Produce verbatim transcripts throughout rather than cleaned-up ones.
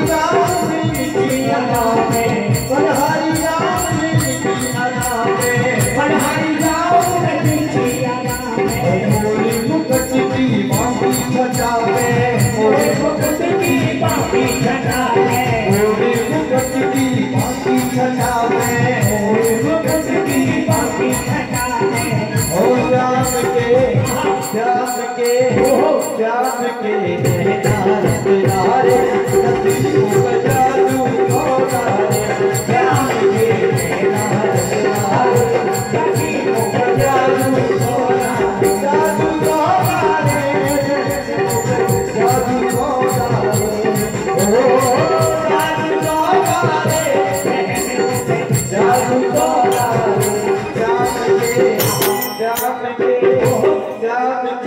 राम की अदा में बलहारी राम की अदा में बलहारी राम की अदा में मोरे मुकुट की बाकी छटा में मोरे मुकुट की बाकी छटा में मोरे मुकुट की बाकी छटा में मोरे मुकुट की बाकी छटा में ओ श्याम के श्याम के श्याम के नैना रतनारे सती को जादू कोतारे श्याम के नैना रतनारे सती को जादू कोतारे जादू कोतारे जादू कोतारे ओ जादू कोतारे जादू कोतारे श्याम के श्याम के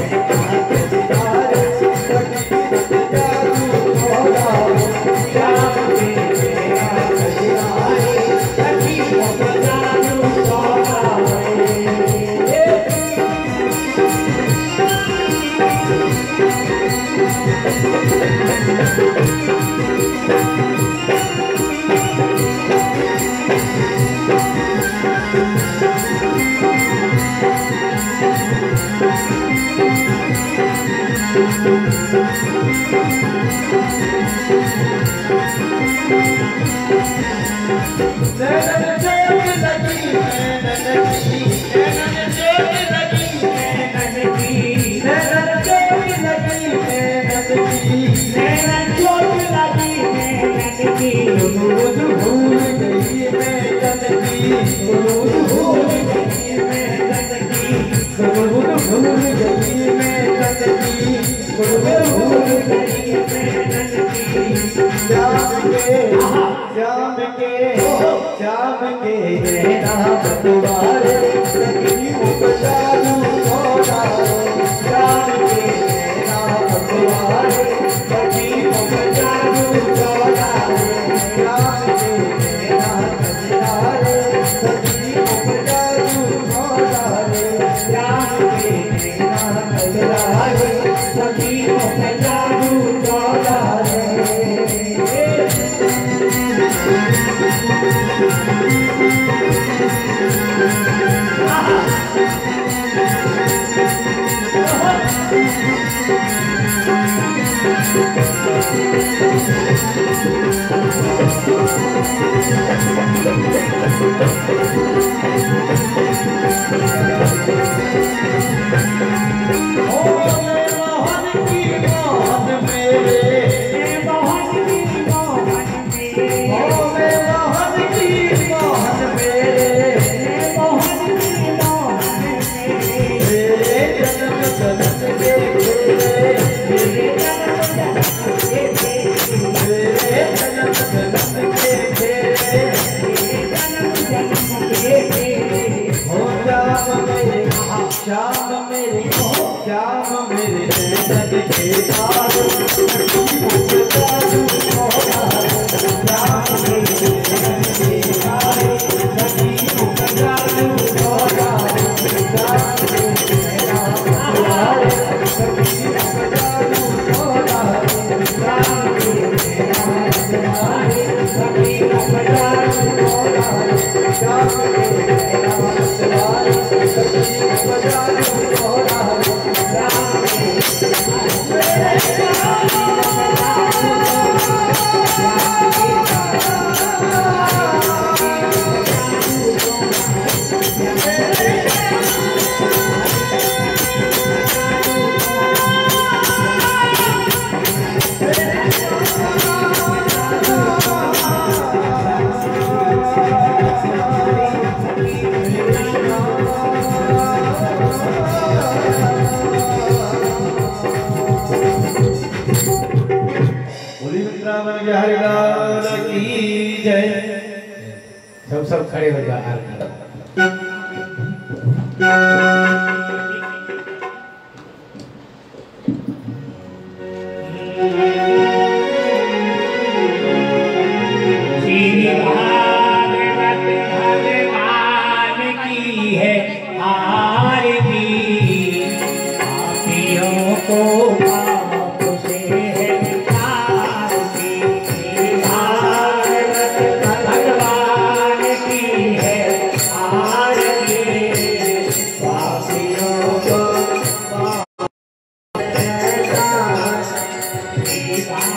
श्याम के श्याम के नैना बतवारे सखी को जादू कोतारे श्याम के नैना बतवारे सखी को जादू कोतारे श्याम के नैना बतवारे सखी को जादू कोतारे श्याम के नैना बतवारे सखी को जादू कोतारे श्याम मेरे श्याम मेरे नैनन के तारे सखी को जादू कोतारे श्याम मेरे नैनन के तारे सखी को जादू कोतारे श्याम मेरे नैना बतवारे सखी को जादू कोतारे श्याम मेरे नैना बतवारे सखी को जादू कोतारे श्याम मेरे नैना बतवारे सखी को जादू कोतारे हरिलाल की जय। सब सब खड़े हो जाओ। को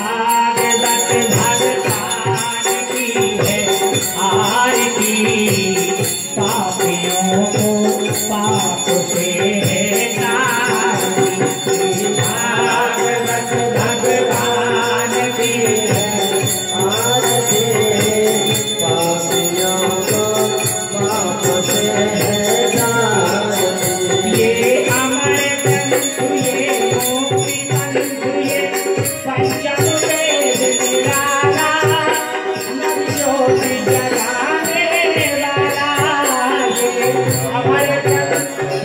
भागवत भगवान की है आरती, पापियों को पाप से तारती। भागवत भगवान की है आरती, पापियों को पाप से तारती। ये अमर ग्रंथ ये मोक्ष पंथ ये पंचम वेद निराला, नदियों की जलाने वाला। ये अमर ग्रंथ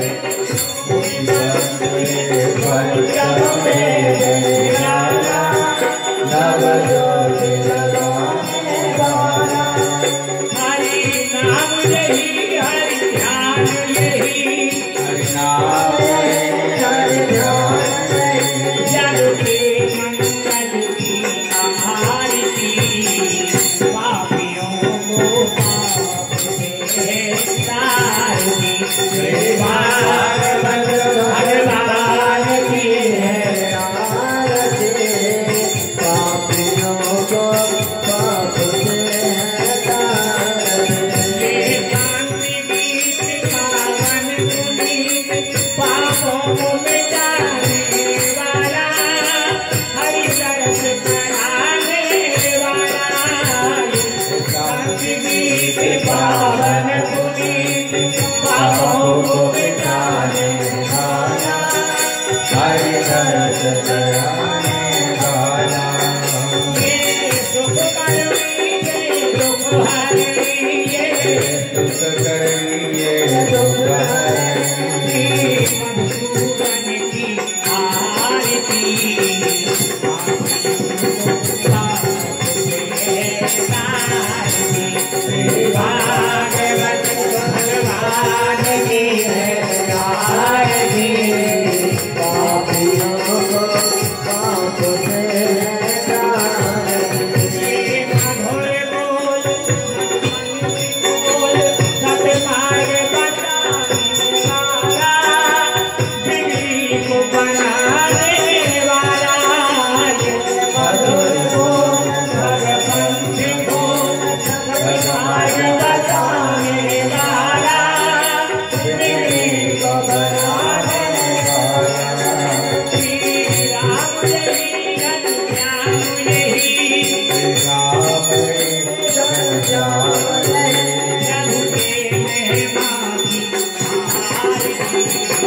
पंचम वेद निराला, नदियों की जलाने वाला। हरि नाम यही हरि ध्यान यही, हरि नाम हरि ध्यान जग के मंगल की आरती, पापियों को पाप से तारती। भागवत भगवान की है आरती, पापियों को पाप से तारती। ये शांति गीत पावन पुनीत, पापों को मिटाने वाला, हरि दर्श कराने वाला। शांति गीत पावन पुनीत, पापों को मिटाने वाला, हरि दर्श कराने वाला। ये सुख करनी ये दुख हरनी, ये सुख करनी ये दुख हरनी, मधुसूदन की आरती, भागवत भगवान की है आरती, पापियों को पाप से तारती। मधुर बोल बोल सतमार्ग बताने वाला, बिगड़ी को बनाने वाला। मधुर बोल भगवंत बोल सतमार्ग बताने वाला, बिगड़ी को बनाने वाला। श्री राम यही रघु श्याम यही, राम प्रभु के महिमा की आरती,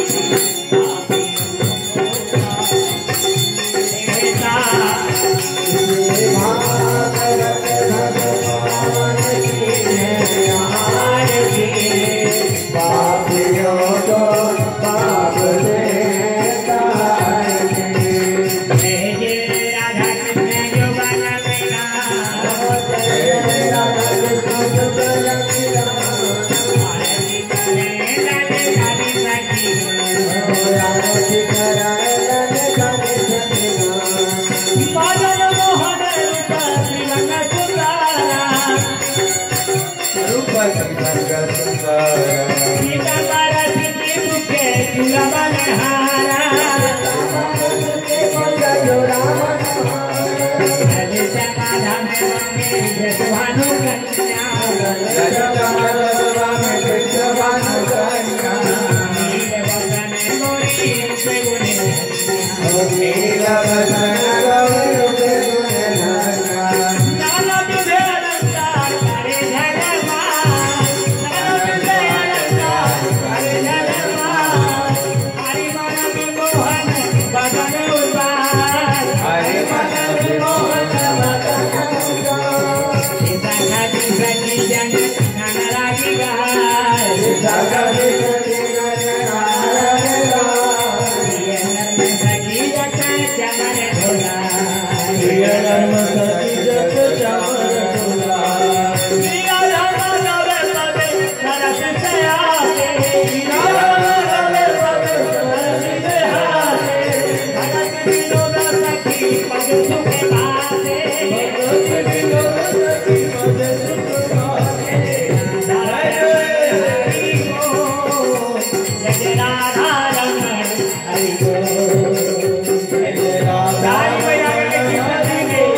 भागवत भगवान की है आरती, पापियों को पाप से तारती। जय जय राधा कृष्ण युगल मेरा, जय जय राधा कृष्ण युगल मेरा। आरती करे लल हरि सखी, आरती करे लल हरि सखी। मदन मोहन रूप श्रीरंग सुंदरा, रूप श्रीरंग सुंदरा। सीता पार्वती मुखे चूड़ा बलहारा, ललित माला में रंगे जसभानु कन्या, ललित माला में जसभानु कन्या। नील वदन गोरी से गुणे नील वदन गोरी से गुणे नाना तुझे अलंकार करे झलमान, नाना तुझे अलंकार करे झलमान। हरि मन मोहन बदन उदार, हरि मन मोहन बदन उदार। सीता घाटी सखी जन नन रागी गाय, सीता घाटी सखी जन नन रागी गाय। प्रिय नर्म सखी जट चमन ढोला, प्रिय नर्म सखी जट चमन ढोला। प्रिय नर्म नवे पदे सरस से आके, प्रिय नर्म नवे पदे सरस से आके। भगत विनोद सखी पद सुख पाते, भगत विनोद सखी पद सुख पाते। हरि बोल जय राधा रमण, हरि बोल जय राधा रमण।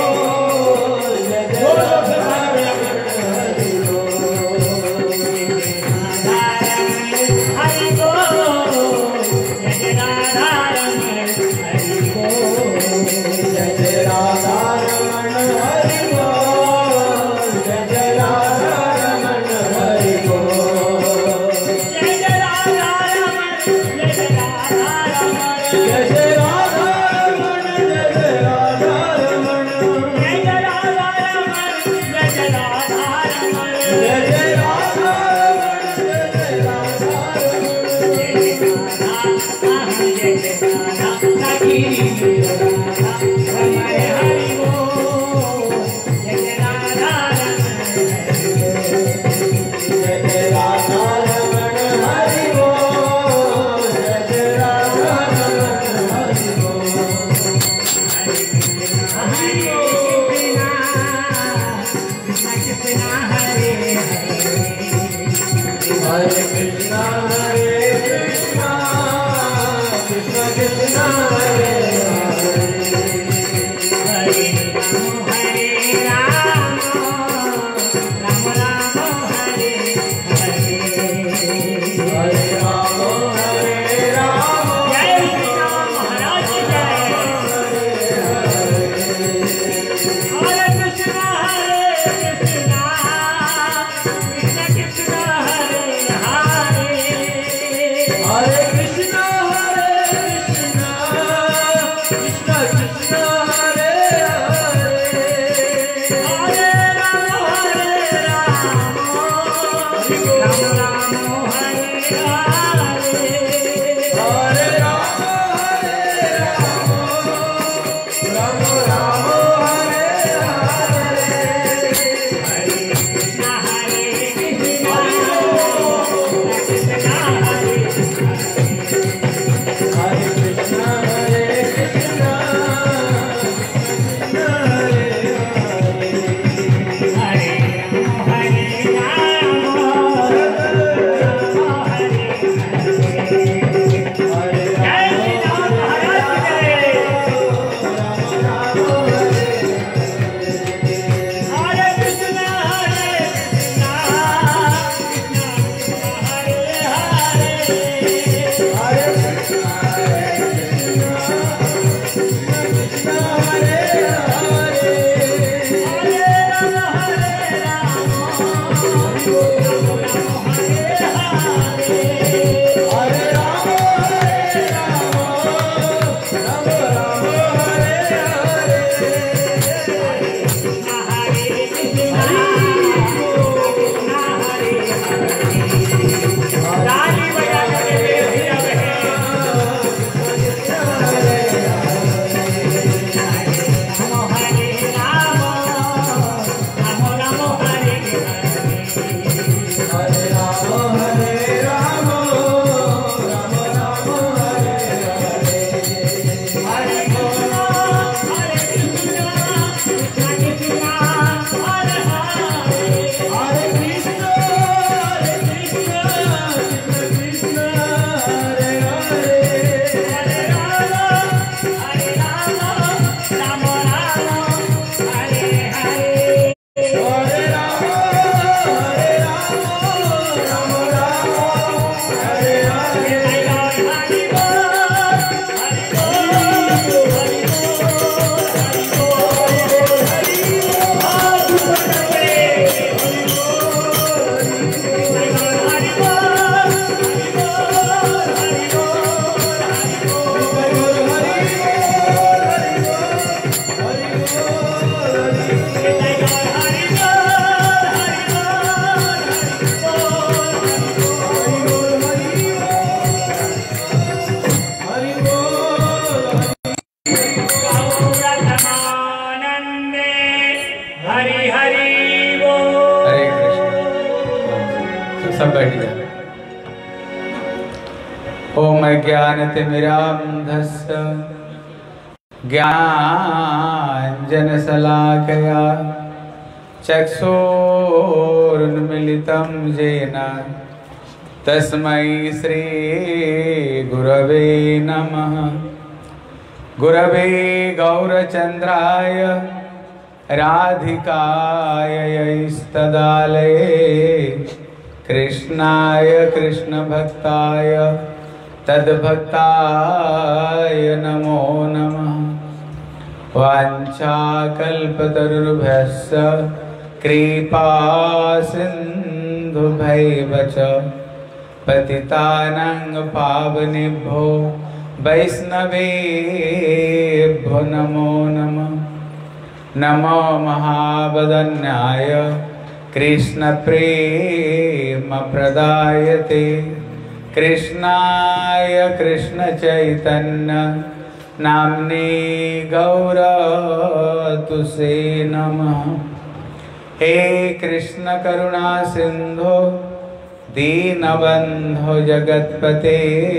हरि हरि बोल। हरे कृष्ण। सब बैठ जाए। ओम ज्ञानतिमिरान्धस्य ज्ञानाञ्जनशलाकया चक्षुरुन्मीलितं येन तस्मै श्री गुरवे नमः। गुरवे गौरचन्द्राय राधिकाय यैस्तदालये कृष्णाय कृष्णभक्ताय तद्भक्ताय नमो नमः। वाञ्छाकल्पतरुर्भ्यश्च कृपा सिन्धुभैव च पतितानां पावनेभ्यो वैष्णवेभ्यो नमो नमः। नमो महावदन्याय कृष्णप्रेमप्रदायते कृष्णाय कृष्णचैतन्य नाम्ने गौरतुसे नमः। हे कृष्ण करुणा सिंधो दीनबंधो जगत्पते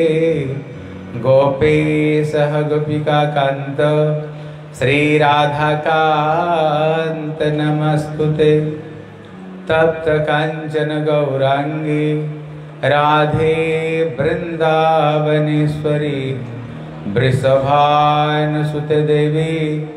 गोपेशः गोपिकाकान्त श्री राधाकान्त नमस्तुते। तप्त कांचन गौरांगी राधे वृंदावनेश्वरी वृषभानुसुते देवी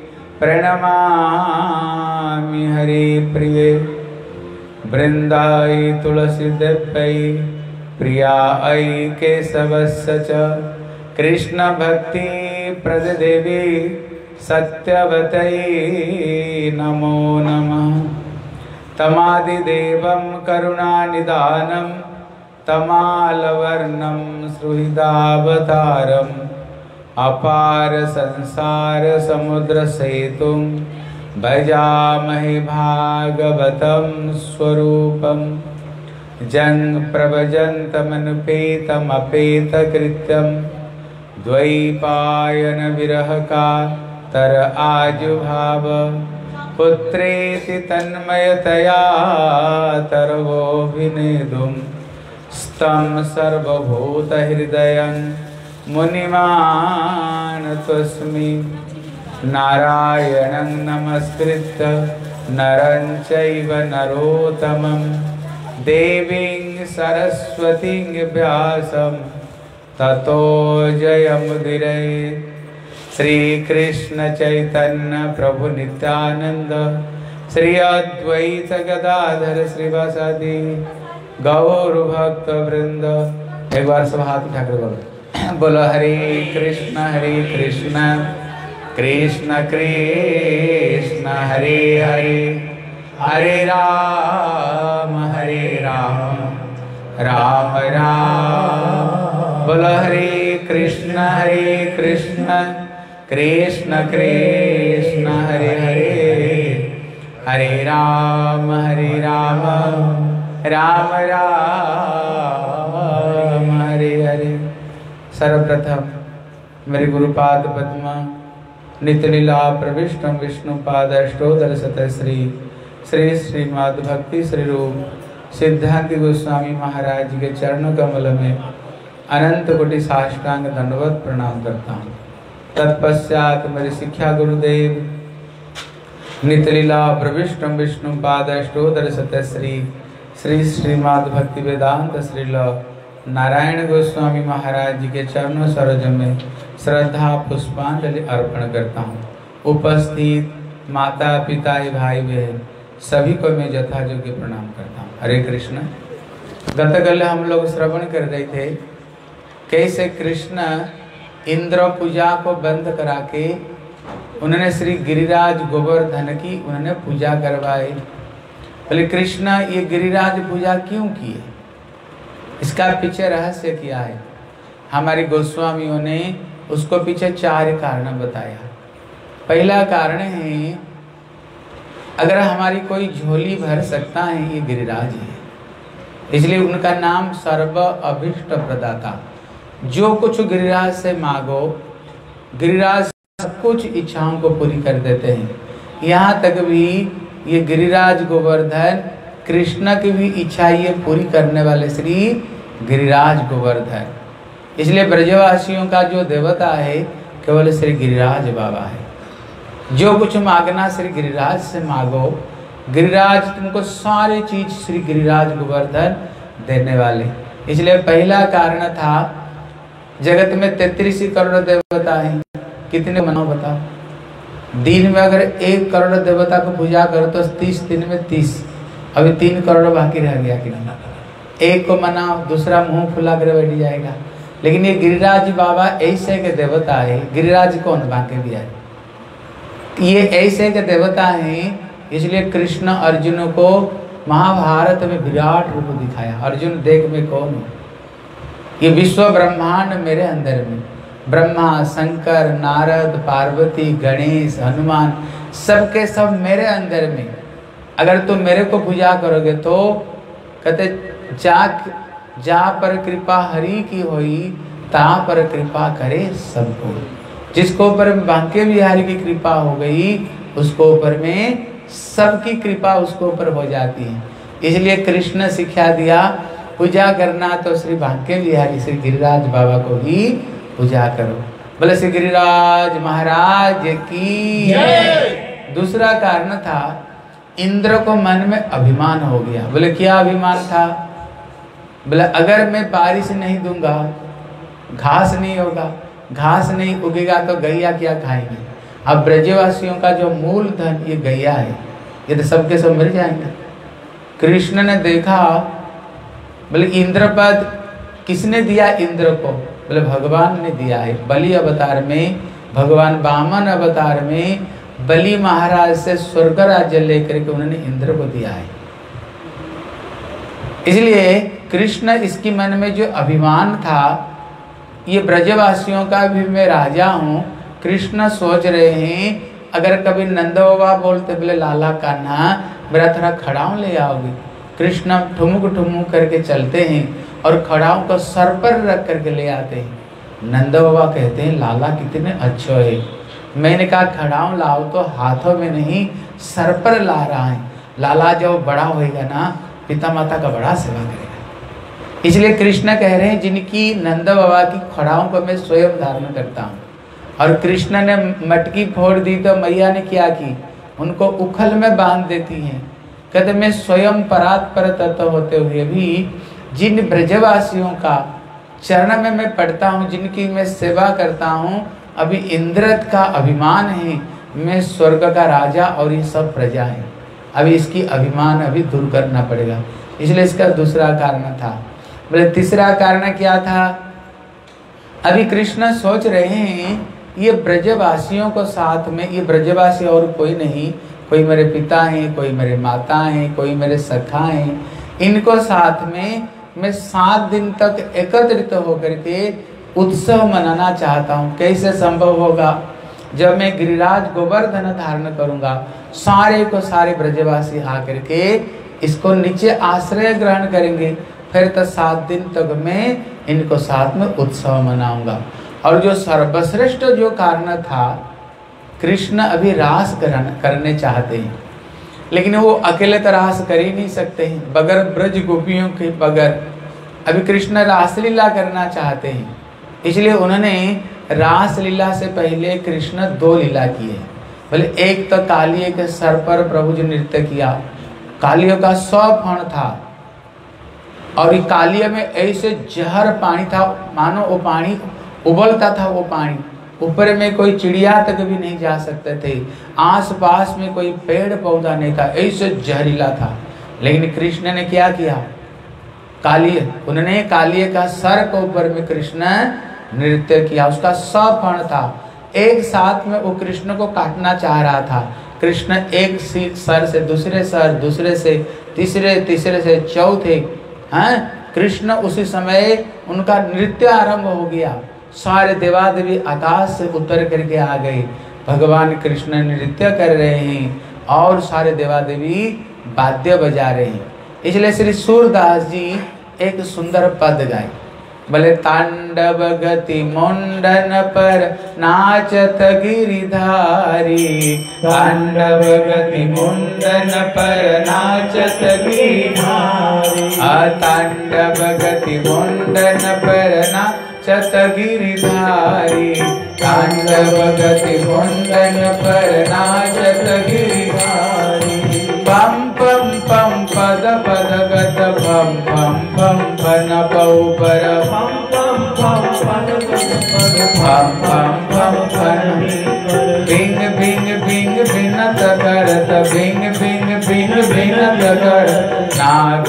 प्रणमामि हरि प्रिये। वृंदाई तुलसी देव्यै प्रियायै केशवस्य च कृष्ण भक्ति प्रद देवी सत्यवतै नमो नमः। तमादिदेवं करुणानिधानं तमालवर्णं सुहृदावतारम् अपार संसार समुद्र सेतुं भजामहे भागवतं स्वरूपं। जं प्रव्रजन्तमनुपेतमपेतकृत्यं द्वैपायन विरह का तर आजुभाव पुत्रेति तन्मयतया तरवोऽभिनेदुं स्तं सर्वभूतहृदयं मुनिमानतोऽस्मि। नारायणं नमस्कृत्य नरं चैव नरोत्तमं देवीं सरस्वतीं व्यासं ततो जयमुदीरयेत्। श्री कृष्ण चैतन्य प्रभु नित्यानंद श्री अद्वैत गदाधर श्रीवासादि गौर भक्त वृंद। एक बार सब हाथ उठाकर बोलो बोलो हरे कृष्ण हरे कृष्ण कृष्ण कृष्ण हरे हरे हरे राम हरे राम राम राम। बोलो हरे कृष्ण हरे कृष्ण कृष्ण कृष्ण हरे हरे हरे राम हरे राम राम राम हरे हरे। सर्वप्रथम मेरे गुरुपाद पद्मा नित्यलीला प्रविष्टम विष्णुपाद अष्टोदर सतश्री श्री श्रीमद् भक्ति श्री रूप सिद्धांत गोस्वामी महाराज के चरण कमल में अनंत कोटि साष्टांग दंडवत प्रणाम करता हूँ। तत्पश्चात मेरे शिक्षा गुरुदेव नित्यलीला प्रविष्टम विष्णुपाद अष्टोदर सतश्री श्री श्रीमद् भक्ति वेदांत श्रील नारायण गोस्वामी महाराज जी के चरणों सरोज में श्रद्धा पुष्पांजलि अर्पण करता हूँ। उपस्थित माता पिता भाई बहन सभी को मैं यथायोग्य प्रणाम करता हूँ। हरे कृष्ण। गतकल हम लोग श्रवण कर रहे थे कैसे कृष्ण इंद्र पूजा को बंद करा के उन्होंने श्री गिरिराज गोवर्धन की उन्होंने पूजा करवाई। बोले कृष्ण ये गिरिराज पूजा क्यों की है, इसका पीछे रहस्य क्या है। हमारे गोस्वामियों ने उसको पीछे चार कारण बताया। पहला कारण है अगर हमारी कोई झोली भर सकता है ये गिरिराज है, इसलिए उनका नाम सर्व अभिष्ट प्रदाता। जो कुछ गिरिराज से मांगो गिरिराज सब कुछ इच्छाओं को पूरी कर देते हैं। यहाँ तक भी ये गिरिराज गोवर्धन कृष्ण की भी इच्छा ये पूरी करने वाले श्री गिरिराज गोवर्धन। इसलिए ब्रजवासियों का जो देवता है केवल श्री गिरिराज बाबा है। जो कुछ मांगना श्री गिरिराज से मांगो, गिरिराज तुमको सारी चीज श्री गिरिराज गोवर्धन देने वाले। इसलिए पहला कारण था, जगत में तैतीस करोड़ देवता हैं, कितने मनाओ बताओ? दिन में अगर एक करोड़ देवता को पूजा करो तो तीस दिन में तीस, अभी तीन करोड़ बाकी रह गया कि नहीं? एक को मनाओ, दूसरा मुंह फुला कर बैठ जाएगा। लेकिन ये गिरिराज बाबा ऐसे के देवता है। गिरिराज कौन? बांके बिहारी। ये ऐसे के देवता हैं, इसलिए कृष्ण अर्जुन को महाभारत में विराट रूप दिखाया। अर्जुन देख में कौन हूँ? ये विश्व ब्रह्मांड मेरे अंदर में, ब्रह्मा, शंकर, नारद, पार्वती, गणेश, हनुमान, सबके सब मेरे अंदर में। अगर तुम मेरे को पूजा करोगे तो कहते जा जा पर कृपा हरि की होई, ता पर कृपा करे सबको। जिसको ऊपर बांके बिहारी की कृपा हो गई, उसको ऊपर में सबकी कृपा उसको ऊपर हो जाती है। इसलिए कृष्ण शिक्षा दिया, पूजा करना तो श्री बांके बिहारी श्री गिरिराज बाबा को ही पूजा करो। बोले श्री गिरिराज महाराज की जय। दूसरा कारण था, इंद्र को मन में अभिमान हो गया। बोले क्या अभिमान था? बोले अगर मैं बारिश नहीं दूंगा, घास नहीं होगा, घास नहीं उगेगा तो गैया क्या खाएंगे? अब ब्रजवासियों का जो मूल धन ये गैया है, ये तो सबके सब मर जाएंगे। कृष्ण ने देखा, बोले इंद्र पद किसने दिया इंद्र को? बोले भगवान ने दिया है। बलि अवतार में, भगवान वामन अवतार में बलि महाराज से स्वर्ग राज्य लेकर के उन्होंने इंद्र को दिया है। इसलिए कृष्ण इसकी मन में जो अभिमान था, ये ब्रजवासियों का भी मैं राजा हूँ। कृष्ण सोच रहे हैं अगर कभी नंद बाबा बोलते बोले लाला कान्हा मेरा थोड़ा खड़ाऊं ले आओगे, कृष्ण ठुमुक ठुमुक करके चलते हैं और खड़ाऊं को सर पर रख करके ले आते हैं। नंद बाबा कहते हैं लाला कितने अच्छे है। मैंने कहा खड़ाऊं लाओ तो हाथों में नहीं सर पर ला रहा है। लाला जब बड़ा होएगा ना, पिता माता का बड़ा सेवा करेगा। इसलिए कृष्ण कह रहे हैं जिनकी नंद बाबा की खड़ाओं को मैं स्वयं धारण करता हूँ। और कृष्ण ने मटकी फोड़ दी तो मैया ने क्या की? उनको उखल में बांध देती हैं। कहते मैं स्वयं परात पर तत्व होते हुए भी जिन ब्रजवासियों का चरण में मैं पढ़ता हूँ, जिनकी मैं सेवा करता हूँ, अभी इंद्र का अभिमान है मैं स्वर्ग का राजा और ये सब प्रजा है। अभी इसकी अभिमान अभी दूर करना पड़ेगा। इसलिए इसका दूसरा कारण था। बोले तीसरा कारण क्या था? अभी कृष्ण सोच रहे हैं ये ब्रजवासियों को साथ में, ये ब्रजवासी और कोई नहीं, कोई मेरे पिता हैं, कोई मेरे माता हैं, कोई मेरे सखा हैं, इनको साथ में मैं सात दिन तक एकत्रित होकर के उत्सव मनाना चाहता हूँ। कैसे संभव होगा? जब मैं गिरिराज गोवर्धन धारण करूंगा, सारे को सारे ब्रजवासी आकर के इसको नीचे आश्रय ग्रहण करेंगे, फिर तो सात दिन तक मैं इनको साथ में उत्सव मनाऊंगा। और जो सर्वश्रेष्ठ जो कारण था, कृष्ण अभी रास करने चाहते हैं, लेकिन वो अकेले तो रास कर ही नहीं सकते हैं बगैर ब्रज गोपियों के बगैर। अभी कृष्ण रासलीला करना चाहते हैं, इसलिए उन्होंने रास लीला से पहले कृष्ण दो लीला किए। बोले एक तो कालिये के सर पर प्रभु जी नृत्य किया, कालियों का सौ फण था और ये कालिये में ऐसे जहर पानी था, मानो वो पानी उबलता था। वो पानी ऊपर में कोई चिड़िया तक भी नहीं जा सकते थे, आस पास में कोई पेड़ पौधा नहीं था, ऐसे जहरीला था। लेकिन कृष्ण ने क्या किया? कालिये, उन्होंने कालिये का सर के ऊपर में कृष्ण नृत्य किया। उसका सौ फण था, एक साथ में वो कृष्ण को काटना चाह रहा था। कृष्ण एक सर से दूसरे सर, दूसरे से तीसरे, तीसरे से चौथे, हैं कृष्ण उसी समय उनका नृत्य आरंभ हो गया। सारे देवादेवी आकाश से उतर करके आ गए। भगवान कृष्ण नृत्य कर रहे हैं और सारे देवादेवी वाद्य बजा रहे हैं। इसलिए श्री सूरदास जी एक सुंदर पद गाए। बोले तांडव गति मुंडन पर नाचत गिरिधारी, तांडव गति मुंडन पर नाचत गिरिधारी, तांडव गति मुंडन पर नाचत गिरिधारी, तांडव गति मुंडन पर नाचत गिरिधारी। पम पम पम पद पद गत पम पम पम पन पौ पर पम पम पम पद पम पम पम पन बिंग बिंग बिंग बिनत करत बिंग बिंग बिंग बिनत कर नाग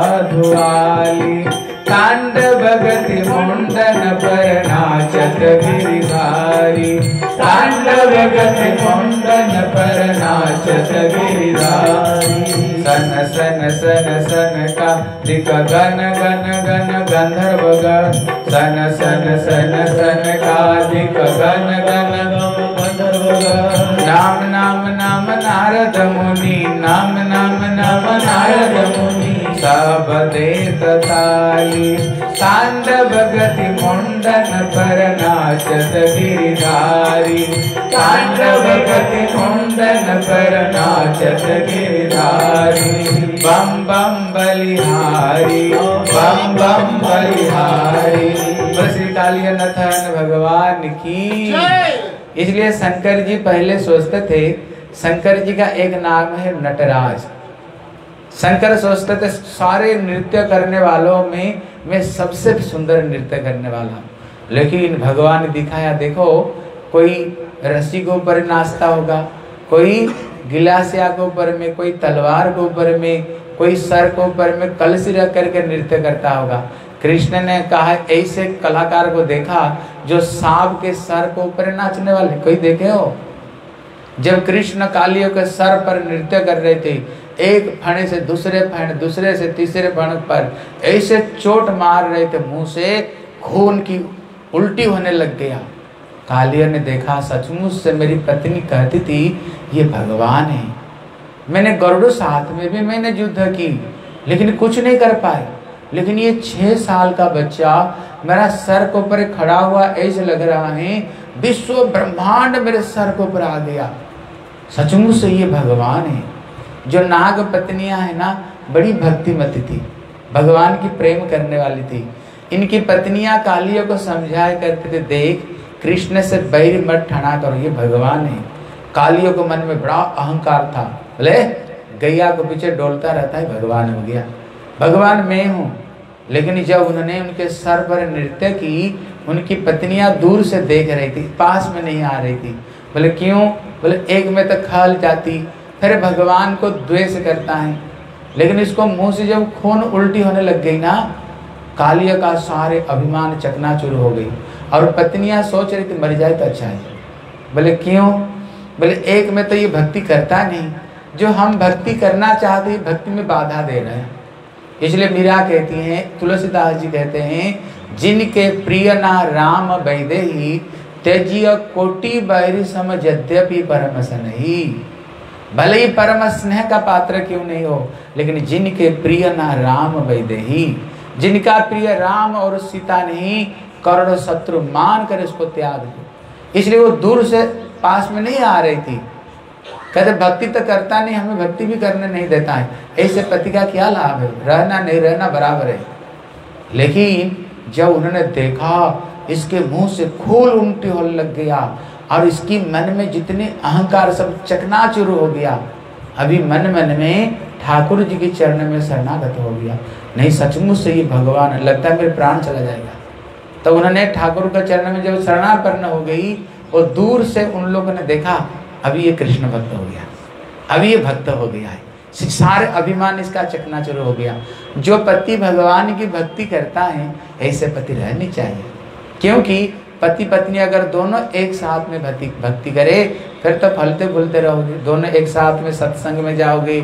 बधुआली, तांडव गति मुंडन पर नाचत गिरिधारी, तांडव गति मुंडन पर नाचत गिरिधारी। सन सन सन सन का दिक गन गन गन गंधर्व गण, सन सन सन सन का दिक गन गन गंधर्व गण। नाम नाम नाम नारद मुनि, नाम नाम नाम नारद मुनि, सब देत ताली, तांडव गति मुंडन पर नाचत गिरिधारी, तांडव गति मुंडन पर नाचत गिरिधारी। बम बम बलिहारी, बम बम बलिहारी। श्री कालियानाथन भगवान की। इसलिए शंकर जी पहले सोचते थे, शंकर जी का एक नाम है नटराज। शंकर सोचते थे सारे नृत्य करने वालों में मैं सबसे सुंदर नृत्य करने वाला हूँ, लेकिन भगवान ने दिखाया, देखो कोई रस्सी के ऊपर नाचता होगा, कोई गिलासिया के ऊपर में, कोई तलवार के ऊपर में, कोई सर के ऊपर में कलशी रख करके नृत्य करता होगा। कृष्ण ने कहा ऐसे कलाकार को देखा जो सांप के सर के ऊपर नाचने वाले, कोई देखे हो? जब कृष्ण कालियों के सर पर नृत्य कर रहे थे, एक फणे से दूसरे फण, दूसरे से तीसरे फण पर ऐसे चोट मार रहे थे, मुंह से खून की उल्टी होने लग गया। कालियों ने देखा सचमुच से मेरी पत्नी कहती थी ये भगवान है। मैंने गरुड़ साथ में भी मैंने युद्ध की, लेकिन कुछ नहीं कर पाए। लेकिन ये छह साल का बच्चा मेरा सर के ऊपर खड़ा हुआ, ऐसे लग रहा है विश्व ब्रह्मांड मेरे सर के ऊपर आ गया। सचमुच से ये भगवान है। जो नाग पत्नियां है ना, बड़ी भक्तिमती थी, भगवान की प्रेम करने वाली थी। इनकी पत्नियां कालियों को समझाया करते थे, देख कृष्ण से बैर मत ठना करो, ये भगवान है। कालियों को मन में बड़ा अहंकार था, बोले गैया को पीछे डोलता रहता है, भगवान हो गया, भगवान मैं हूँ। लेकिन जब उन्होंने उनके सर पर नृत्य की, उनकी पत्नियां दूर से देख रही थी, पास में नहीं आ रही थी। बोले क्यों? बोले एक में तो खल जाती, फिर भगवान को द्वेष करता है। लेकिन इसको मुंह से जब खून उल्टी होने लग गई ना, कालिया का सारे अभिमान चकनाचूर हो गई। और पत्नियां सोच रही थी मर जाए तो अच्छा है। बोले क्यों? बोले एक में तो ये भक्ति करता नहीं, जो हम भक्ति करना चाहते हैं भक्ति में बाधा दे रहे हैं। इसलिए मीरा कहती हैं, तुलसीदास जी कहते हैं, जिनके प्रिय ना राम वैदेही, त्यजिय कोटि बैरी सम यद्यपि परम स्नेही। भले ही परम स्नेह का पात्र क्यों नहीं हो, लेकिन जिनके प्रिय ना राम वैदेही, जिनका प्रिय राम और सीता नहीं, करोड़ों शत्रु मान कर इसको त्याग दो। इसलिए वो दूर से पास में नहीं आ रही थी। कहते भक्ति तो करता नहीं, हमें भक्ति भी करने नहीं देता है। ऐसे पति का क्या लाभ है? रहना नहीं रहना बराबर है। लेकिन जब उन्होंने देखा इसके मुंह से खून उल्टी होने लग गया और इसकी मन में जितने अहंकार सब चकनाचूर हो गया, अभी मन मन में ठाकुर जी के चरण में शरणागत हो गया। नहीं सचमुच से ये भगवान, लगता है मेरे प्राण चला जाएगा। तो उन्होंने ठाकुर के चरण में जब शरणापन्न हो गई, वो दूर से उन लोगों ने देखा अभी ये कृष्ण भक्त हो गया, अभी ये भक्त हो गया है। सारे अभिमान इसका चकनाचूर हो गया। जो पति भगवान की भक्ति करता है, ऐसे पति रहनी चाहिए। क्योंकि पति पत्नी अगर दोनों एक साथ में भक्ति भक्ति करे, फिर तो फलते फूलते रहोगे। दोनों एक साथ में सत्संग में जाओगे,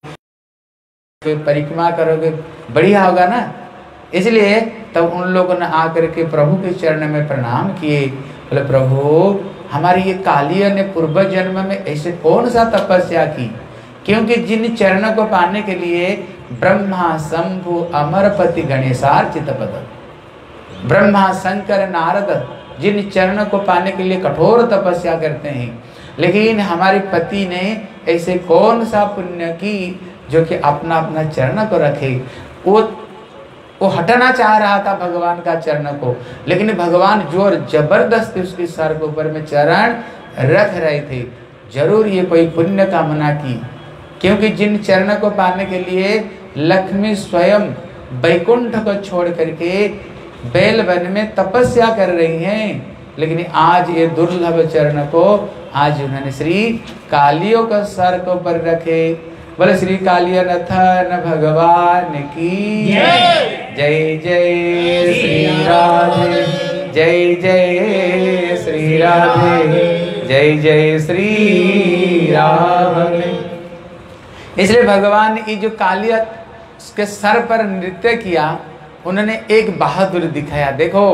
परिक्रमा करोगे, बढ़िया होगा ना। इसलिए तब उन लोगों ने आकर के प्रभु के चरण में प्रणाम किए। बोले प्रभु, हमारी ये कालिया ने पूर्व जन्म में ऐसे कौन सा तपस्या की, क्योंकि जिन चरणों को पाने के लिए ब्रह्मा शंभु अमरपति गणेशार्चित पद, ब्रह्मा शंकर नारद जिन चरणों को पाने के लिए कठोर तपस्या करते हैं, लेकिन हमारे पति ने ऐसे कौन सा पुण्य की जो कि अपना अपना चरण को रखे। वो वो हटाना चाह रहा था भगवान का चरण को, लेकिन भगवान जोर जबरदस्ती उसके सर के ऊपर में चरण रख रहे थे। जरूर ये कोई पुण्य कामना की, क्योंकि जिन चरण को पाने के लिए लक्ष्मी स्वयं वैकुंठ को छोड़ करके बेल वन में तपस्या कर रही हैं, लेकिन आज ये दुर्लभ चरण को आज उन्होंने श्री कालियों का सर के ऊपर रखे। बोले श्री कालिया नथन भगवान की जय जय श्री राधे, जय जय श्री राधे, जय जय श्री राधे। इसलिए भगवान ने ये जो कालिया के सर पर नृत्य किया, उन्होंने एक बहादुर दिखाया। देखो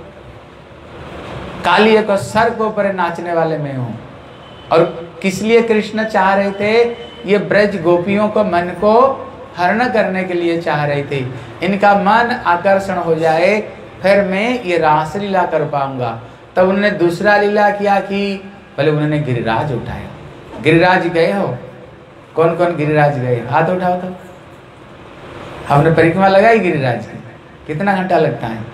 कालिया को सर के ऊपर नाचने वाले मैं हूं। और किस लिए कृष्ण चाह रहे थे? ये ब्रज गोपियों को मन को हरण करने के लिए चाह रहे थे। इनका मन आकर्षण हो जाए, फिर मैं ये रासलीला कर पाऊंगा। तब उन्होंने दूसरा लीला किया कि पहले उन्होंने गिरिराज उठाया। गिरिराज गए हो? कौन कौन गिरिराज गए? हाथ उठाओ। तो हमने परिक्रमा लगाई गिरिराज की। कितना घंटा लगता है?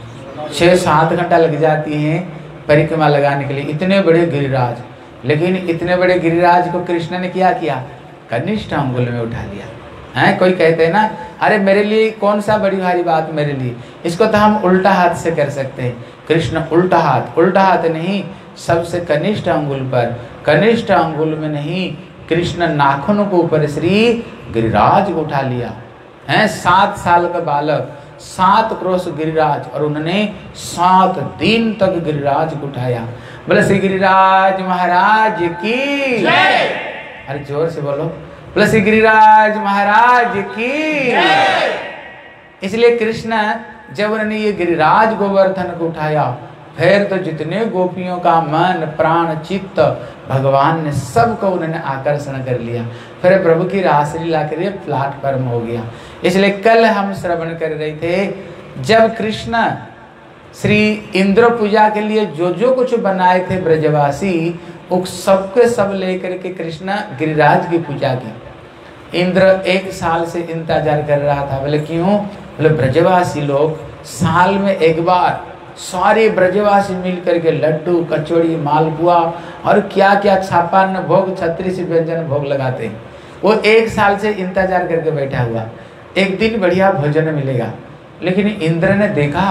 छः सात घंटा लग जाती है परिक्रमा लगाने के लिए, इतने बड़े गिरिराज। लेकिन इतने बड़े गिरिराज को कृष्ण ने क्या किया? कनिष्ठ अंगुल में उठा लिया। हैं, कोई कहते हैं ना, अरे मेरे लिए कौन सा बड़ी भारी बात मेरे लिए, इसको तो हम उल्टा हाथ से कर सकते हैं। कृष्ण उल्टा हाथ, उल्टा हाथ नहीं, सबसे कनिष्ठ अंगुल पर, कनिष्ठ अंगुल में नहीं, कृष्ण नाखूनों के ऊपर श्री गिरिराज को उठा लिया। हैं, सात साल का बालक, सात क्रोश गिरिराज, और उन्होंने सात दिन तक गिरिराज को उठाया। बोले श्री गिरिराज महाराज की जय। अरे जोर से बोलो, बोले श्री गिरिराज महाराज की जय। इसलिए कृष्ण जब उन्होंने ये गिरिराज गोवर्धन को उठाया, फिर तो जितने गोपियों का मन प्राण चित्त भगवान ने सबको उन्होंने आकर्षण कर लिया। फिर प्रभु की रासलीला के लिए प्लेटफॉर्म हो गया। इसलिए कल हम श्रवण कर रहे थे, जब कृष्ण श्री इंद्र पूजा के लिए जो जो कुछ बनाए थे ब्रजवासी, उस सबके सब लेकर के कृष्ण गिरिराज की पूजा की। इंद्र एक साल से इंतजार कर रहा था। बोले क्यों? बोले ब्रजवासी लोग साल में एक बार सारे ब्रजवासी मिल करके लड्डू कचौड़ी मालपुआ और क्या क्या छापान भोग छत्तीस व्यंजन भोग लगाते हैं। वो एक साल से इंतजार करके बैठा हुआ, एक दिन बढ़िया भोजन मिलेगा। लेकिन इंद्र ने देखा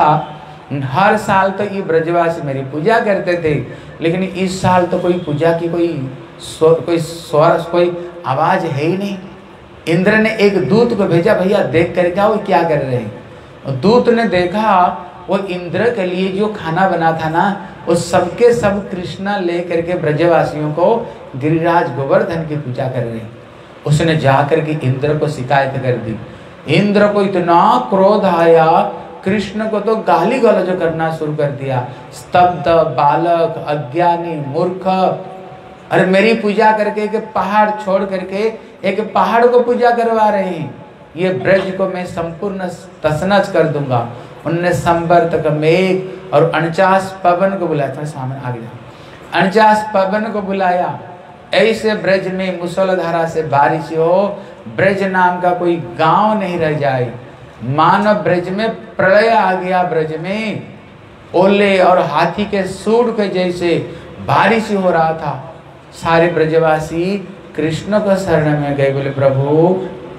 हर साल तो ये ब्रजवासी मेरी पूजा करते थे, लेकिन इस साल तो कोई पूजा की कोई स्वर कोई स्वर कोई आवाज है ही नहीं। इंद्र ने एक दूत को भेजा, भैया देख करके आओ क्या कर रहे हैं। दूत ने देखा वो इंद्र के लिए जो खाना बना था ना, वो सबके सब कृष्णा ले करके ब्रजवासियों को गिरिराज गोवर्धन की पूजा कर रहे हैं। उसने जाकर के इंद्र को शिकायत कर दी। इंद्र को इतना क्रोध आया, कृष्ण को तो गाली गलौज करना शुरू कर दिया। स्तब्ध बालक, अज्ञानी, मूर्ख, अरे मेरी पूजा करके एक पहाड़ छोड़ करके एक पहाड़ को पूजा करवा रहे हैं। ये ब्रज को मैं संपूर्ण तसनस कर दूंगा। उन्होंने संवर्तक मेघ और अणचास पवन को बुलाया। थोड़ा सामने आगे जाओ। अणचास पवन को बुलाया। ऐसे ब्रज में मुसलधारा से बारिश हो, ब्रज नाम का कोई गांव नहीं रह जाए। मानव ब्रज में प्रलय आ गया। ब्रज में ओले और हाथी के सूंड के जैसे बारिश हो रहा था। सारे ब्रजवासी कृष्ण को शरण में गए। बोले प्रभु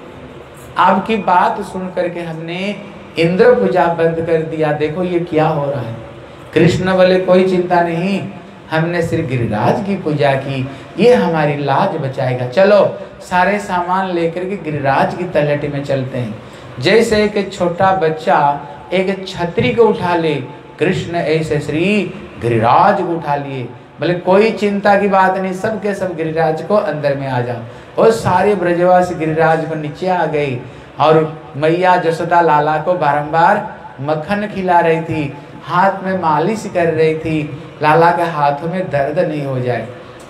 आपकी बात सुन करके हमने इंद्र पूजा बंद कर दिया, देखो ये क्या हो रहा है। कृष्ण बोले कोई चिंता नहीं, हमने श्री गिरिराज की पूजा की, ये हमारी लाज बचाएगा। चलो सारे सामान लेकर के गिरिराज की तलहटी में चलते हैं। जैसे एक छोटा बच्चा एक छतरी को उठा ले, कृष्ण ऐसे श्री गिरिराज को उठा लिए। बोले कोई चिंता की बात नहीं, सबके सब गिरिराज को अंदर में आ जाओ। और सारे ब्रजवासी गिरिराज को नीचे आ गए और मैया जसोदा लाला को बारंबार मक्खन खिला रही थी, हाथ में मालिश कर रही थी, लाला के हाथों में दर्द नहीं हो जाए।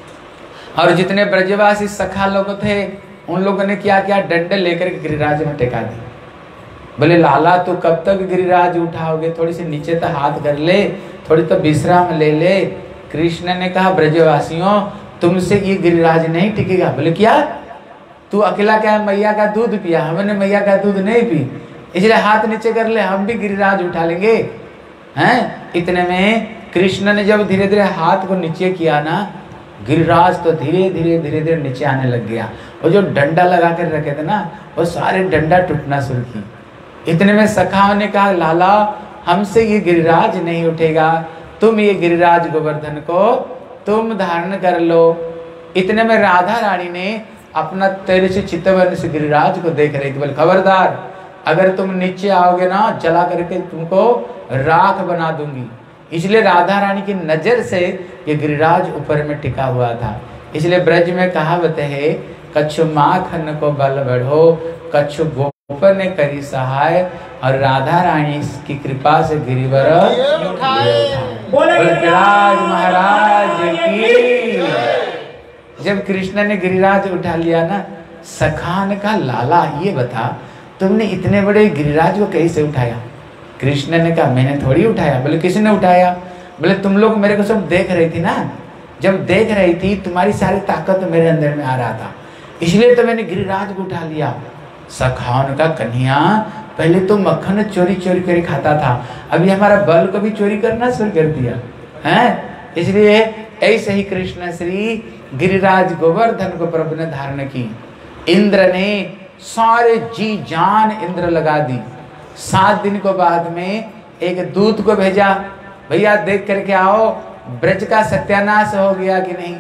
और जितने ब्रजवासी सखा लोग थे, उन लोगों ने क्या किया, डंडे लेकर गिरिराज में टेका दी। बोले लाला तू कब तक गिरिराज उठाओगे, थोड़ी सी नीचे तो हाथ कर ले, थोड़ी तो विश्राम ले ले। कृष्ण ने कहा ब्रजवासियों तुमसे ये गिरिराज नहीं टिकेगा। बोले क्या, तू अकेला क्या मैया का दूध पिया, हमने मैया का दूध नहीं पी, इसलिए हाथ नीचे कर ले, हम भी गिरिराज उठा लेंगे हैं। इतने में कृष्ण ने जब धीरे धीरे हाथ को नीचे किया ना, गिरिराज तो धीरे धीरे धीरे धीरे नीचे आने लग गया। वो जो डंडा लगा कर रखे थे ना, वो सारे डंडा टूटना शुरू की। इतने में सखाओं ने कहा लाला हमसे ये गिरिराज नहीं उठेगा, तुम ये गिरिराज गोवर्धन को तुम धारण कर लो। इतने में राधा रानी ने अपना तेरे से चित्तवन से गिरिराज को देख रही थी। बोले खबरदार, अगर तुम नीचे आओगे ना जला करके तुमको राख बना दूंगी। इसलिए राधा रानी की नजर से ये गिरिराज ऊपर में टिका हुआ था। इसलिए ब्रज में कहावत है, कछु माखन को बल बढ़ो, कछु गोपन ने करी सहाय, और राधा रानी की कृपा से गिरिवर गिरिराज महाराज की। जब कृष्ण ने गिरिराज उठा लिया ना, सखा ने कहा लाला ये बता तुमने इतने बड़े गिरिराज को कैसे उठाया। कृष्ण ने कहा मैंने थोड़ी उठाया। बोले किसने उठाया। बोले तुम लोग मेरे को सब देख रही थी ना, जब देख रही थी तुम्हारी सारी ताकत मेरे अंदर में आ रहा था, इसलिए तो मैंने गिरिराज को उठा लिया। सखाओं ने कहा कन्हैया पहले तो मक्खन चोरी चोरी कर खाता था, अभी हमारा बल को भी चोरी करना शुरू कर दिया है। इसलिए ऐसे ही कृष्ण श्री गिरिराज गोवर्धन को प्रभु ने धारण की। इंद्र ने सारे जी जान इंद्र लगा दी। सात दिन को बाद में एक दूत को भेजा, भैया देख करके आओ ब्रज का सत्यानाश हो गया कि नहीं।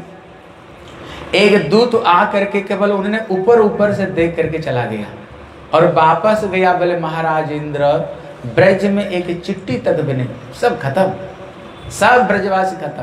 एक दूत आ करके केवल उन्होंने ऊपर ऊपर से देख करके चला गया और वापस गया। बोले महाराज इंद्र ब्रज में एक चिट्ठी तक भी नहीं, सब खत्म, सब ब्रजवासी खत्म।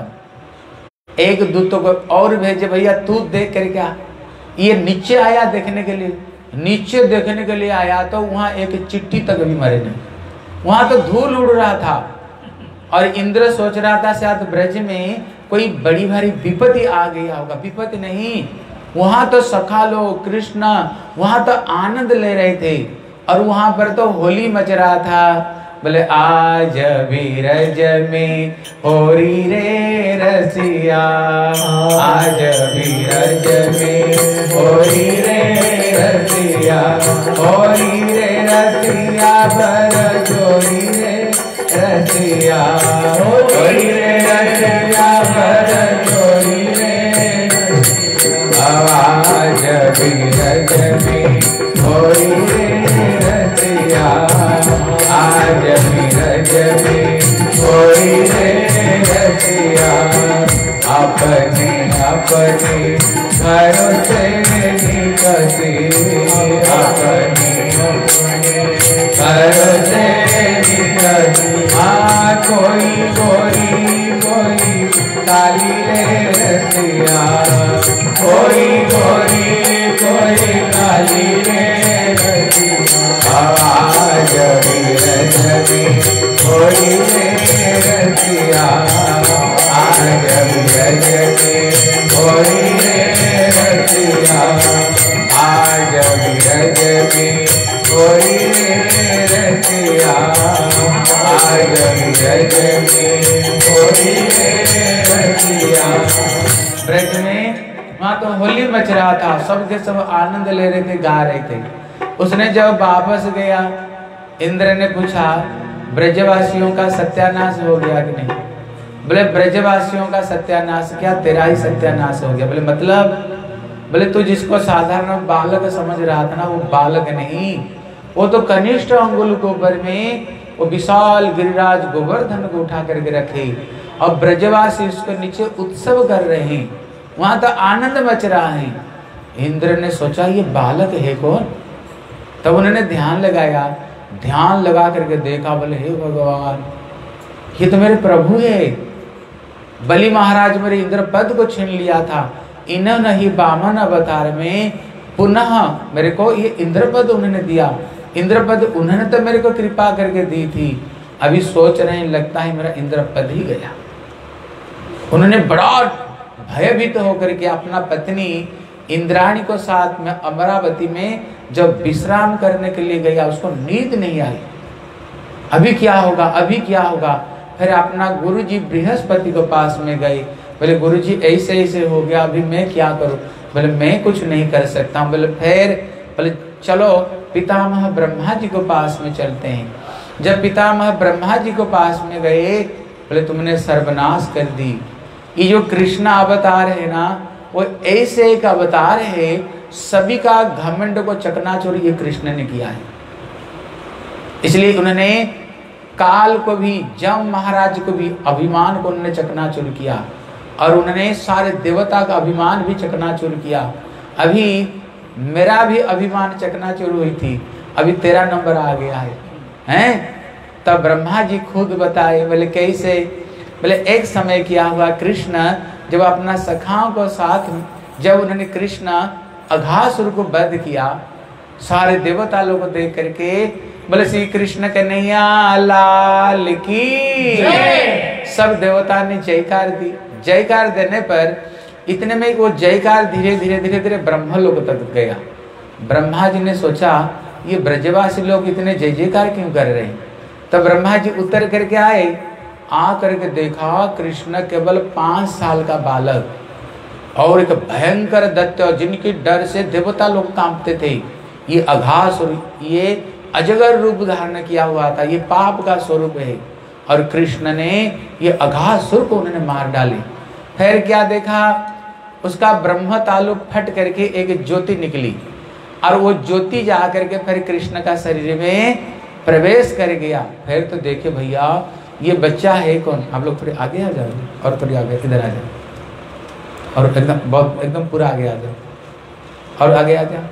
एक दूतों को और भेजे, भैया तू देख करके आ। ये नीचे आया देखने के लिए, नीचे देखने के लिए आया तो वहां एक चिट्ठी तक भी मरे नहीं, वहां तो धूल उड़ रहा था। और इंद्र सोच रहा था शायद ब्रज में कोई बड़ी भारी विपत्ति आ गया होगा। विपत्ति नहीं, वहां तो सखा लोग कृष्ण वहां तो आनंद ले रहे थे और वहां पर तो होली मच रहा था। बोले आज बीरज में होरी रे रसिया, आज बीरज में होरी रे रसिया, होरी रे रसिया बर जोरी रे रसिया, होरी रे रसिया बर जोरी रे रसिया, आज बीरज में होरी रे रसिया, आज बीरज में होरी रे रसिया, अपने अपने घरों से निकसी, अपने अपने घरों से निकसी। हाँ कोई गोरी कोई काली रे रसिया, कोई गोरी कोई काली रे रसिया, आज बीरज में होरी रे रसिया, आज बीरज में होरी रे रसिया, आज बीरज में होरी रे रसिया, आज बीरज में होरी रे रसिया। ब्रज में वहां तो होली मच रहा था, सब के सब आनंद ले रहे थे, गा रहे थे। उसने जब वापस गया, इंद्र ने पूछा ब्रजवासियों का सत्यानाश हो गया कि नहीं। बोले ब्रजवासियों का सत्यानाश क्या, तेरा ही सत्यानाश हो गया। बोले मतलब। बोले तू जिसको साधारण बालक समझ रहा था ना, वो बालक नहीं, वो तो कनिष्ठ अंगुल के ऊपर में वो विशाल गिरिराज गोवर्धन को उठा करके रखे और ब्रजवासी उसको नीचे उत्सव कर रहे हैं, वहां तो आनंद मच रहा है। इंद्र ने सोचा ये बालक है कौन, तब उन्होंने ध्यान लगाया, ध्यान लगा करके देखा। बोले हे भगवान ये तो मेरे प्रभु है, बलि महाराज मेरे इंद्र पद को छीन लिया था, इन्होंने ही वामन अवतार में पुनः मेरे को ये इंद्र पद उन्होंने दिया। इंद्र पद उन्होंने तो मेरे को कृपा करके दी थी, अभी सोच रहे हैं लगता है मेरा इंद्र पद ही गया। उन्होंने बड़ा भयभीत होकर के अपना पत्नी इंद्राणी को साथ में अमरावती में जब विश्राम करने के लिए गया, उसको नींद नहीं आई। अभी क्या होगा, अभी क्या होगा। फिर अपना गुरुजी बृहस्पति के पास में गए, बोले गुरुजी ऐसे ऐसे हो गया, अभी मैं क्या करूं। बोले मैं कुछ नहीं कर सकता हूं। बोले फिर बोले चलो पितामह ब्रह्मा जी के पास में चलते हैं। जब पितामह ब्रह्मा जी के पास में गए, बोले तुमने सर्वनाश कर दी। ये जो कृष्ण अवतार है ना, वो ऐसे एक अवतार है, सभी का घमंड को चकनाचूर ये कृष्ण ने किया है। इसलिए उन्होंने काल को भी, जम महाराज को भी, अभिमान को उन्होंने चकनाचूर किया, और उन्होंने सारे देवता का अभिमान भी चकनाचूर किया। अभी मेरा भी अभिमान चकनाचूर हुई थी, अभी तेरा नंबर आ गया है, हैं? तब ब्रह्मा जी खुद बताए, बोले कैसे। बोले एक समय क्या हुआ, कृष्ण जब अपना सखाओं को साथ, जब उन्होंने कृष्ण अघासुर को वध किया, सारे देवता लोग को देख करके बोले श्री कृष्ण कन्हैया लाल की, सब देवता ने जयकार दी। जयकार देने पर इतने में वो जयकार धीरे धीरे धीरे धीरे ब्रह्मा लोक तक गया। ब्रह्मा जी ने सोचा ये ब्रजवासी लोग इतने जय जयकार क्यों कर रहे हैं। तब ब्रह्मा जी उतर करके आए, आ करके देखा कृष्ण केवल पांच साल का बालक और एक भयंकर दैत्य, जिनकी डर से देवता लोग कांपते थे। ये अघासुर, ये अजगर रूप धारण किया हुआ था, ये पाप का स्वरूप है। और कृष्ण ने ये अघासुर को उन्होंने मार डाले। फिर क्या देखा, उसका ब्रह्म तालु फट करके एक ज्योति निकली, और वो ज्योति जा करके फिर कृष्ण का शरीर में प्रवेश कर गया। फिर तो देखे भैया ये बच्चा है कौन। आप लोग थोड़े आगे आ जाओ, और थोड़ी आगे, इधर आ जाओ, और एकदम बहुत एकदम पूरा आगे आ जाओ, और आगे आ जाओ।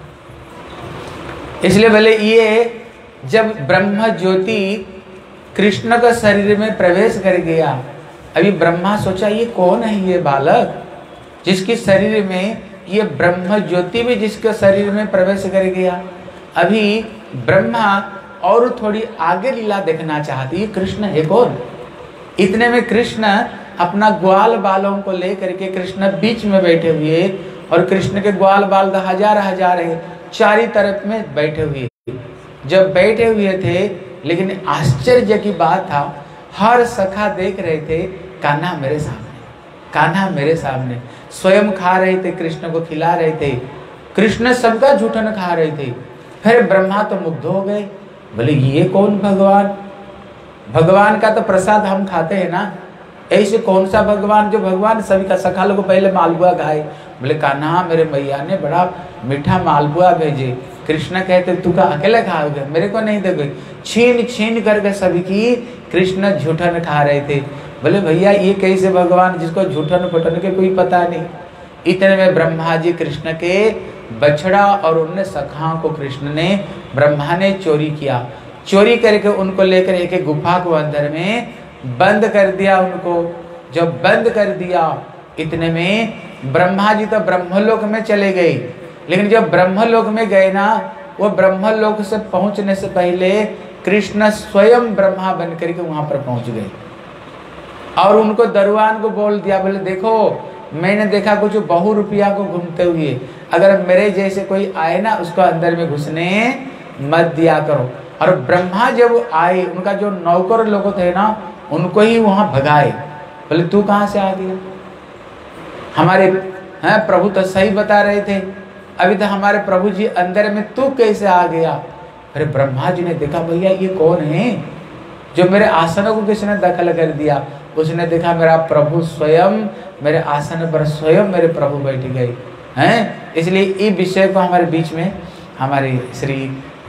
इसलिए बोले ये जब ब्रह्म ज्योति कृष्ण का शरीर में प्रवेश कर गया, अभी ब्रह्मा सोचा ये कौन है ये बालक, जिसके शरीर में ये ब्रह्म ज्योति भी जिसके शरीर में प्रवेश कर गया। अभी ब्रह्मा और थोड़ी आगे लीला देखना चाहती, ये कृष्ण है कौन। इतने में कृष्ण अपना ग्वाल बालों को लेकर के कृष्ण बीच में बैठे हुए, और कृष्ण के ग्वाल बाल तो हजार हजार है, चारी तरफ में बैठे हुए। जब बैठे हुए थे, लेकिन आश्चर्य की बात था, हर सखा देख रहे थे कान्हा मेरे सामने, कान्हा मेरे सामने, स्वयं खा रहे थे, कृष्ण को खिला रहे थे, कृष्ण सबका जूठन खा रहे थे। फिर ब्रह्मा तो मुग्ध हो गए, बोले ये कौन भगवान, भगवान का तो प्रसाद हम खाते हैं ना, ऐसे कौन सा भगवान जो भगवान सभी का सखा लोग पहले मालपुआ खाए। बोले कान्हा मेरे मैया ने बड़ा मीठा मालपुआ भेजे, कृष्ण कहते तू का अकेले खाओगे, मेरे को नहीं दोगे। छीन छीन करके सभी की कृष्ण झूठन खा रहे थे। बोले भैया ये कैसे भगवान जिसको झूठन फुटन के कोई पता नहीं। इतने में ब्रह्मा जी कृष्ण के बछड़ा और उनने सखाओं को कृष्ण ने, ब्रह्मा ने चोरी किया। चोरी करके उनको लेकर एक गुफा को अंदर में बंद कर दिया उनको। जब बंद कर दिया, इतने में ब्रह्मा जी तो ब्रह्मलोक में चले गए, लेकिन जब ब्रह्मलोक में गए ना, वो ब्रह्मलोक से पहुंचने से पहले कृष्ण स्वयं ब्रह्मा बन करके वहां पर पहुंच गए, और उनको दरवान को बोल दिया, बोले देखो मैंने देखा कुछ बहु रुपया को घूमते हुए, अगर मेरे जैसे कोई आए ना उसको अंदर में घुसने मत दिया करो। और ब्रह्मा जब आए, उनका जो नौकर लोग थे ना, उनको ही वहां भगाए। बोले तू कहां से आ गया, हमारे हैं प्रभु तो सही बता रहे थे, अभी तो हमारे प्रभु जी अंदर में, तू कैसे आ गया। अरे ब्रह्मा जी ने देखा भैया ये कौन है जो मेरे आसनों को किसने दखल कर दिया। उसने देखा मेरा प्रभु स्वयं मेरे आसन पर स्वयं मेरे प्रभु बैठ गए हैं। इसलिए इस विषय को हमारे बीच में हमारे श्री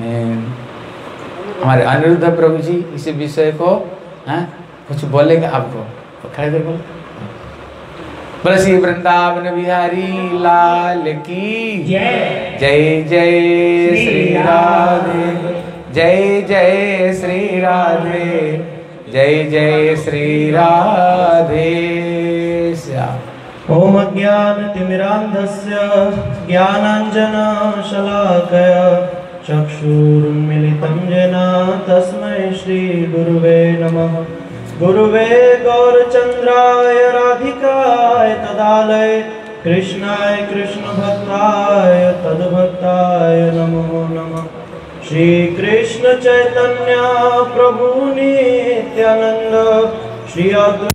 हमारे अनिरुद्ध प्रभु जी इस विषय को हैं कुछ बोलेंगे आपको, खड़े कर बोलो। बोले श्री वृंदावन बिहारी लाल की जय, जय जय श्री राधे, जय जय श्री राधे, जय जय श्री राधे श्याम। ओम अज्ञानतिमिरान्धस्य ज्ञानाञ्जनशलाकया चक्षुरुन्मीलितं येन तस्मै श्रीगुरुवे नमः। गुरुवे गौरचन्द्राय राधिकाय तदालय कृष्णाय कृष्ण भक्ताय तद्भक्ताय नमो नमः। श्री कृष्ण चैतन्य प्रभु नित्यानंद श्री अद्वैत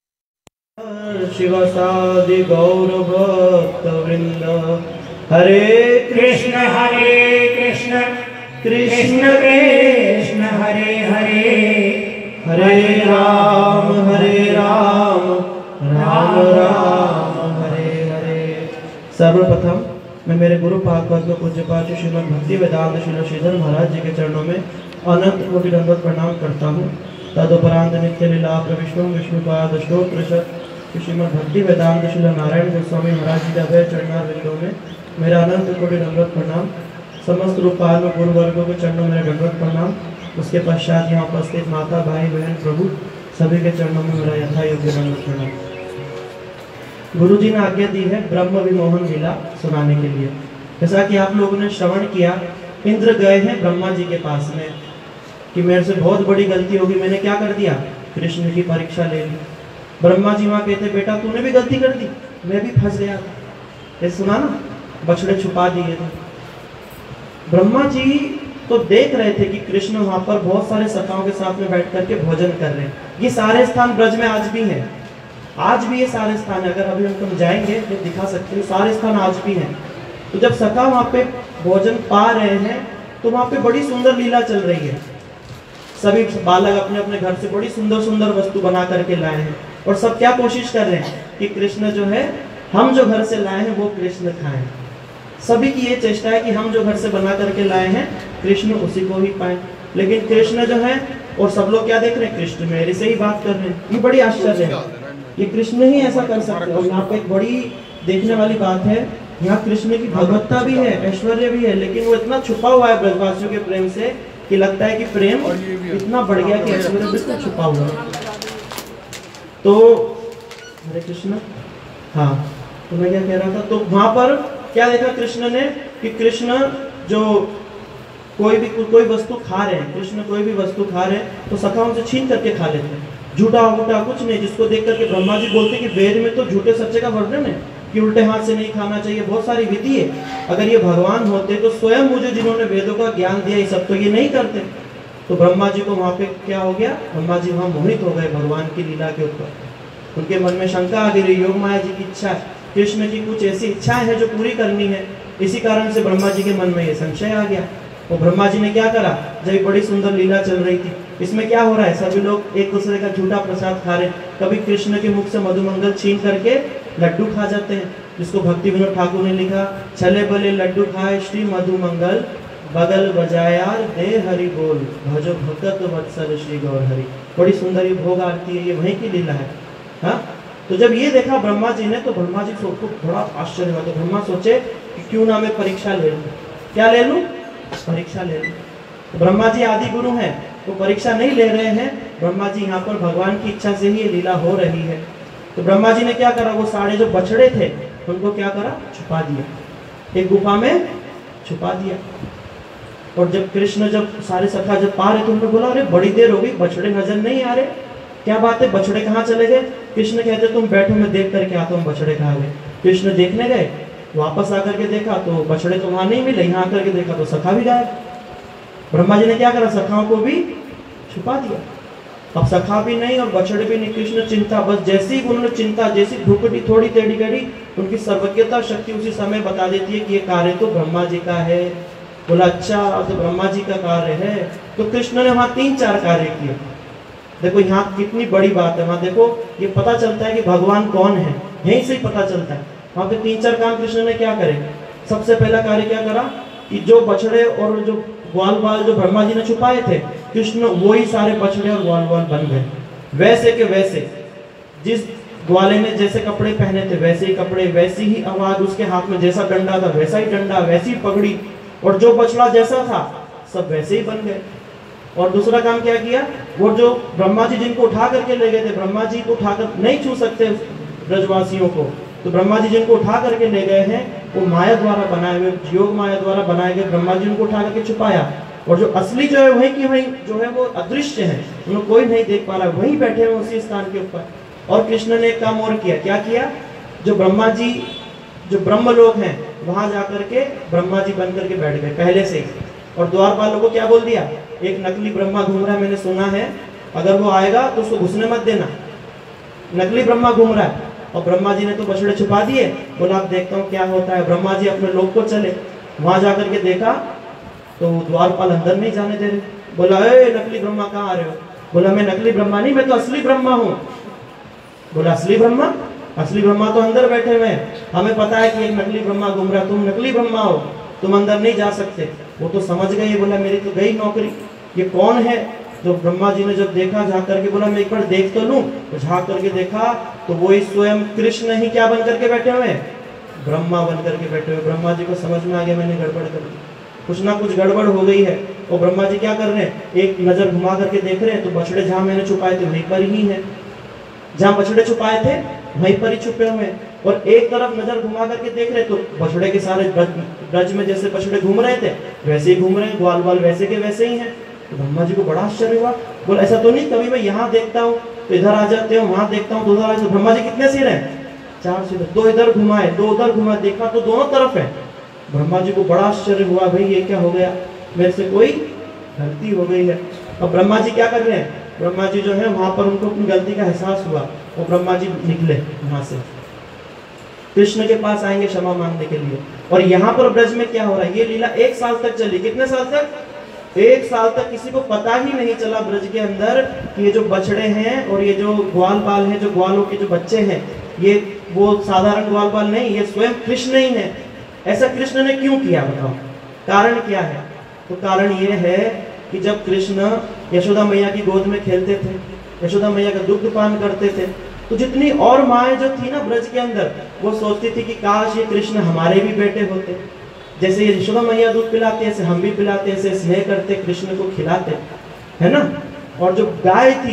शिवसादि गौर भक्त वृंद। हरे कृष्ण हरे कृष्ण कृष्ण कृष्ण हरे हरे हरे राम हरे राम राम राम हरे हरे। सर्वप्रथम मैं मेरे गुरु पाद पद्म पूज्य पाद श्रीमद् भक्ति वेदांत श्री श्रीधर महाराज जी के चरणों में अनंत कोटि दंडवत प्रणाम करता हूँ। तदुपरांत नित्य लीला विष्णु विष्णुपाद स्तोत्र श्रीमद् भक्ति वेदांत श्री नारायण गोस्वामी महाराज जी के अभय चरणार विंदों में मेरा अनंत कोटि दंडवत प्रणाम। समस्त रूपाल गुरु वर्गों के चरणों में दंडवत प्रणाम। उसके पश्चात यहाँ उपस्थित माता भाई बहन प्रभु सभी के चरणों में मेरा यथा योग्य दंडवत प्रणाम। गुरु जी ने आज्ञा दी है ब्रह्म विमोहन लीला सुनाने के लिए। जैसा कि आप लोगों ने श्रवण किया, इंद्र गए हैं ब्रह्मा जी के पास में कि मेरे से बहुत बड़ी गलती होगी, मैंने क्या कर दिया, कृष्ण की परीक्षा ले ली। ब्रह्मा जी वहाँ कहते बेटा तूने भी गलती कर दी, मैं भी फंस गया था। ये सुना ना, बछड़े छुपा दिए थे। ब्रह्मा जी तो देख रहे थे कि कृष्ण वहाँ पर बहुत सारे सखाओं के साथ में बैठ करके भोजन कर रहे हैं। ये सारे स्थान ब्रज में आज भी हैं, आज भी ये सारे स्थान, अगर अभी हम तुम जाएंगे तो दिखा सकते हैं, सारे स्थान आज भी हैं। तो जब सखा वहाँ पे भोजन पा रहे हैं तो वहाँ पे बड़ी सुंदर लीला चल रही है। सभी बालक अपने अपने घर से बड़ी सुंदर सुंदर वस्तु बना करके लाए हैं और सब क्या कोशिश कर रहे हैं कि कृष्ण जो है, हम जो घर से लाए हैं वो कृष्ण खाएं। सभी की ये चेष्टा है कि हम जो घर से बना करके लाए हैं कृष्ण उसी को ही पाए। लेकिन कृष्ण जो है, और सब लोग क्या देख रहे हैं, कृष्ण मेरे से ही बात कर रहे हैं। ये बड़ी आश्चर्य है, ये कृष्ण ही ऐसा कर सकते हैं। और यहाँ पे एक बड़ी देखने वाली बात है, यहाँ कृष्ण की भगवत्ता भी है, ऐश्वर्य भी है, लेकिन वो इतना छुपा हुआ है ब्रजवासियों के प्रेम से कि लगता है कि प्रेम इतना बढ़ गया कि ऐश्वर्य बिल्कुल छुपा हुआ है। तो हरे कृष्ण, हाँ तो मैं क्या कह रहा था, तो वहां पर क्या देखा कृष्ण ने कि कृष्ण जो कोई भी कोई वस्तु खा रहे हैं, कृष्ण कोई भी वस्तु खा रहे हैं तो सखा उनसे छीन करके खा लेते हैं। झूठा वूठा कुछ नहीं, जिसको देख करके ब्रह्मा जी बोलते कि वेद में तो झूठे सच्चे का वर्णन है कि उल्टे हाथ से नहीं खाना चाहिए, बहुत सारी विधि है। अगर ये भगवान होते तो स्वयं मुझे जिन्होंने वेदों का ज्ञान दिया, ये सब तो ये नहीं करते। तो ब्रह्मा जी को वहाँ पे क्या हो गया, ब्रह्मा जी वहाँ मोहित हो गए भगवान की लीला के ऊपर। उनके मन में शंका आ गई, योग माया जी की इच्छा है, कृष्ण की कुछ ऐसी इच्छाएं हैं जो पूरी करनी है। इसी कारण से ब्रह्मा जी के मन में ये संशय आ गया। और ब्रह्मा जी ने क्या करा, जब बड़ी सुंदर लीला चल रही थी, इसमें क्या हो रहा है, सभी लोग एक दूसरे का झूठा प्रसाद खा रहे। कभी कृष्ण के मुख से मधुमंगल छीन करके लड्डू खा जाते हैं, जिसको भक्ति विनोद ठाकुर ने लिखा, छले बले लड्डू खाए श्री मधुमंगल, बगल बजाया दे हरि बोल, भजो भगत वत्सल श्री गौर हरि। बड़ी सुंदर ये भोग आरती है, ये वहीं की लीला है। हाँ, तो जब ये देखा ब्रह्मा जी ने तो ब्रह्मा जी को थोड़ा आश्चर्य हुआ। तो ब्रह्मा सोचे कि क्यों ना मैं परीक्षा ले लूं। क्या ले लूं, परीक्षा ले लूं। तो ब्रह्मा जी आदि गुरु हैं, तो परीक्षा नहीं ले रहे हैं। ब्रह्मा जी यहाँ पर भगवान की इच्छा से ही ये लीला हो रही है। तो ब्रह्मा जी ने क्या करा, वो सारे जो बछड़े थे उनको क्या करा, छुपा दिया, एक गुफा में छुपा दिया। और जब कृष्ण जब सारे सखा जब पा रहे तो उन्होंने बोला, अरे बड़ी देर हो गई, बछड़े नजर नहीं आ रहे, क्या बात है, बछड़े कहाँ चले गए। कृष्ण कहते तुम बैठो, मैं देख करके आता हूँ बछड़े कहाँ गए। कृष्ण देखने गए, वापस आकर के देखा तो बछड़े तो वहां नहीं मिले, यहाँ आकर के देखा तो सखा भी गायब। ब्रह्मा जी ने क्या करा, सखाओं को भी छुपा दिया। अब सखा भी नहीं और बछड़े भी नहीं। कृष्ण चिंता, बस जैसे ही उन्होंने चिंता, जैसी भूकटी थोड़ी टेढ़ी करी, उनकी सर्वज्ञता शक्ति उसी समय बता देती है कि ये कार्य तो ब्रह्मा जी का है। बोला अच्छा, तो ब्रह्मा जी का कार्य है। तो कृष्ण ने वहाँ तीन चार कार्य किए। देखो यहाँ कितनी बड़ी बात है, वहाँ देखो ये पता चलता है कि भगवान कौन है, यहीं से ही पता चलता है। वहाँ पे तीन चार काम कृष्ण ने क्या करे। सबसे पहला कार्य क्या करा कि जो बछड़े और जो ग्वाल बाल जो ब्रह्मा जी ने छुपाए थे, कृष्ण वही सारे बछड़े और ग्वाल बाल बन गए, वैसे के वैसे। जिस ग्वाले ने जैसे कपड़े पहने थे वैसे ही कपड़े, वैसी ही आवाज, उसके हाथ में जैसा डंडा था वैसा ही डंडा, वैसी ही पगड़ी, और जो बछड़ा जैसा था सब वैसे ही बन गए। और दूसरा काम क्या किया, वो जो ब्रह्मा जी जिनको उठा करके ले गए थे, ब्रह्मा जी को उठाकर नहीं छू सकते ब्रजवासियों को, तो ब्रह्मा जी जिनको उठा करके ले गए हैं वो माया द्वारा बनाए हुए, योग माया द्वारा बनाए गए ब्रह्मा जी उनको उठा करके छुपाया। और जो असली जो है वहीं की वहीं जो है वो अदृश्य है, उन्हें कोई नहीं देख पा रहा, वहीं बैठे हुए उसी स्थान के ऊपर। और कृष्ण ने एक काम और किया, क्या किया, जो ब्रह्मा जी जो ब्रह्म लोग हैं वहां जाकर के ब्रह्मा जी बन करके बैठ गए पहले से ही। और द्वारपालों को क्या बोल दिया, एक नकली ब्रह्मा घूम रहा है, मैंने सुना है, अगर वो आएगा तो उसको घुसने मत देना, नकली ब्रह्मा घूम रहा है। और ब्रह्मा जी ने तो बछड़े छुपा दिए, बोला अब देखता हूँ क्या होता है। ब्रह्मा जी अपने लोग को चले, वहां जाकर के देखा तो द्वारपाल अंदर नहीं जाने दे रहे। बोला ए नकली ब्रह्मा कहाँ आ रहे हो? बोला मैं नकली ब्रह्मा नहीं, मैं तो असली ब्रह्मा हूँ। बोला असली ब्रह्मा? असली ब्रह्मा तो अंदर बैठे हुए हैं, हमें पता है कि एक नकली ब्रह्मा घूम रहा है, तुम नकली ब्रह्मा हो, तुम अंदर नहीं जा सकते। वो तो समझ गए, बोला मेरी तो गई नौकरी, ये कौन है? तो ब्रह्मा जी ने जब देखा झाँक करके, बोला मैं एक बार देख तो लूं। तो झाँक करके देखा तो वही स्वयं कृष्ण ही क्या बन करके बैठे हुए हैं, ब्रह्मा बन करके बैठे हुए। ब्रह्मा जी को समझ में आ गया मैंने गड़बड़ कर दी, कुछ ना कुछ गड़बड़ हो गई है। और ब्रह्मा जी क्या कर रहे हैं, एक नजर घुमा करके देख रहे हैं तो बछड़े जहाँ मैंने छुपाए थे वहीं पर ही है, जहाँ बछड़े छुपाए थे वहीं पर ही छुपे हुए हैं। और एक तरफ नजर घुमा करके देख रहे तो बछड़े के सारे ब्रज में जैसे बछड़े घूम रहे थे वैसे ही घूम रहे हैं, ग्वाल बाल वैसे के वैसे ही हैं। तो ब्रह्मा जी को बड़ा आश्चर्य हुआ, बोला ऐसा तो नहीं, कभी मैं यहाँ देखता हूँ तो इधर आ जाते हो, वहां देखता हूँ तो उधर आ जाते। ब्रह्मा जी कितने सिर हैं? चार सिर, दो इधर घुमाए दो उधर घुमाए, देखा तो दोनों तरफ है। ब्रह्मा जी को बड़ा आश्चर्य हुआ, भाई ये क्या हो गया, मेरे से कोई गलती हो गई है। अब ब्रह्मा जी क्या कर रहे हैं, ब्रह्मा जी जो है वहां पर उनको अपनी गलती का एहसास हुआ और ब्रह्मा जी निकले वहां से, कृष्ण के पास आएंगे क्षमा मांगने के लिए। और यहाँ पर ब्रज में क्या हो रहा है, ये लीला एक साल तक चली। कितने साल तक? एक साल तक किसी को पता ही नहीं चला ब्रज के अंदर कि ये जो बछड़े हैं और ये जो ग्वाल बाल हैं, जो ग्वालों के जो बच्चे हैं, ये वो साधारण ग्वाल बाल नहीं, ये स्वयं कृष्ण ही है। ऐसा कृष्ण ने क्यों किया बताओ, कारण क्या है? तो कारण ये है कि जब कृष्ण यशोदा मैया की गोद में खेलते थे, यशोदा मैया का दुग्ध पान करते थे, तो जितनी और माएँ जो थी ना ब्रज के अंदर, वो सोचती थी कि काश ये कृष्ण हमारे भी बेटे होते, जैसे ये यशोदा मैया दूध पिलाते ऐसे हम भी पिलाते, ऐसे स्नेह करते, कृष्ण को खिलाते, है ना। और जो गाय थी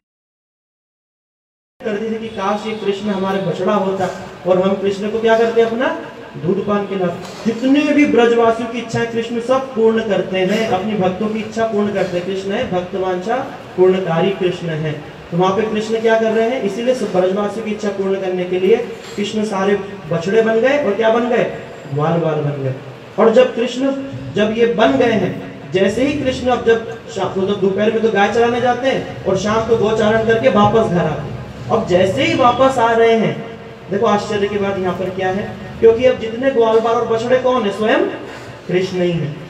करती थी कि काश ये कृष्ण हमारे बछड़ा होता और हम कृष्ण को क्या करते, अपना दूध पान खिलाते। जितने भी ब्रजवासियों की इच्छाएं कृष्ण सब पूर्ण करते हैं, अपनी भक्तों की इच्छा पूर्ण करते हैं। कृष्ण है भक्तवांछा पूर्णकारी कृष्ण है। तो वहाँ पे कृष्ण क्या कर रहे हैं, इसीलिए सब ब्रजवासियों की इच्छा पूर्ण करने के लिए कृष्ण सारे बछड़े बन गए और क्या बन गए, ग्वाल बाल बन गए। और जब कृष्ण जब ये बन गए हैं, जैसे ही कृष्ण अब जब शाम तो दोपहर में तो गाय चराने जाते हैं और शाम को गोचारण करके वापस घर आते हैं। अब जैसे ही वापस आ रहे हैं, देखो आश्चर्य की बात यहाँ पर क्या है, क्योंकि अब जितने ग्वाल बाल और बछड़े कौन है, स्वयं कृष्ण ही है।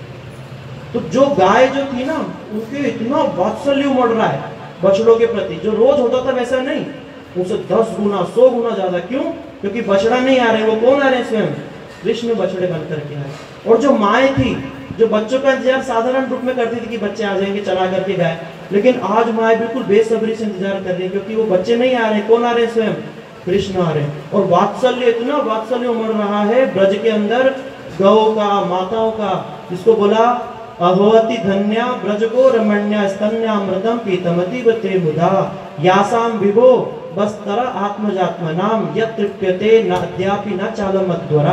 तो जो गाय जो थी ना, उनके इतना वात्सल्य उमड़ रहा है बछड़ों के प्रति, जो रोज होता था वैसा नहीं, उनसे दस गुना सौ गुना ज्यादा। क्यों? क्योंकि बछड़ा नहीं आ रहे, वो कौन आ रहे हैं, स्वयं कृष्ण बछड़े बनकर के आए। और जो माएँ थी, जो बच्चों का इंतजार साधारण रूप में करती थी कि बच्चे आ जाएंगे चला करके गाय, लेकिन आज माए बिल्कुल बेसब्री से इंतजार कर रही है, क्योंकि वो बच्चे नहीं आ रहे, कौन आ रहे हैं, स्वयं कृष्ण आ रहे हैं। और वात्सल्य, इतना वात्सल्य उमड़ रहा है ब्रज के अंदर गौ का, माताओं का, जिसको बोला अहोति धन्या ब्रज को रमण्या स्तन्यामृतम पीतमति वते मुदा यासाम विभो बस्तर आत्मजात्म नाम यत्रिप्यते न अद्यापि न चालम अद्वरा।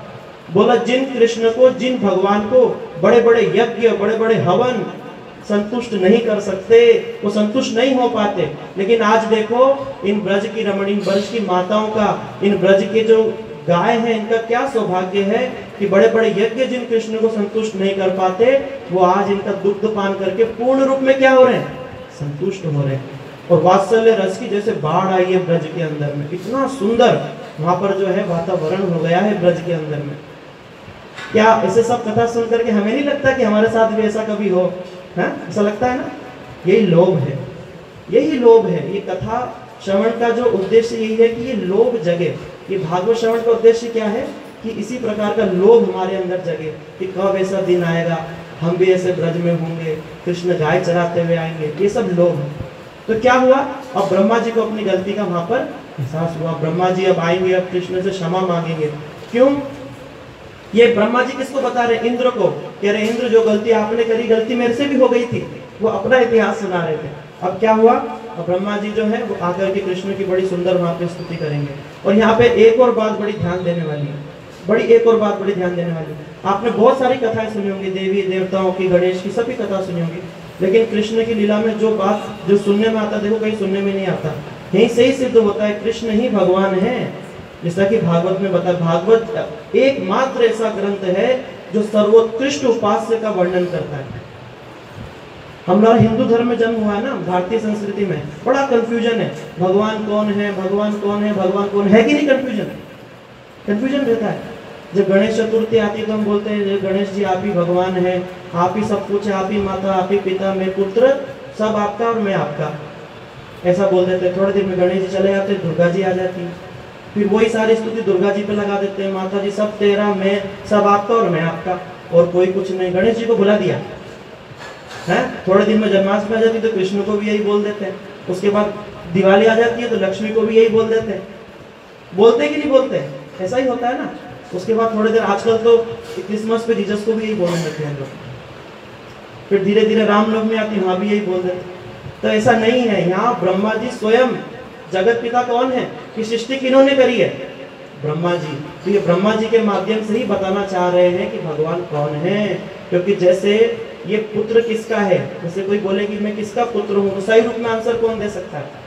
बोला जिन कृष्ण को, जिन भगवान को बड़े बड़े यज्ञ, बड़े बड़े हवन संतुष्ट नहीं कर सकते, वो संतुष्ट नहीं हो पाते, लेकिन आज देखो इन ब्रज की रमणी, ब्रज की माताओं का, इन ब्रज के जो गाय हैं, इनका क्या सौभाग्य है कि बड़े बड़े यज्ञ जिन कृष्ण को संतुष्ट नहीं कर पाते, वो आज इनका दुग्ध पान करके पूर्ण रूप में क्या हो रहे हैं, संतुष्ट हो रहे हैं। और वात्सल्य रस की जैसे बाढ़ आई है ब्रज के अंदर में, इतना सुंदर वहां पर जो है वातावरण हो गया है ब्रज के अंदर में। क्या ऐसे सब कथा सुन करके हमें नहीं लगता कि हमारे साथ भी ऐसा कभी हो, है? ऐसा लगता है ना। यही लोभ है, यही लोभ है। ये कथा श्रवण का जो उद्देश्य यही है कि ये लोभ जगे। ये भागवत श्रवण का उद्देश्य क्या है कि इसी प्रकार का लोभ हमारे अंदर जगे कि कब ऐसा दिन आएगा हम भी ऐसे ब्रज में होंगे, कृष्ण गाय चराते हुए आएंगे, ये सब लोभ है। तो क्या हुआ, अब ब्रह्मा जी को अपनी गलती का वहां पर एहसास हुआ। ब्रह्मा जी अब आएंगे, अब कृष्ण से क्षमा मांगेंगे। क्यों? ये ब्रह्मा जी किसको बता रहे? इंद्र को। कह रहे इंद्र जो गलती आपने करी, गलती मेरे से भी हो गई थी। वो अपना इतिहास सुना रहे थे। अब क्या हुआ, अब ब्रह्मा जी जो है वो आकर के कृष्ण की बड़ी सुंदर वहां पे स्तुति करेंगे। और यहाँ पे एक और बात बड़ी ध्यान देने वाली है, बड़ी एक और बात बड़ी ध्यान देने वाली है। आपने बहुत सारी कथाएं सुनी होंगी, देवी देवताओं की, गणेश की, सभी कथा सुनी होंगी, लेकिन कृष्ण की लीला में जो बात जो सुनने में आता, देखो कहीं सुनने में नहीं आता, यहीं से ही सिद्ध होता है कृष्ण ही भगवान है। जैसा कि भागवत में बता, भागवत एकमात्र ऐसा ग्रंथ है जो सर्वोत्कृष्ट उपास्य का वर्णन करता है। हमारा हिंदू धर्म में जन्म हुआ है ना, भारतीय संस्कृति में बड़ा कंफ्यूजन है, भगवान कौन है, भगवान कौन है, भगवान कौन है, कि नहीं कंफ्यूजन कंफ्यूजन रहता है। जब गणेश चतुर्थी आती है तो हम बोलते हैं गणेश जी आप ही भगवान है, आप ही सब कुछ है, आप ही माता, आप ही पिता, मैं पुत्र, सब आपका और मैं आपका, ऐसा बोल देते हैं। थोड़े दिन में गणेश जी चले जाते हैं, दुर्गा जी आ जाती है, फिर वही सारी स्तुति दुर्गा जी पे लगा देते हैं, माता जी सब तेरा, मैं सब आपका और मैं आपका, और कोई कुछ नहीं। गणेश जी को भुला दिया है। थोड़े दिन में जन्माष्टमी आ जाती है तो कृष्ण को भी यही बोल देते हैं, उसके बाद दिवाली आ जाती है तो लक्ष्मी को भी यही बोल देते हैं। बोलते कि नहीं बोलते, ऐसा ही होता है ना। उसके बाद थोड़ी देर, आजकल तो क्रिसमस पे जीसस को भी यही बोलने लगते हैं लोग, फिर धीरे धीरे रामनवमी आती है, वहाँ भी यही बोल देते। तो ऐसा नहीं है, यहाँ ब्रह्मा जी स्वयं जगत पिता कौन है, कि सृष्टि किन्होंने करी है, ब्रह्मा जी। तो ये ब्रह्मा जी के माध्यम से ही बताना चाह रहे हैं कि भगवान कौन है। क्योंकि जैसे ये पुत्र किसका है, जैसे कोई बोले कि मैं किसका पुत्र हूँ, तो सही रूप में आंसर कौन दे सकता है,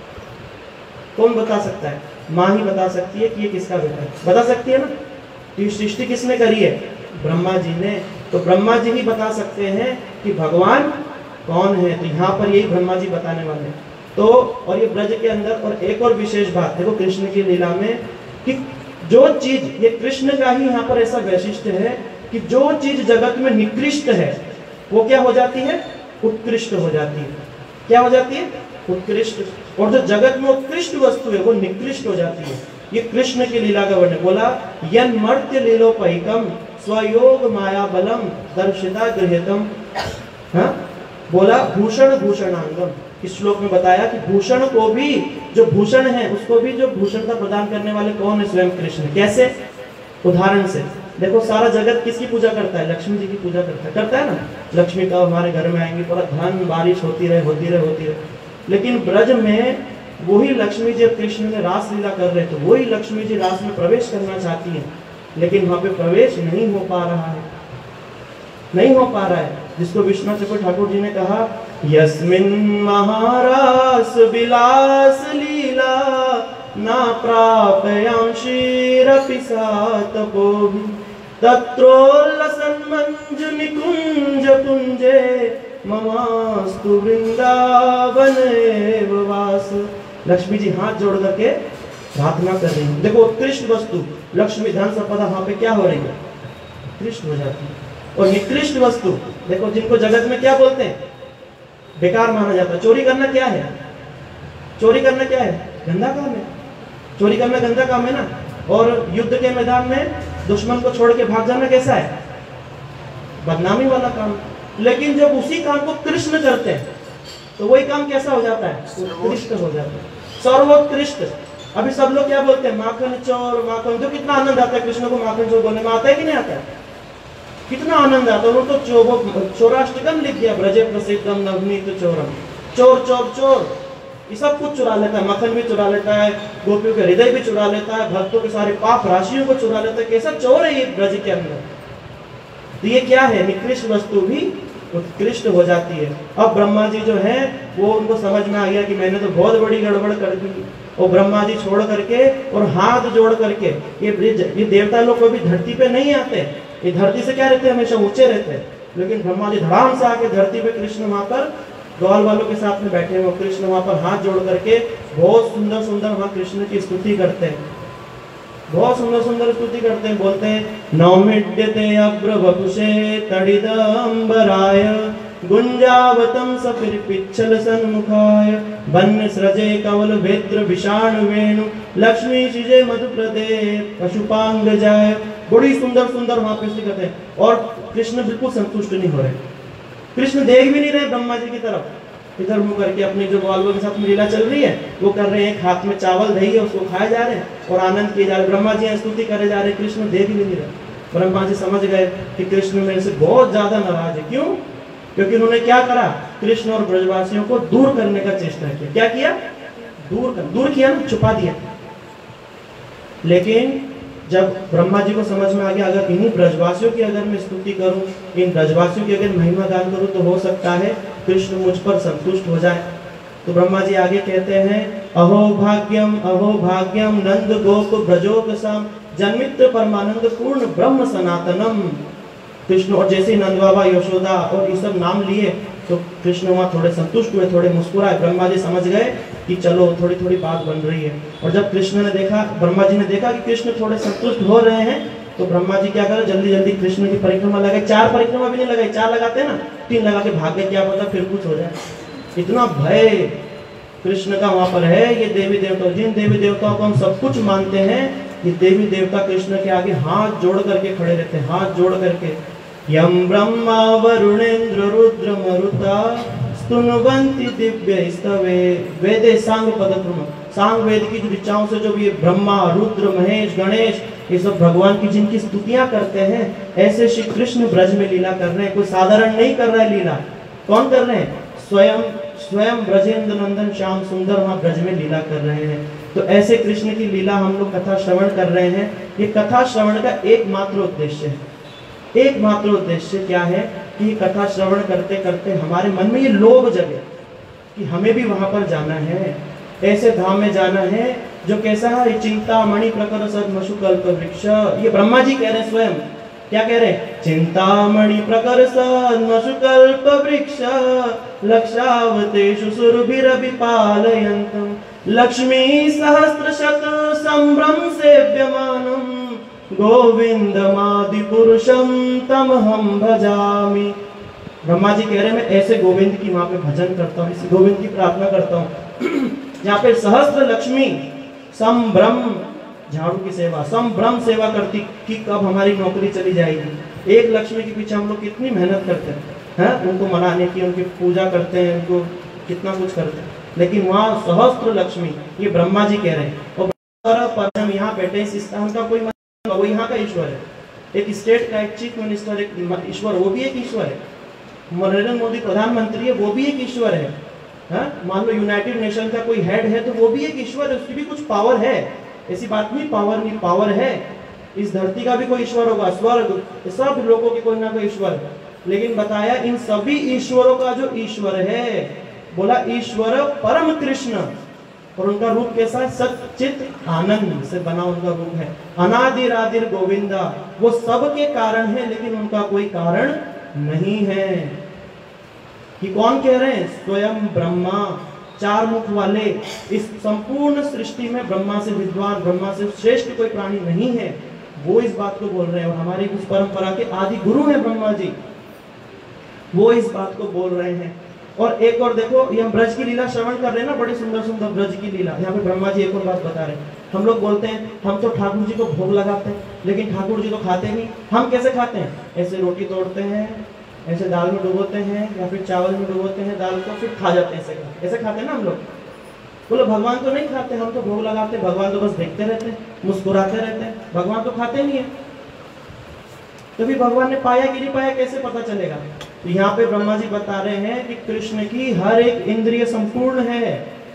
कौन बता सकता है? माँ ही बता सकती है कि ये किसका बेटा है, बता सकती है ना। तो ये सृष्टि किसने करी है, ब्रह्मा जी ने। तो ब्रह्मा जी ही बता सकते हैं कि भगवान कौन है। तो यहाँ पर यही ब्रह्मा जी बताने वाले हैं। तो और ये ब्रज के अंदर और एक और विशेष बात देखो कृष्ण की लीला में, कि जो चीज, ये कृष्ण का ही यहाँ पर ऐसा वैशिष्ट है कि जो चीज जगत में निकृष्ट है वो क्या हो जाती है, उत्कृष्ट हो जाती है। क्या हो जाती है, उत्कृष्ट। और जो जगत में उत्कृष्ट वस्तु है वो निकृष्ट हो जाती है। ये कृष्ण की लीला का वर्णन। बोला यन मर्त्य लीलोपैकम स्वयोग माया बलम दर्शिता गृहतम। हाँ, बोला भूषण भूषणांगम। इस श्लोक में बताया कि भूषण को भी, जो भूषण है उसको भी जो भूषणता प्रदान करने वाले कौन है, स्वयं कृष्ण। कैसे, उदाहरण से देखो, सारा जगत किसकी पूजा करता है, लक्ष्मी जी की पूजा करता है, करता है ना। लक्ष्मी का हमारे घर में आएंगी, पूरा धन बारिश होती रहे होती रहे होती रहे। लेकिन ब्रज में वही लक्ष्मी जी, कृष्ण ने रास लीला कर रहे, तो वही लक्ष्मी जी रास में प्रवेश करना चाहती है, लेकिन वहां पे प्रवेश नहीं हो पा रहा है, नहीं हो पा रहा है। जिसको विश्वनाथ चक्रवर्ती ठाकुर जी ने कहा, यस्मिन महारास विलास लीला ना प्रापयाम क्षीरपि सातपोभि तत्रोल्लसन मंजु निकुंज कुंजे ममास्तु वृंदावन एव वास। लक्ष्मी जी हाथ जोड़ करके प्रार्थना कर रही है। देखो उत्कृष्ट वस्तु लक्ष्मी धन संपदा वहां पे क्या हो रही है, उत्कृष्ट हो जाती है। और निकृष्ट वस्तु देखो, जिनको जगत में क्या बोलते हैं, बेकार माना जाता है। चोरी करना क्या है, चोरी करना क्या है, गंदा काम है। चोरी करना गंदा काम है ना। और युद्ध के मैदान में दुश्मन को छोड़ के भाग जाना कैसा है, बदनामी वाला काम। लेकिन जब उसी काम को कृष्ण करते हैं तो वही काम कैसा हो जाता है, उत्कृष्ट हो जाता है, सर्वोत्कृष्ट। अभी सब लोग क्या बोलते हैं, माखन चोर माखन। तो कितना आनंद आता है कृष्ण को माखन चोर बोलने में, आता है कि नहीं आता है, कितना आनंद आता है। वो तो चो, चौराष्टकम लिख दिया, ब्रजे प्रसिद्धम नवनीत चोरम। चोर चोर चोर, ये सब कुछ चुरा लेता है, मक्खन भी चुरा लेता है, गोपियों के हृदय भी चुरा लेता है, भक्तों के सारे पाप राशियों को चुरा लेता है। कैसा चोर है ये ब्रज के अंदर। तो ये क्या है, निकृष्ट वस्तु भी उत्कृष्ट हो जाती है। अब ब्रह्मा जी जो है वो उनको समझ में आ गया कि मैंने तो बहुत बड़ी गड़बड़ कर दी। और ब्रह्मा जी छोड़ करके और हाथ जोड़ करके, ये ब्रिज, ये देवता लोग कभी धरती पे नहीं आते, ये धरती से क्या रहते हैं, हमेशा ऊंचे रहते हैं। लेकिन ब्रह्मा जी धड़ाम से आके धरती पे, कृष्ण वहां पर ग्वाल वालों के साथ में बैठे हुए, कृष्ण वहां पर हाथ जोड़ करके बहुत सुंदर सुंदर वहां कृष्ण की स्तुति करते हैं, बहुत सुंदर सुंदर स्तुति करते हैं। बोलते हैं नौमिड्यते अब्र वपुषे तड़िदंबराय गुंजावतम सफिर पिच्छल सन्मुखाय वन्य सृजे कवल भेद्र विषाण वेणु लक्ष्मी शिजे मधुप्रदे पशुपांग जाय। बड़ी सुंदर सुंदर वहां पे स्तुति करते हैं। और कृष्ण बिल्कुल संतुष्ट नहीं हो रहे, कृष्ण देख भी नहीं रहे ब्रह्मा जी की तरफ, इधर मुंह करके अपनी जो ग्वालों के साथ में लीला चल रही है वो कर रहे हैं। एक हाथ में चावल दही है, उसको खाए जा रहे हैं और आनंद किए जा रहे हैं। ब्रह्मा जी स्तुति करे जा रहे हैं, कृष्ण देख भी नहीं रहे। ब्रह्मा जी समझ गए कि कृष्ण मेरे से बहुत ज्यादा नाराज है। क्यों? क्योंकि उन्होंने क्या करा, कृष्ण और ब्रजवासियों को दूर करने का चेष्टा किया। क्या किया? दूर कर, दूर किया ना, छुपा दिया। लेकिन जब ब्रह्मा जी को समझ में आ गया, अगर इन्हीं ब्रजवासियों की अगर मैं स्तुति करूं, इन ब्रजवासियों की अगर महिमा गान करूं, तो हो सकता है कृष्ण मुझ पर संतुष्ट हो जाए। तो ब्रह्मा जी आगे कहते हैं, अहो भाग्यम अहो भाग्यम नंद गोप ब्रजोक सम जन्मित्र परमानंद पूर्ण ब्रह्म सनातनम। कृष्ण और जैसे नंद बाबा यशोदा और ये सब नाम लिए तो कृष्ण वहाँ थोड़े संतुष्ट हुए, थोड़े मुस्कुराए। ब्रह्मा जी समझ गए कि चलो थोड़ी थोड़ी बात बन रही है। और जब कृष्ण ने देखा, ब्रह्मा जी ने देखा कि कृष्ण थोड़े संतुष्ट हो रहे हैं, तो ब्रह्मा जी क्या करे, जल्दी जल्दी कृष्ण की परिक्रमा लगाई। चार परिक्रमा भी नहीं लगाई, चार लगाते हैं ना, तीन लगा के भाग गए, क्या पता फिर कुछ हो जाए। इतना भय कृष्ण का वहां पर है। ये देवी देवता, जिन देवी देवताओं को हम सब कुछ मानते हैं, ये देवी देवता कृष्ण के आगे हाथ जोड़ करके खड़े रहते हैं, हाथ जोड़ करके। यम ब्रह्मा वरुणेन्द्र रुद्र मरुता स्तुन्वन्ति दिव्य स्तवे वेदे सांग पदक्रम। सांग वेद की जो ऋचाओं से जो ये ब्रह्मा रुद्र महेश गणेश ये सब भगवान की जिनकी स्तुतियां करते हैं, ऐसे श्री कृष्ण ब्रज में लीला कर रहे हैं। कोई साधारण नहीं कर रहा है लीला। कौन कर रहे हैं? स्वयं स्वयं ब्रजेंद्र नंदन श्याम सुंदर वहां ब्रज में लीला कर रहे हैं। तो ऐसे कृष्ण की लीला हम लोग कथा श्रवण कर रहे हैं। ये कथा श्रवण का एकमात्र उद्देश्य है, एकमात्र उद्देश्य क्या है कि कथा श्रवण करते करते हमारे मन में ये लोभ जगे कि हमें भी वहां पर जाना है, ऐसे धाम में जाना है जो कैसा है, चिंता मणि प्रकर सदमशुकल्प वृक्ष। ये ब्रह्मा जी कह रहे हैं स्वयं। क्या कह रहे हैं? चिंतामणि प्रकर सदमशुकल्प वृक्ष लक्षावतेषु सुरभिरभिपालयन्तम् लक्ष्मी सहस्रशत संभ्रम सेव्यमानम् गोविंदमादि पुरुषम तमहम भजामि। ब्रह्मा जी कह रहे हैं मैं ऐसे गोविंद की वहां पे भजन करता हूँ, इस गोविंद की प्रार्थना करता हूँ यहाँ पे सहस्त्र लक्ष्मी संभ्रम, झाड़ू की सेवा, संभ्रम सेवा करती कि कब हमारी नौकरी चली जाएगी। एक लक्ष्मी के पीछे हम लोग कितनी मेहनत करते हैं, हैं? उनको मनाने की, उनकी पूजा करते हैं, उनको कितना कुछ करते हैं, लेकिन वहाँ सहस्त्र लक्ष्मी, ये ब्रह्मा जी कह रहे हैं। और हम यहाँ बैठे इस स्थान का कोई मतलब, वो यहाँ का ईश्वर है। एक स्टेट का एक चीफ मिनिस्टर एक ईश्वर, वो भी एक ईश्वर है। नरेंद्र मोदी प्रधानमंत्री है, वो भी एक ईश्वर है। मान लो यूनाइटेड नेशन का कोई हेड है तो वो भी एक ईश्वर है, उसकी भी कुछ पावर है। ऐसी बात नहीं पावर नहीं, पावर है। इस धरती का भी कोई ईश्वर होगा, स्वर्ग, सब लोगों के कोई ना कोई ईश्वर। लेकिन बताया इन सभी ईश्वरों का जो ईश्वर है, बोला ईश्वर परम कृष्ण, और उनका रूप कैसा है? सच्चित आनंद से बना उनका रूप है। अनादिर आदिर गोविंदा, वो सबके कारण है लेकिन उनका कोई कारण नहीं है। कि कौन कह रहे हैं? स्वयं ब्रह्मा, चार मुख वाले। इस संपूर्ण सृष्टि में ब्रह्मा से विद्वान, ब्रह्मा से श्रेष्ठ कोई प्राणी नहीं है, वो इस बात को बोल रहे हैं। और हमारी उस परंपरा के आदि गुरु हैं ब्रह्मा जी, वो इस बात को बोल रहे हैं। और एक और देखो, ये हम ब्रज की लीला श्रवण कर रहे हैं ना, बड़ी सुंदर सुंदर ब्रज की लीला। यहाँ पे ब्रह्मा जी एक और बात बता रहे हैं। हम लोग बोलते हैं हम तो ठाकुर जी को भोग लगाते हैं, लेकिन ठाकुर जी तो खाते नहीं। हम कैसे खाते हैं? ऐसे रोटी तोड़ते हैं, ऐसे दाल में डुबोते हैं, या फिर चावल में डुबोते हैं दाल को, फिर खा जाते हैं। ऐसे ऐसे खाते हैं ना हम लोग। बोलो भगवान तो नहीं खाते, हम तो भोग लगाते हैं, भगवान तो बस देखते रहते हैं, मुस्कुराते रहते हैं, भगवान तो खाते नहीं है। तभी भगवान ने पाया कि नहीं पाया कैसे पता चलेगा? तो यहाँ पे ब्रह्मा जी बता रहे हैं कि कृष्ण की हर एक इंद्रिय संपूर्ण है।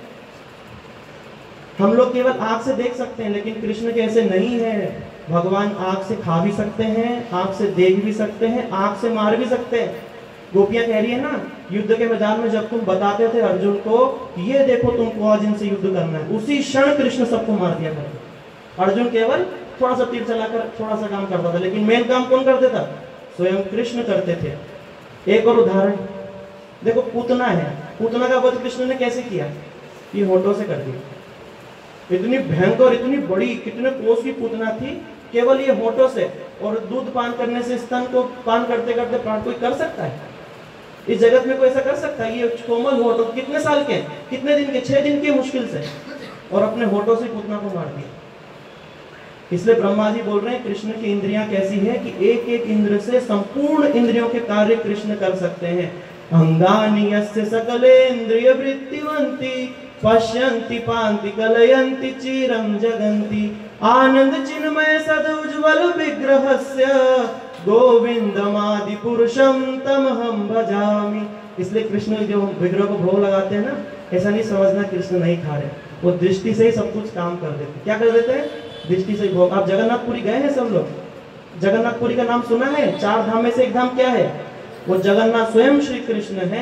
हम लोग केवल आंख से देख सकते हैं, लेकिन कृष्ण के ऐसे नहीं है। भगवान आंख से खा भी सकते हैं, आंख से देख भी सकते हैं, आंख से मार भी सकते हैं। गोपियां कह रही है ना, युद्ध के मैदान में जब तुम बताते थे अर्जुन को ये देखो तुमको आज इनसे युद्ध करना है, उसी क्षण कृष्ण सबको मार दिया करते। अर्जुन केवल थोड़ा सा तीर चलाकर थोड़ा सा काम करता था, लेकिन मेन काम कौन करते था? स्वयं कृष्ण करते थे। एक और उदाहरण देखो, पूतना है, पूतना का वध कृष्ण ने कैसे किया? ये होठों से कर दिया। इतनी भयंकर, इतनी बड़ी, कितने कोस की पूतना थी, केवल ये होठों से। और दूध पान करने से स्तन को पान करते करते प्राण कोई कर सकता है? इस जगत में कोई ऐसा कर सकता है? ये कोमल होठों, कितने साल के, कितने दिन के? छह दिन के मुश्किल से, और अपने होठों से पूतना को मार दिया। इसलिए ब्रह्मा जी बोल रहे हैं कृष्ण की इंद्रियां कैसी है कि एक एक इंद्र से संपूर्ण इंद्रियों के कार्य कृष्ण कर सकते हैं। अंगानि यस्य सकलेन्द्रिय वृत्तिवन्ति पश्यन्ति पान्ति कलयन्ति चिरं जगन्ति आनंद चिन्मय सद उज्ज्वल विग्रहस्य गोविंदमादि पुरुषम तमहम भजामि। इसलिए कृष्ण जो विग्रह को भोग लगाते हैं ना, ऐसा नहीं समझना कृष्ण नहीं खा रहे, वो दृष्टि से ही सब कुछ काम कर देते। क्या कर देते हैं? दृष्टि से भोग। आप जगन्नाथपुरी गए हैं सब लोग? जगन्नाथपुरी का नाम सुना है? चार धाम में से एक धाम क्या है? वो जगन्नाथ स्वयं श्री कृष्ण है।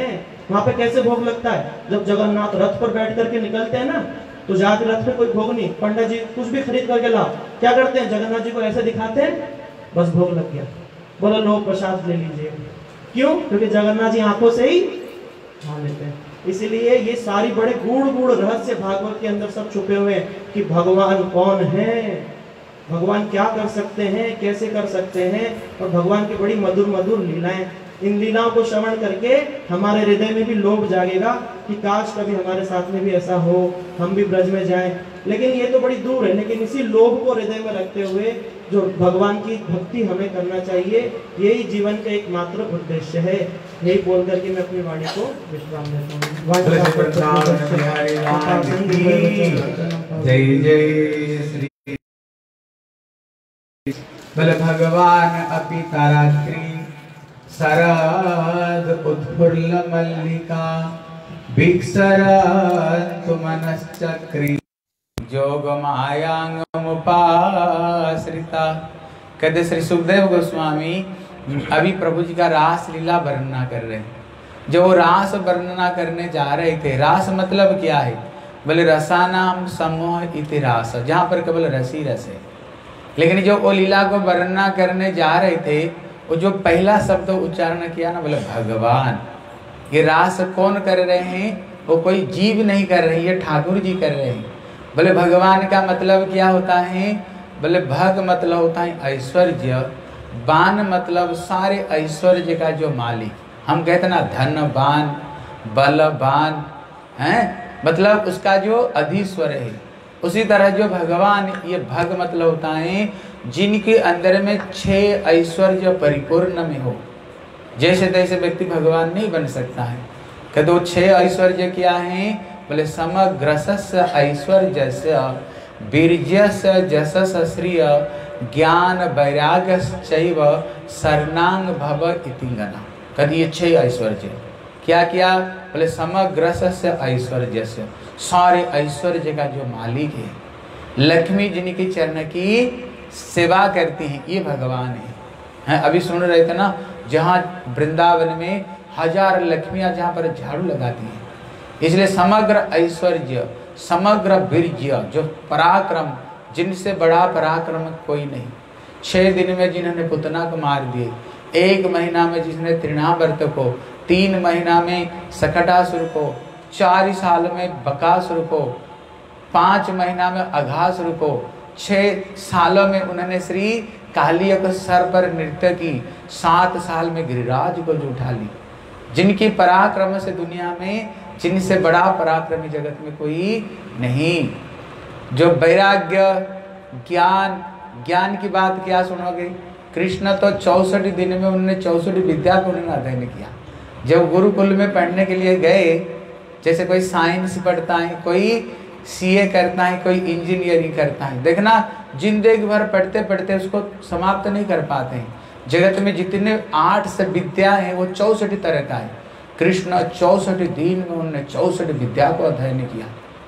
वहां पे कैसे भोग लगता है? जब जगन्नाथ रथ पर बैठ करके निकलते हैं ना, तो जाके रथ पे कोई भोग नहीं, पंडित जी कुछ भी खरीद करके लाओ, क्या करते हैं? जगन्नाथ जी को ऐसे दिखाते हैं, बस भोग लग गया, बोलो लो प्रसाद ले लीजिए। क्यों? क्योंकि जगन्नाथ जी आंखों से ही खा लेते हैं। इसीलिए ये सारी बड़े गूढ़ गूढ़ रहस्य भागवत के अंदर सब छुपे हुए हैं कि भगवान कौन है, भगवान क्या कर सकते हैं, कैसे कर सकते हैं, और भगवान की बड़ी मधुर मधुर लीलाएं। इन लीलाओं को श्रवण करके हमारे हृदय में भी लोभ जागेगा कि काश कभी हमारे साथ में भी ऐसा हो, हम भी ब्रज में जाएं। लेकिन ये तो बड़ी दूर है, लेकिन इसी लोभ को हृदय में रखते हुए जो भगवान की भक्ति हमें करना चाहिए, यही जीवन का एकमात्र उद्देश्य है। यही बोल करके मैं अपनी वाणी को विश्राम देता हूँ। जय जय श्री बल भगवान अपि तारात्रि शरद उत्फुल्ल मल्लिका विक्षरन्तु मनश्चक्री जोग मायांगमुपाश्रिता। कहते श्री सुखदेव गोस्वामी अभी प्रभु जी का रास लीला वर्णना कर रहे हैं। जो वो रास वर्णना करने जा रहे थे, रास मतलब क्या है? बोले रसानाम समूह इति रास, जहाँ पर केवल रसी रस है। लेकिन जो वो लीला को वर्णना करने जा रहे थे, वो जो पहला शब्द उच्चारण किया ना, बोले भगवान। ये रास कौन कर रहे हैं? वो कोई जीव नहीं कर रहे, ये ठाकुर जी कर रहे हैं। बोले भगवान का मतलब क्या होता है? बोले भग मतलब होता है ऐश्वर्य, बान मतलब सारे ऐश्वर्य का जो मालिक। हम कहते ना धनवान, बलवान हैं, मतलब उसका जो अधीश्वर है। उसी तरह जो भगवान, ये भग मतलब होता है जिनके अंदर में छह ऐश्वर्य परिपूर्ण में हो। जैसे तैसे व्यक्ति भगवान नहीं बन सकता है। कहते वो छह ऐश्वर्य क्या है? बोले समग्रसस्य ऐश्वर्यस्य वीर्यस्य जसस्य श्रिय ज्ञान वैराग्यश्चैव शरणांग भव इति गणा। कहते ये छह ऐश्वर्य क्या क्या? बोले समग्रसस्य ऐश्वर्यस्य, सारे ऐश्वर्य का जो मालिक है। लक्ष्मी जिनके चरण की सेवा करती हैं, ये भगवान है। हैं अभी सुन रहे थे ना, जहाँ वृंदावन में हजार लक्ष्मियाँ जहाँ पर झाड़ू लगाती हैं। इसलिए समग्र ऐश्वर्य, समग्र वीर्य, जो पराक्रम, जिनसे बड़ा पराक्रम कोई नहीं। छह दिन में जिन्होंने पुतना को मार दिए, एक महीना में जिसने तृणावर्त को, तीन महीना में सकटासुर को, चार साल में बकासुर को, पाँच महीना में अघासुर को, छह सालों में उन्होंने श्री कालिया को सर पर नृत्य की, सात साल में गिरिराज को जो उठा ली। जिनकी पराक्रम से दुनिया में, जिनसे बड़ा पराक्रमी जगत में कोई नहीं। जो वैराग्य, ज्ञान, ज्ञान की बात क्या सुनोगे? कृष्ण तो चौसठ दिन में उन्होंने चौसठ विद्या को उन्होंने अध्ययन किया। जब गुरुकुल में पढ़ने के लिए गए, जैसे कोई साइंस पढ़ता है, कोई सीए करता है, कोई इंजीनियरिंग करता है, देखना जिंदगी भर पढ़ते पढ़ते उसको समाप्त नहीं कर पाते हैं। जगत में जितने आठ से विद्या हैं वो चौसठ तरह का है। कृष्ण चौसठ दिन में उन्होंने चौसठ विद्या को अध्ययन किया।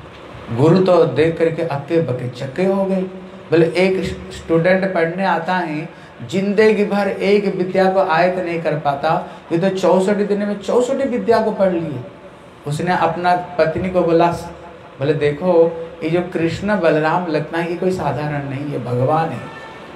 गुरु तो देख करके अक्के बके चक्के हो गए। बोले एक स्टूडेंट पढ़ने आता है, जिंदगी भर एक विद्या को आयत नहीं कर पाता, ये तो चौसठ दिन में चौसठ विद्या को पढ़ लिए। उसने अपना पत्नी को बोला, बोले देखो ये जो कृष्ण बलराम लगता है ये कोई साधारण नहीं, ये भगवान है।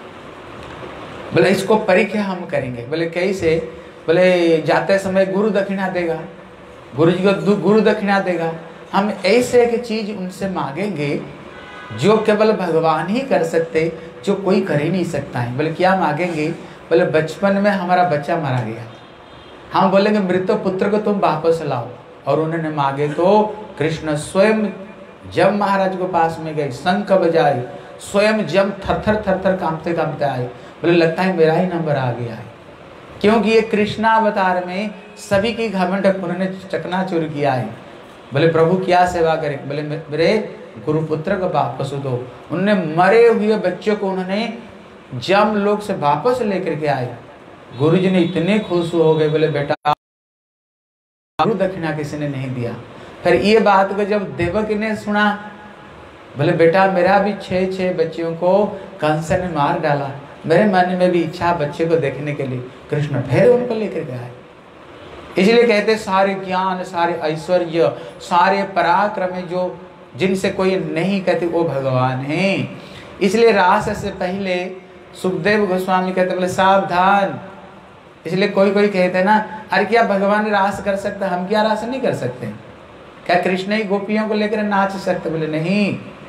बोले इसको परीक्षा हम करेंगे। बोले कैसे? बोले जाते समय गुरु दक्षिणा देगा, गुरु जी को गुरु दक्षिणा देगा। हम ऐसे एक चीज उनसे मांगेंगे जो केवल भगवान ही कर सकते, जो कोई कर ही नहीं सकता है। बोले क्या मांगेंगे? बोले बचपन में हमारा बच्चा मारा गया, हम बोलेंगे मृत पुत्र को तुम वापस लाओ। और उन्होंने मांगे तो कृष्ण स्वयं जब महाराज को पास में गए, शंख बजाए, स्वयं जब थर थर थर थर कांपते कांपते आए। बोले लगता है मेरा ही नंबर आ गया है, क्योंकि ये कृष्णावतार में सभी की घमंड उन्होंने चकनाचूर किया है। बोले प्रभु क्या सेवा करें? बोले मेरे गुरुपुत्र को वापस दो। उन्होंने मरे हुए बच्चों को उन्होंने जम लोग से वापस लेकर के आए। गुरु जी ने इतने खुश हो गए, बोले बेटा गुरु दक्षिणा किसी ने नहीं दिया। फिर ये बात को जब देवक ने सुना, बोले बेटा मेरा भी छह छह बच्चियों को कंस ने मार डाला, मेरे मन में भी इच्छा बच्चे को देखने के लिए। कृष्ण फिर उनको लेकर के आए। इसलिए कहते सारे ज्ञान, सारे ऐश्वर्य, सारे पराक्रम जो जिनसे कोई नहीं कहते वो भगवान हैं। इसलिए रास से पहले सुखदेव गोस्वामी कहते बोले सावधान। इसलिए कोई कोई कहते हैं ना, अरे क्या भगवान रास कर सकते, हम क्या रास नहीं कर सकते? क्या कृष्ण ही गोपियों को लेकर नाच सकते? बोले नहीं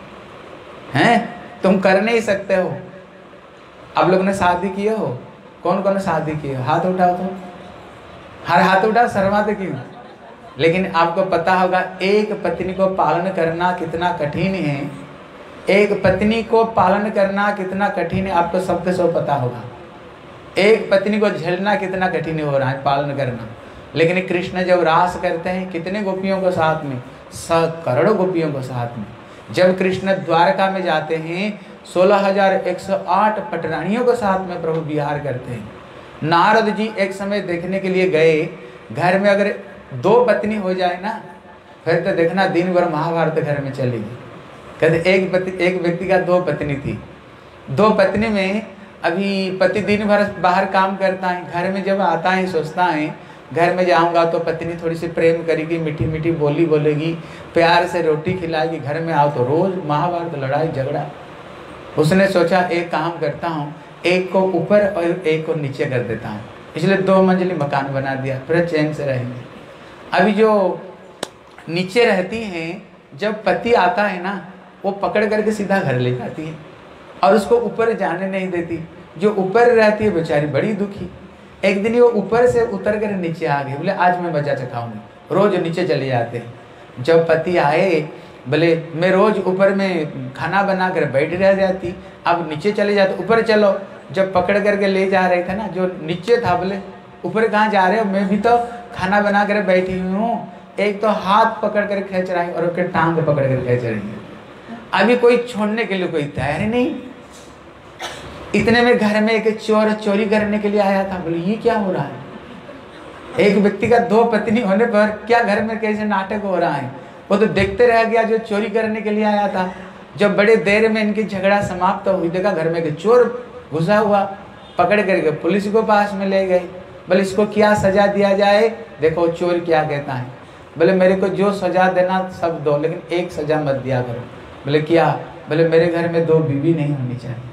हैं, तुम कर नहीं सकते हो। आप लोगों ने शादी किए हो? कौन कौन शादी किए? हाथ उठाओ तो, हर हाथ उठाओ, शर्माते क्यों? लेकिन आपको पता होगा एक पत्नी को पालन करना कितना कठिन है। एक पत्नी को पालन करना कितना कठिन है, आपको सबके सब पता होगा। एक पत्नी को झेलना कितना कठिन हो रहा है, पालन करना। लेकिन कृष्ण जब रास करते हैं कितने गोपियों को साथ में, सब करोड़ों गोपियों को साथ में। जब कृष्ण द्वारका में जाते हैं सोलह हजार एक सौ आठ पटरानियों को साथ में प्रभु विहार करते हैं। नारद जी एक समय देखने के लिए गए, घर में अगर दो पत्नी हो जाए ना, फिर तो देखना दिन भर महाभारत घर में चलेगी। कहते एक पति एक व्यक्ति का दो पत्नी थी। दो पत्नी में अभी पति दिन भर बाहर काम करता है, घर में जब आता है सोचता है घर में जाऊंगा तो पत्नी थोड़ी सी प्रेम करेगी, मीठी मीठी बोली बोलेगी, प्यार से रोटी खिलाएगी। घर में आओ तो रोज महाभारत, लड़ाई झगड़ा। उसने सोचा एक काम करता हूँ, एक को ऊपर और एक को नीचे कर देता हूँ। इसलिए दो मंजिली मकान बना दिया, फिर चैन से रहेंगे। अभी जो नीचे रहती हैं, जब पति आता है ना, वो पकड़ करके सीधा घर ले जाती है और उसको ऊपर जाने नहीं देती। जो ऊपर रहती है बेचारी बड़ी दुखी। एक दिन वो ऊपर से उतर कर नीचे आ गई, बोले आज मैं मजा चखाऊंगी। रोज नीचे चले जाते हैं। जब पति आए बोले मैं रोज ऊपर में खाना बना कर बैठ रह जाती, अब नीचे चले जाते, ऊपर चलो। जब पकड़ करके ले जा रहे थे ना, जो नीचे था, बोले ऊपर कहाँ जा रहे हो, मैं भी तो खाना बना कर बैठी हुई हूँ। एक तो हाथ पकड़ कर खींच रहा है और उसके टांग पकड़ कर खींच रही है। अभी कोई छोड़ने के लिए कोई तैयार ही नहीं। इतने में घर में एक चोर चोरी करने के लिए आया था। बोले ये क्या हो रहा है? एक व्यक्ति का दो पत्नी होने पर क्या घर में कैसे नाटक हो रहा है? वो तो देखते रह गया जो चोरी करने के लिए आया था। जब बड़े देर में इनकी झगड़ा समाप्त हुई, देखा घर में एक चोर घुसा हुआ, पकड़ करके पुलिस को पास में ले गए। बोले इसको क्या सजा दिया जाए? देखो चोर क्या कहता है। बोले मेरे को जो सजा देना सब दो, लेकिन एक सजा मत दिया करो। बोले क्या? बोले मेरे घर में दो बीवी नहीं होनी चाहिए,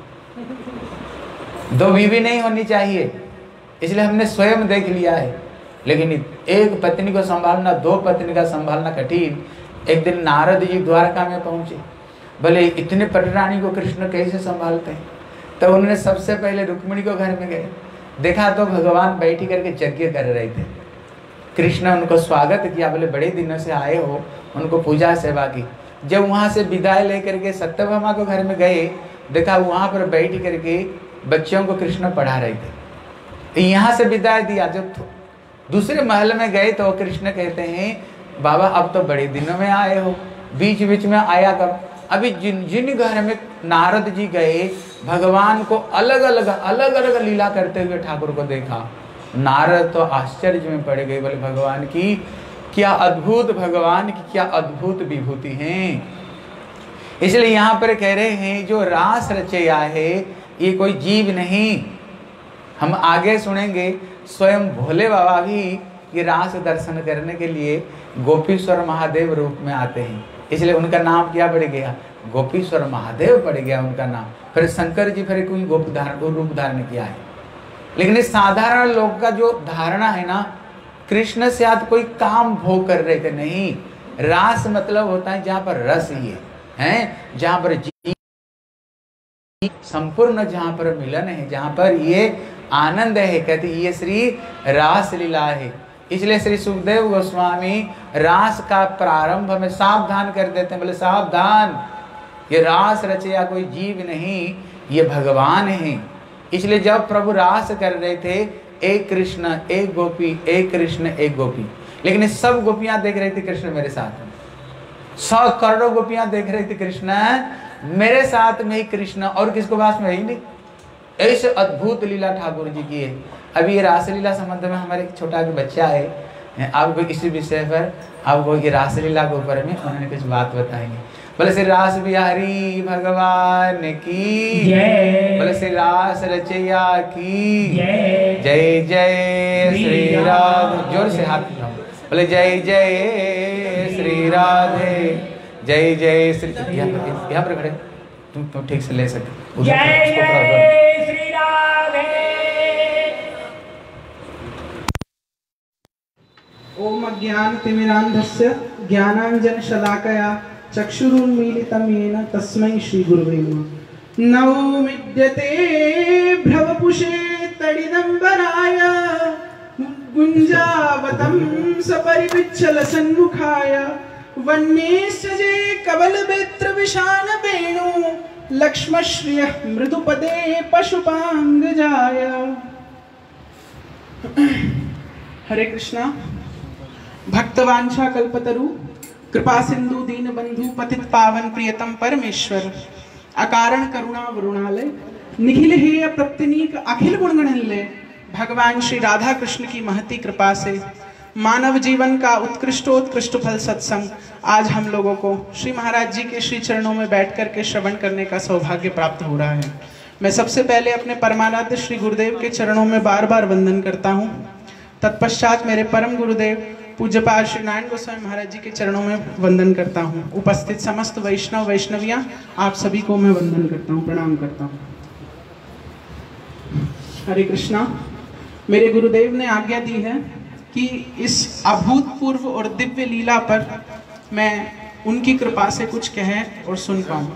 दो बीवी नहीं होनी चाहिए। इसलिए हमने स्वयं देख लिया है। लेकिन एक पत्नी को संभालना, दो पत्नी का संभालना कठिन। एक दिन नारद जी द्वारका में पहुंचे। बोले इतने पटरानी को कृष्ण कैसे संभालते हैं? तो उन्होंने सबसे पहले रुक्मिणी को घर में गए, देखा तो भगवान बैठी करके यज्ञ कर रहे थे। कृष्ण उनको स्वागत किया, बोले बड़े दिनों से आए हो, उनको पूजा सेवा की। जब वहाँ से विदाई लेकर के सत्यभामा को घर में गए, देखा वहाँ पर बैठ करके बच्चों को कृष्ण पढ़ा रहे थे। यहाँ से विदाई दिया, जब दूसरे महल में गए तो कृष्ण कहते हैं बाबा अब तो बड़े दिनों में आए हो, बीच बीच में आया कब? अभी जिन जिन घर में नारद जी गए, भगवान को अलग अलग अलग अलग लीला करते हुए ठाकुर को देखा। नारद तो आश्चर्य में पड़ गए। बोले भगवान की क्या अद्भुत, भगवान की क्या अद्भुत विभूति हैं। इसलिए यहाँ पर कह रहे हैं जो रास रचया है ये कोई जीव नहीं। हम आगे सुनेंगे स्वयं भोले बाबा भी ये रास दर्शन करने के लिए गोपीश्वर महादेव रूप में आते हैं। इसलिए उनका नाम क्या पड़ गया? गोपीश्वर महादेव पड़ गया उनका नाम। फिर शंकर जी फिर कोई गोप धारण रूप धारण किया है। लेकिन इस साधारण लोग का जो धारणा है ना, कृष्ण से आज कोई काम भोग कर रहे थे, नहीं। रास मतलब होता है जहाँ पर रस ये है, जहाँ पर जी संपूर्ण, जहाँ पर मिलन है, जहाँ पर ये आनंद है। कहते ये श्री रास लीला है। इसलिए श्री सुखदेव गोस्वामी रास का प्रारंभ में सावधान कर देते हैं। बोले सावधान, ये रास रचया कोई जीव नहीं, ये भगवान है। इसलिए जब प्रभु रास कर रहे थे, एक कृष्ण एक गोपी, एक कृष्ण एक गोपी, लेकिन सब गोपियां देख रही थी कृष्ण मेरे साथ में। सौ करोड़ों गोपियां देख रही थी कृष्ण मेरे साथ में ही कृष्ण, और किसको पास में ही नहीं। ऐसे अद्भुत लीला ठाकुर जी की है। अभी ये रासलीला संबंध में हमारे एक छोटा बच्चा है, आपको इसी विषय पर आपको ये रासलीला के ऊपर में उन्होंने कुछ बात बताएंगे। बोले श्री रास बिहारी भगवान की जय। बोले श्री रास रचैया की जय। जय जय श्री राधे। जोर से हाथ उठाओ। बोले जय जय श्री राधे, जय जय श्री। यहाँ पर यहाँ पर खड़े तुम तुम ठीक से ले सके। जय जय श्री राधे। ओम अज्ञानतिमिरान्धस्य ज्ञानाञ्जनशलाकया चक्षुरुन्मीलितं येन तस्मै श्रीगुरुवे नमः। नमो विद्यते भ्रवपुषे तडिदम्बराय गुञ्जावतं सपरिविच्छलसन्मुखाय वह्नेशजे कबलवेत्रविशानवेणु लक्ष्मश्रियः मृदुपदे पशुपाङ्गजाय। हरे कृष्णा। भक्तवांछा कल्पतरु कृपा सिंधु दीन बंधु पतित पावन प्रियतम परमेश्वर अकारण करुणा वरुणालय निखिल हेय प्रत्यनीक अखिल गुणगणल्य भगवान श्री राधा कृष्ण की महती कृपा से मानव जीवन का उत्कृष्टोत्कृष्ट फल सत्संग आज हम लोगों को श्री महाराज जी के श्री चरणों में बैठ कर के श्रवण करने का सौभाग्य प्राप्त हो रहा है। मैं सबसे पहले अपने परमाराध्य श्री गुरुदेव के चरणों में बार बार वंदन करता हूँ। तत्पश्चात मेरे परम गुरुदेव पूज्यपाद श्री नारायण गोस्वामी महाराज जी के चरणों में वंदन करता हूँ। उपस्थित समस्त वैष्णव वैष्णवियाँ आप सभी को मैं वंदन करता हूँ, प्रणाम करता हूँ। हरे कृष्णा। मेरे गुरुदेव ने आज्ञा दी है कि इस अभूतपूर्व और दिव्य लीला पर मैं उनकी कृपा से कुछ कह और सुन पाऊँ।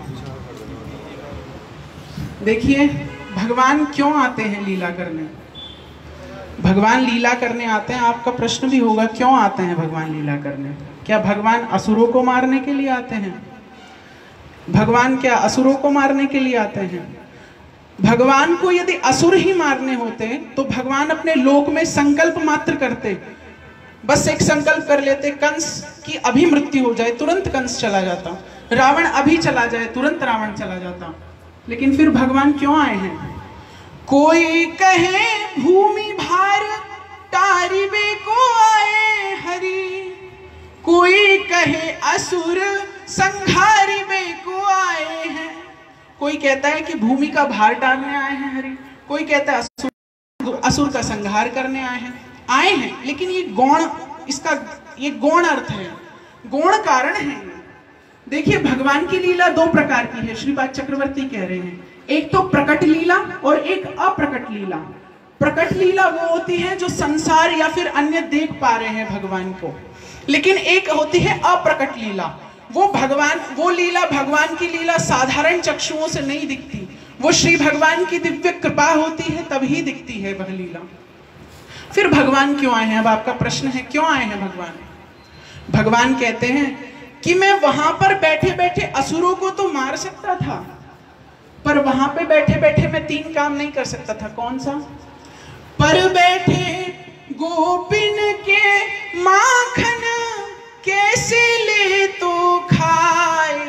देखिए, भगवान क्यों आते हैं लीला करने? भगवान लीला करने आते हैं। आपका प्रश्न भी होगा, क्यों आते हैं भगवान लीला करने? क्या भगवान असुरों को मारने के लिए आते हैं? भगवान क्या असुरों को मारने के लिए आते हैं? भगवान को यदि असुर ही मारने होते तो भगवान अपने लोक में संकल्प मात्र करते, बस एक संकल्प कर लेते, कंस की अभी मृत्यु हो जाए तुरंत कंस चला जाता, रावण अभी चला जाए तुरंत रावण चला जाता। लेकिन फिर भगवान क्यों आए हैं? कोई कहे भूमि भार तारिबे को आए हरि, कोई कहे असुर संहारिबे को आए हैं। कोई कहता है कि भूमि का भार डालने आए हैं हरि, कोई कहता है असुर असुर का संहार करने आए हैं आए हैं लेकिन ये गौण, इसका ये गौण अर्थ है, गौण कारण है। देखिए, भगवान की लीला दो प्रकार की है, श्रीपाद चक्रवर्ती कह रहे हैं। एक तो प्रकट लीला और एक अप्रकट लीला। प्रकट लीला वो होती है जो संसार या फिर अन्य देख पा रहे हैं भगवान को, लेकिन एक होती है अप्रकट लीला। वो भगवान वो लीला भगवान की लीला साधारण चक्षुओं से नहीं दिखती, वो श्री भगवान की दिव्य कृपा होती है तभी दिखती है वह लीला। फिर भगवान क्यों आए हैं? अब आपका प्रश्न है, क्यों आए हैं भगवान? भगवान कहते हैं कि मैं वहां पर बैठे बैठे असुरों को तो मार सकता था, पर वहां पे बैठे बैठे मैं तीन काम नहीं कर सकता था। कौन सा? पर बैठे गोपिन के माखन कैसे ले तो खाए,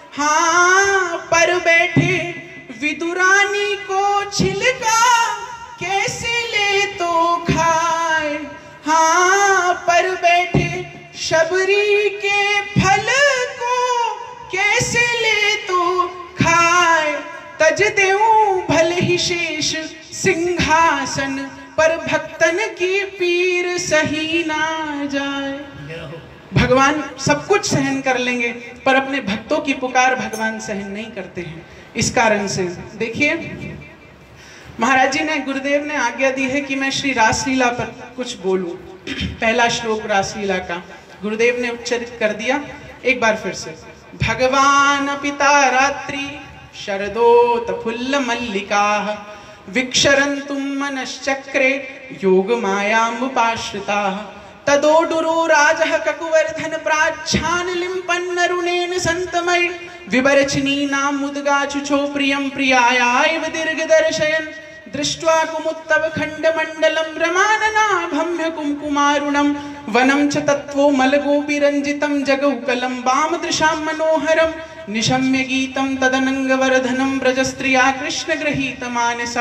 हाँ पर बैठे विदुरानी को छिलका कैसे ले तो खाए, हाँ पर बैठे शबरी के फल को कैसे ले तो खाए, तज देऊं भले ही शेष सिंहासन पर भक्तन की पीर सही ना जाए। भगवान सब कुछ सहन कर लेंगे पर अपने भक्तों की पुकार भगवान सहन नहीं करते हैं। इस कारण से देखिए, महाराज जी ने, गुरुदेव ने आज्ञा दी है कि मैं श्री रासलीला पर कुछ बोलूं। पहला श्लोक रासलीला का गुरुदेव ने उच्चारित कर दिया। एक बार फिर से, भगवान पिता रात्रि शरदोत फुल्ल मल्लिका विक्षरन्तुम मनश्चक्रे योग मायामुपाश्रिता तदोडुरो राजः ककुवर्धन प्राच्छान लिम्पन्नरुणेन संतमय विबरचनी नाम मुद्गाचुचो प्रियं प्रियायाव दीर्घदर्शयन् दृष्ट्वा कुमुत्तव खण्डमण्डलं रमाननाभम्य कुङ्कुमारुणं वनं च तत्त्वो मलगोपिरञ्जितं जगौकलं वामदृशां मनोहरं निशम्य गीतं तदनङ्गवर्धनं व्रजस्त्रिया कृष्णगृहीतमानसा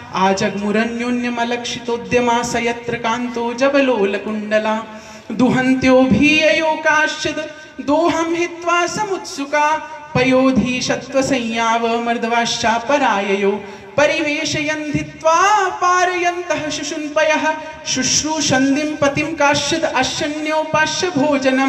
आजग्मुरन्योन्यमलक्षितोद्यमा स यत्र कान्तो जबलोलकुण्डला दुहन्त्यो भीययो काश्चिद् दोहं हित्वा समुत्सुका पयोधि शत्वसंयाव मर्दवाश्चापराययो परिवेशयन् धित्वा पारयन्तः शुशुन्पयः शुश्रूषन्दिं पतिं काश्चिद् अश्यन्योपाश्य भोजनं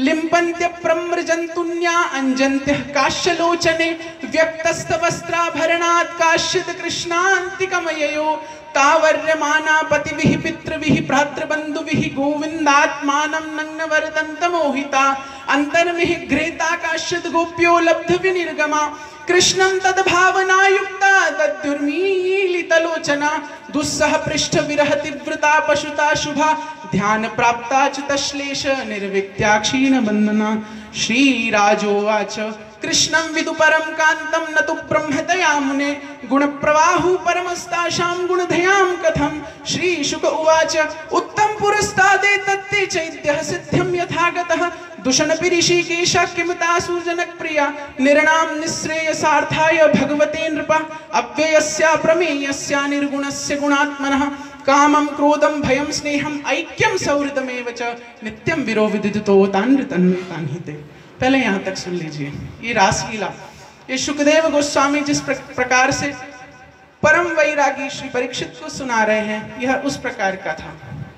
लिम्पन्त्यप्रम्रजन्तुन्या अंजन्त्यः काश्यलोचने व्यक्तस्तवस्त्राभरणात् काश्चिद् कृष्णान्तिकमययो तावर्यमाना पतिभिः पितृभिः भ्रातृबन्धुभिः गोविन्दात्मानं नग्नवरदन्तमोहिता अन्तर्मिः घ्रेता काश्चिद् गोप्यो लब्धविनिर्गमा कृष्णं तद्भावनायुक्ता दद्युर्मीलितलोचना दुस्सह पृष्ठ विरह तीव्रता पशुता शुभा ध्यान प्राप्ता च तश्लेष निर्विक्त्या क्षीण बंधना। श्रीराजोवाच कृष्णं विदुपरं कान्तं न तु ब्रह्मतया मुने गुणप्रवाहु परमस्तासां गुणधयां कथं। श्रीशुक उवाच उत्तम पुरस्तादेतत्ते चैद्यः सिद्ध्यं यथागतः दूषणपि ऋषिकेश किमतासुरजनक प्रिया निर्णां निःश्रेयसार्थाय भगवते नृप अव्ययस्य प्रमेयस्य निर्गुणस्य गुणात्मनः कामं क्रोधं भयं स्नेहं ऐक्यं सौहृदमेव च नित्यं विरो विदितो तान्नृतन्वेतान्हिते। पहले यहाँ तक सुन लीजिए, ये रासलीला, ये सुखदेव गोस्वामी जिस प्रकार से परम वैरागी श्री परीक्षित को सुना रहे हैं, यह उस प्रकार का था।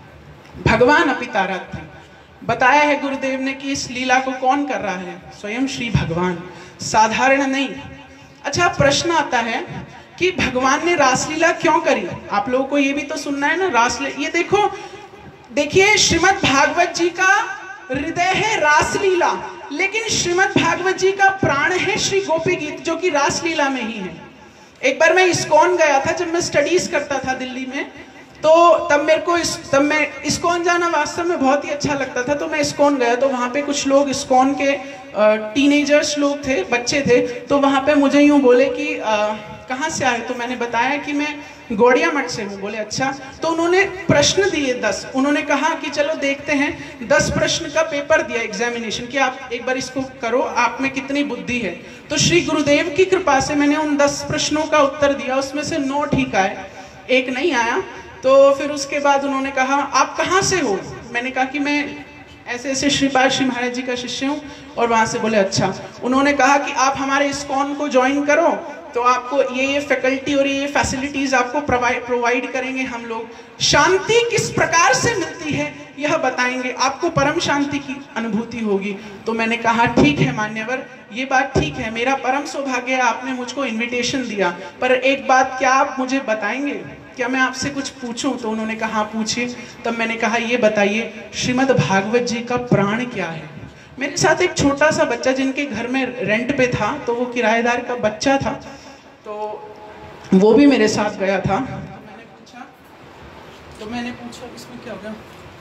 भगवान अपितारात्री बताया है गुरुदेव ने कि इस लीला को कौन कर रहा है, स्वयं श्री भगवान, साधारण नहीं। अच्छा, प्रश्न आता है कि भगवान ने रासलीला क्यों करी? आप लोगों को ये भी तो सुनना है ना रासलीला। ये देखो, देखिए श्रीमद् भागवत जी का हृदय है रासलीला, लेकिन श्रीमद् भागवत जी का प्राण है श्री गोपी गीत, जो कि रासलीला में ही है। एक बार मैं इस्कॉन गया था, जब मैं स्टडीज करता था दिल्ली में, तो तब मेरे को इस तब मैं इस्कॉन जाना वास्तव में बहुत ही अच्छा लगता था। तो मैं इस्कॉन गया, तो वहाँ पे कुछ लोग इस्कॉन के टीनेजर्स लोग थे, बच्चे थे, तो वहाँ पे मुझे यूँ बोले कि आ, कहाँ से आए? तो मैंने बताया कि मैं गौड़िया मठ से हूँ। बोले अच्छा। तो उन्होंने प्रश्न दिए दस। उन्होंने कहा कि चलो देखते हैं, दस प्रश्न का पेपर दिया एग्जामिनेशन कि आप एक बार इसको करो, आप में कितनी बुद्धि है। तो श्री गुरुदेव की कृपा से मैंने उन दस प्रश्नों का उत्तर दिया, उसमें से नौ ठीक आए, एक नहीं आया। तो फिर उसके बाद उन्होंने कहा आप कहाँ से हो? मैंने कहा कि मैं ऐसे ऐसे श्रीपाद श्री महाराज जी का शिष्य हूँ। और वहाँ से बोले अच्छा। उन्होंने कहा कि आप हमारे इस्कॉन को ज्वाइन करो, तो आपको ये ये फैकल्टी और ये फैसिलिटीज आपको प्रोवाइड प्रोवाइड करेंगे हम लोग। शांति किस प्रकार से मिलती है यह बताएंगे, आपको परम शांति की अनुभूति होगी। तो मैंने कहा ठीक है मान्यवर, ये बात ठीक है, मेरा परम सौभाग्य है, आपने मुझको इनविटेशन दिया, पर एक बात क्या आप मुझे बताएंगे, क्या मैं आपसे कुछ पूछूं? तो उन्होंने कहा पूछिए। तब मैंने कहा ये बताइए श्रीमद् भागवत जी का प्राण क्या है? मेरे साथ एक छोटा सा बच्चा जिनके घर में रेंट पे था, तो वो किराएदार का बच्चा था, तो वो भी मेरे साथ गया था। तो मैंने पूछा तो मैंने पूछा इसमें क्या हो गया?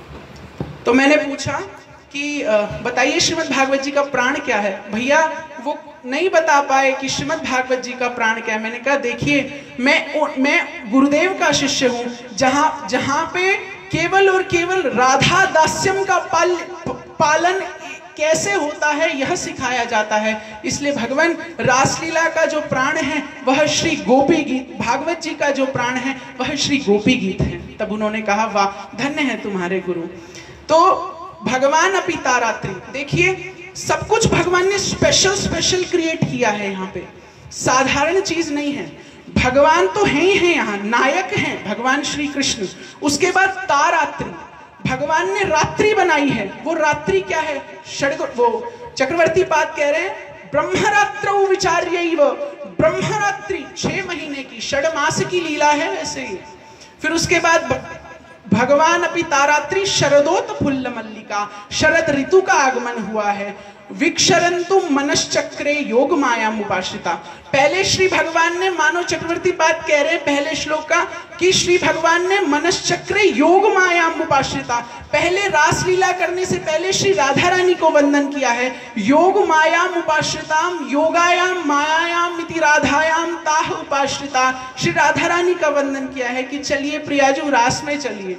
तो मैंने पूछा कि बताइए श्रीमद् भागवत जी का प्राण क्या है? भैया वो नहीं बता पाए कि श्रीमद् भागवत जी का प्राण क्या है। मैंने कहा देखिए, मैं मैं गुरुदेव का शिष्य हूँ, जहाँ जहाँ पे केवल और केवल राधा दास्यम का पाल, पालन कैसे होता है यह सिखाया जाता है। इसलिए भगवान रासलीला का जो प्राण है वह श्री गोपी गीत, भागवत जी का जो प्राण है वह श्री गोपी गीत है। तब उन्होंने कहा वाह, धन्य है तुम्हारे गुरु। तो भगवान अपितारात्री, देखिए सब कुछ भगवान ने स्पेशल स्पेशल क्रिएट किया है। यहाँ पे साधारण चीज नहीं है। भगवान तो है ही है, यहाँ नायक हैं भगवान श्री कृष्ण। उसके बाद तारात्री, भगवान ने रात्रि बनाई है। वो रात्रि क्या है? षड वो चक्रवर्ती पाद कह रहे हैं ब्रह्मरात्रौ विचार्यैव, ब्रह्मरात्रि छह महीने की षड मास की लीला है ऐसे ही। फिर उसके बाद भगवान अपितारात्री शरदोत फुल्ल मल्लिका, शरद ऋतु का आगमन हुआ है। विक्षरन्तु मनश्चक्रे योग माया उपाश्रिता। पहले श्री भगवान ने, मानो चक्रवर्ती पाद कह रहे हैं पहले श्लोक का, कि श्री भगवान ने मनश्चक्रे योग माया उपाश्रिता, पहले रासलीला करने से पहले श्री राधा रानी को वंदन किया है। योग मायाम उपाश्रिताम योगायाम मायायाम इति राधायाम ताह उपाश्रिता, श्री राधा रानी का वंदन किया है कि चलिए प्रियाजू रास में चलिए।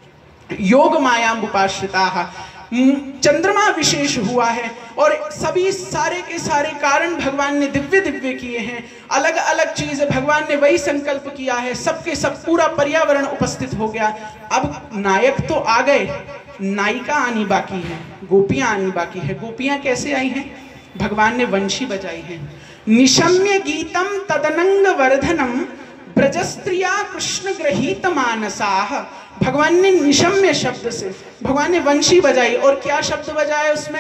योग मायाम उपाश्रिता, चंद्रमा विशेष हुआ है, और सभी सारे के सारे कारण भगवान ने दिव्य दिव्य किए हैं। अलग अलग चीज भगवान ने वही संकल्प किया है, सबके सब पूरा पर्यावरण उपस्थित हो गया। अब नायक तो आ गए, नायिका आनी बाकी है, गोपियां आनी बाकी है। गोपियां कैसे आई हैं? भगवान ने वंशी बजाई है। निशम्य गीतम तदनंग वर्धनम ब्रजस्त्रिया कृष्ण ग्रहीत मानसाह। भगवान ने निशम्य शब्द से भगवान ने वंशी बजाई। और क्या शब्द बजाया उसमें?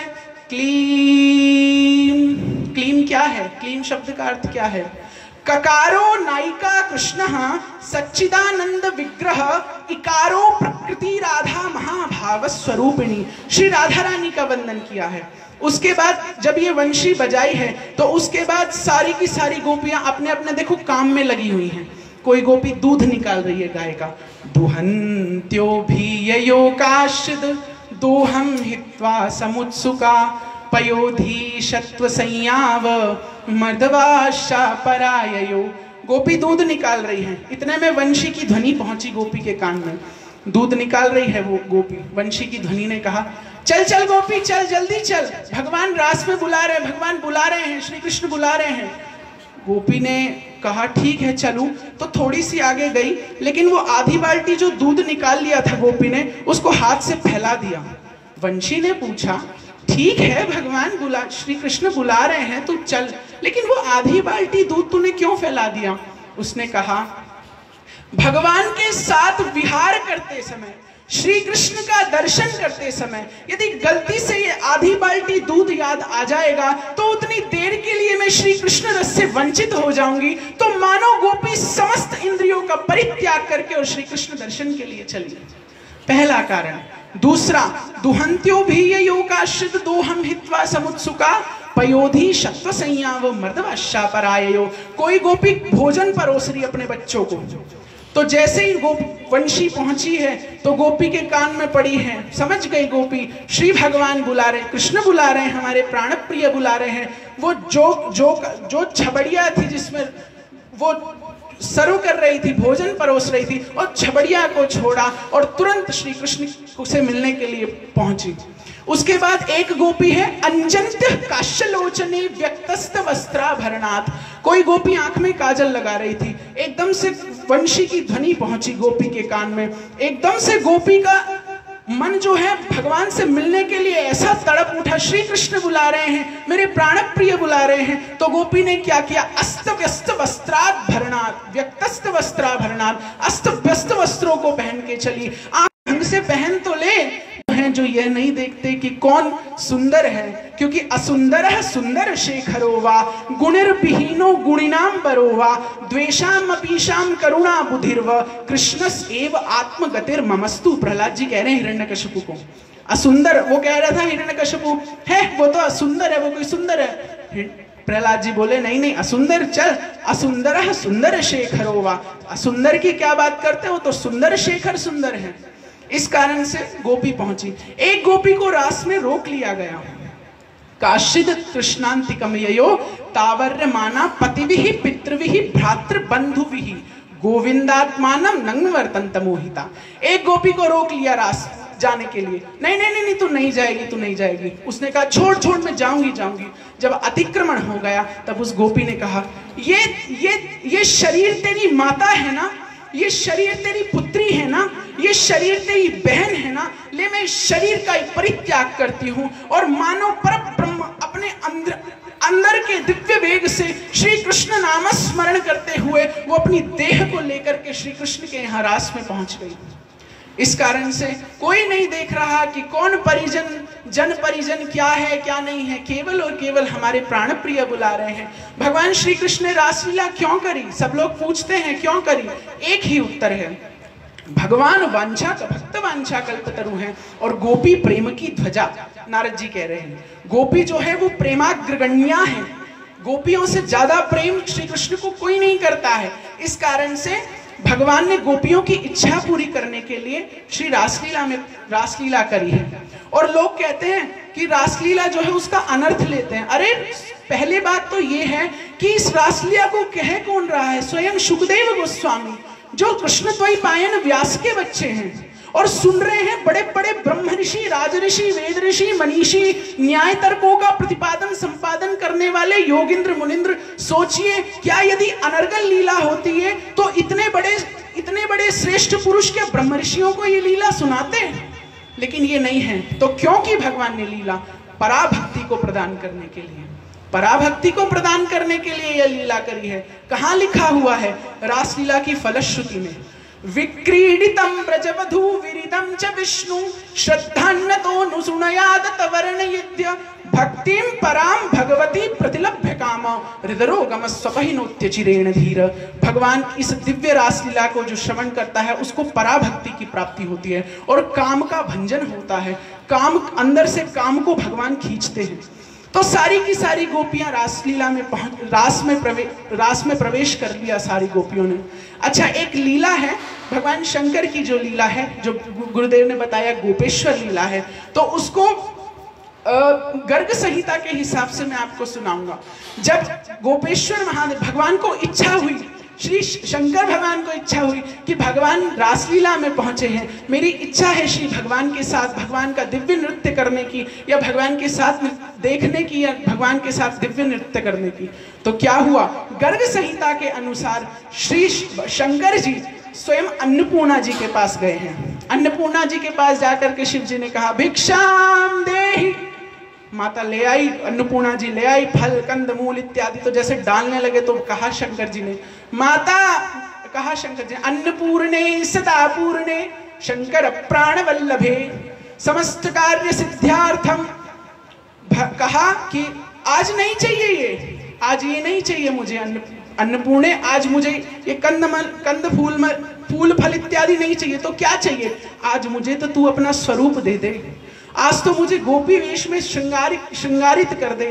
क्लीम। क्लीम क्या है? क्लीम शब्द का अर्थ क्या है? ककारो नायिका कृष्ण सच्चिदानंद विग्रह, इकारो प्रकृति राधा महाभाव स्वरूपिणी। श्री राधा रानी का वंदन किया है। उसके बाद जब ये वंशी बजाई है तो उसके बाद सारी की सारी गोपियां अपने अपने देखो काम में लगी हुई हैं। कोई गोपी दूध निकाल रही है गाय का, दुहन्त्यो भी ययो काश्चिद दोहम हित्वा समुत्सुका पयोधी शत्व संयाव मर्दवाशा पराययो। गोपी दूध निकाल रही है, इतने में वंशी की ध्वनि पहुंची गोपी के कान में। दूध निकाल रही है वो गोपी, वंशी की ध्वनि ने कहा चल चल गोपी चल, जल्दी चल, भगवान रास में बुला रहे हैं, भगवान बुला रहे हैं, श्री कृष्ण बुला रहे हैं। गोपी ने कहा ठीक है चलूं, तो थोड़ी सी आगे गई, लेकिन वो आधी बाल्टी जो दूध निकाल लिया था गोपी ने उसको हाथ से फैला दिया। वंशी ने पूछा ठीक है भगवान बुला, श्री कृष्ण बुला रहे हैं तू चल, लेकिन वो आधी बाल्टी दूध तूने क्यों फैला दिया? उसने कहा भगवान के साथ विहार करते समय, श्री कृष्ण का दर्शन करते समय यदि गलती से ये आधी बाल्टी दूध याद आ जाएगा तो उतनी देर के लिए मैं श्री कृष्ण रस से वंचित हो जाऊंगी, तो मानो गोपी समस्त इंद्रियों का परित्याग करके और श्री कृष्ण दर्शन के लिए चली। पहला कारण। दूसरा, दुहंत्यो भी ये योगाश्रित दोहम हित्वा समुत्सुका पयोधी शत्व संयाव मर्दवाशा पराययो। कोई गोपी भोजन परोस रही अपने बच्चों को, तो जैसे ही गोप वंशी पहुंची है तो गोपी के कान में पड़ी है, समझ गई गोपी श्री भगवान बुला रहे, कृष्ण बुला रहे हैं, हमारे प्राण प्रिय बुला रहे हैं। वो जो जो जो छबड़िया थी जिसमें वो सर्व कर रही थी, भोजन परोस रही थी, और छबड़िया को छोड़ा और तुरंत श्री कृष्ण से मिलने के लिए पहुंची। उसके बाद एक गोपी है अंजंत्य काश्यलोचने व्यक्तस्त वस्त्राभरणात्। कोई गोपी आंख में काजल लगा रही थी, एकदम से वंशी की ध्वनि पहुंची गोपी के कान में। एकदम से गोपी का मन जो है भगवान से मिलने के लिए ऐसा तड़प उठा, श्री कृष्ण बुला रहे हैं, मेरे प्राण प्रिय बुला रहे हैं। तो गोपी ने क्या किया? अस्त व्यस्त वस्त्राभरणात्, व्यक्तस्त वस्त्राभरणात्, अस्त व्यस्त वस्त्रों को पहन के चली। आंख ढंग से पहन तो ले, हैं जो यह नहीं देखते कि कौन सुंदर है, क्योंकि असुंदर है सुंदर शेखरो वा गुणिर्विहीनो गुणिनाम बरो वा द्वेषाम अपीशाम करुणा बुधिर्व कृष्णस एव आत्मगतिर ममस्तु। प्रहलाद जी कह रहे हैं हिरण्यकशिपु को असुंदर, वो कह रहा था हिरण्यकशिपु है वो तो असुंदर है, वो कोई सुंदर है? प्रहलाद जी बोले नहीं नहीं असुंदर चल, असुंदर है सुंदर शेखरो वा। असुंदर की क्या बात करते हो, तो सुंदर शेखर सुंदर है। इस कारण से गोपी पहुंची। एक गोपी को रास में रोक लिया गया। काश्चिद कृष्णांतिकम ययो तावर्यमाना पतिभिः पितृभिः भ्रातृबंधुभिः गोविंदात्मानम नंगवर्तन्त मोहिता। एक गोपी को रोक लिया रास जाने के लिए, नहीं नहीं नहीं, नहीं तू नहीं जाएगी, तू नहीं जाएगी। उसने कहा छोड़ छोड़ मैं जाऊंगी जाऊंगी। जब अतिक्रमण हो गया तब उस गोपी ने कहा ये ये ये शरीर तेरी माता है ना, ये शरीर तेरी पुत्री है ना, ये शरीर तेरी बहन है ना, ले मैं शरीर का परित्याग करती हूँ और मानव पर ब्रह्म अपने अंदर अंदर के दिव्य वेग से श्री कृष्ण नाम स्मरण करते हुए वो अपनी देह को लेकर के श्री कृष्ण के यहाँ रास में पहुंच गई। इस कारण से कोई नहीं देख रहा कि कौन परिजन, जन परिजन क्या है क्या नहीं है, केवल और केवल हमारे प्राण प्रिय बुला रहे हैं। भगवान श्री कृष्ण ने रासलीला क्यों करी? सब लोग पूछते हैं क्यों करी? एक ही उत्तर है, भगवान वांछा भक्त वांछा कल्पतरु हैं और गोपी प्रेम की ध्वजा। नारद जी कह रहे हैं गोपी जो है वो प्रेमाग्रगण्या है, गोपियों से ज्यादा प्रेम श्री कृष्ण को कोई नहीं करता है। इस कारण से भगवान ने गोपियों की इच्छा पूरी करने के लिए श्री रासलीला में रासलीला करी है। और लोग कहते हैं कि रासलीला जो है उसका अनर्थ लेते हैं। अरे पहले बात तो ये है कि इस रासलीला को कह कौन रहा है? स्वयं सुखदेव गोस्वामी जो कृष्ण द्वैपायन व्यास के बच्चे हैं और सुन रहे हैं बड़े बड़े ब्रह्म ऋषि, राजऋषि, वेद ऋषि, मनीषी, न्याय तर्कों का प्रतिपादन संपादन करने वाले योगिंद्र मुनिंद्र। सोचिए क्या यदि अनर्गल लीला होती है तो इतने बड़े इतने बड़े श्रेष्ठ पुरुष के ब्रह्म ऋषियों को ये लीला सुनाते हैं, लेकिन ये नहीं है। तो क्योंकि भगवान ने लीला पराभक्ति को प्रदान करने के लिए। पराभक्ति को प्रदान करने के लिए यह लीला करी है। कहाँ लिखा हुआ है? रासलीला की फलश्रुति में, विक्रीडितम ब्रजवधू विरिदम च विष्णु श्रद्धान्न तो नुसुणयादत वर्णयिद्य भक्तिम पराम भगवती प्रतिलभ्य काम हृदरोगम स्वपहिनोत्य चिरेण धीर। भगवान इस दिव्य रासलीला को जो श्रवण करता है उसको पराभक्ति की प्राप्ति होती है और काम का भंजन होता है। काम, अंदर से काम को भगवान खींचते हैं। तो सारी की सारी गोपियां रासलीला में पहुंच रास में प्रवेश रास में प्रवेश कर लिया सारी गोपियों ने। अच्छा, एक लीला है भगवान शंकर की, जो लीला है जो गुरुदेव ने बताया गोपेश्वर लीला है, तो उसको गर्ग संहिता के हिसाब से मैं आपको सुनाऊंगा। जब गोपेश्वर महादेव भगवान को इच्छा हुई, श्री शंकर भगवान को इच्छा हुई कि भगवान रासलीला में पहुंचे हैं, मेरी इच्छा है श्री भगवान के साथ भगवान का दिव्य नृत्य करने की, या भगवान के साथ देखने की, या भगवान के साथ दिव्य नृत्य करने की। तो क्या हुआ? गर्ग संहिता के अनुसार श्री शंकर जी स्वयं अन्नपूर्णा जी के पास गए हैं। अन्नपूर्णा जी के पास जाकर के शिव जी ने कहा, भिक्षाम देहि। माता ले आई, अन्नपूर्णा जी ले आई फल कंद मूल इत्यादि। तो जैसे डालने लगे तो कहा शंकर जी ने, माता कहा शंकर जी, अन्नपूर्णे सदा पूर्णे शंकर प्राण वल्लभे समस्त कार्य सिद्ध्यार्थम। कहा कि आज नहीं चाहिए, ये आज ये नहीं चाहिए मुझे अन्न अन्नपूर्णे, आज मुझे ये कंद कंद फूल फूल फल इत्यादि नहीं चाहिए। तो क्या चाहिए? आज मुझे तो तू अपना स्वरूप दे दे, आज तो मुझे गोपी वेश में श्रृंगारित श्रृंगारित कर दे।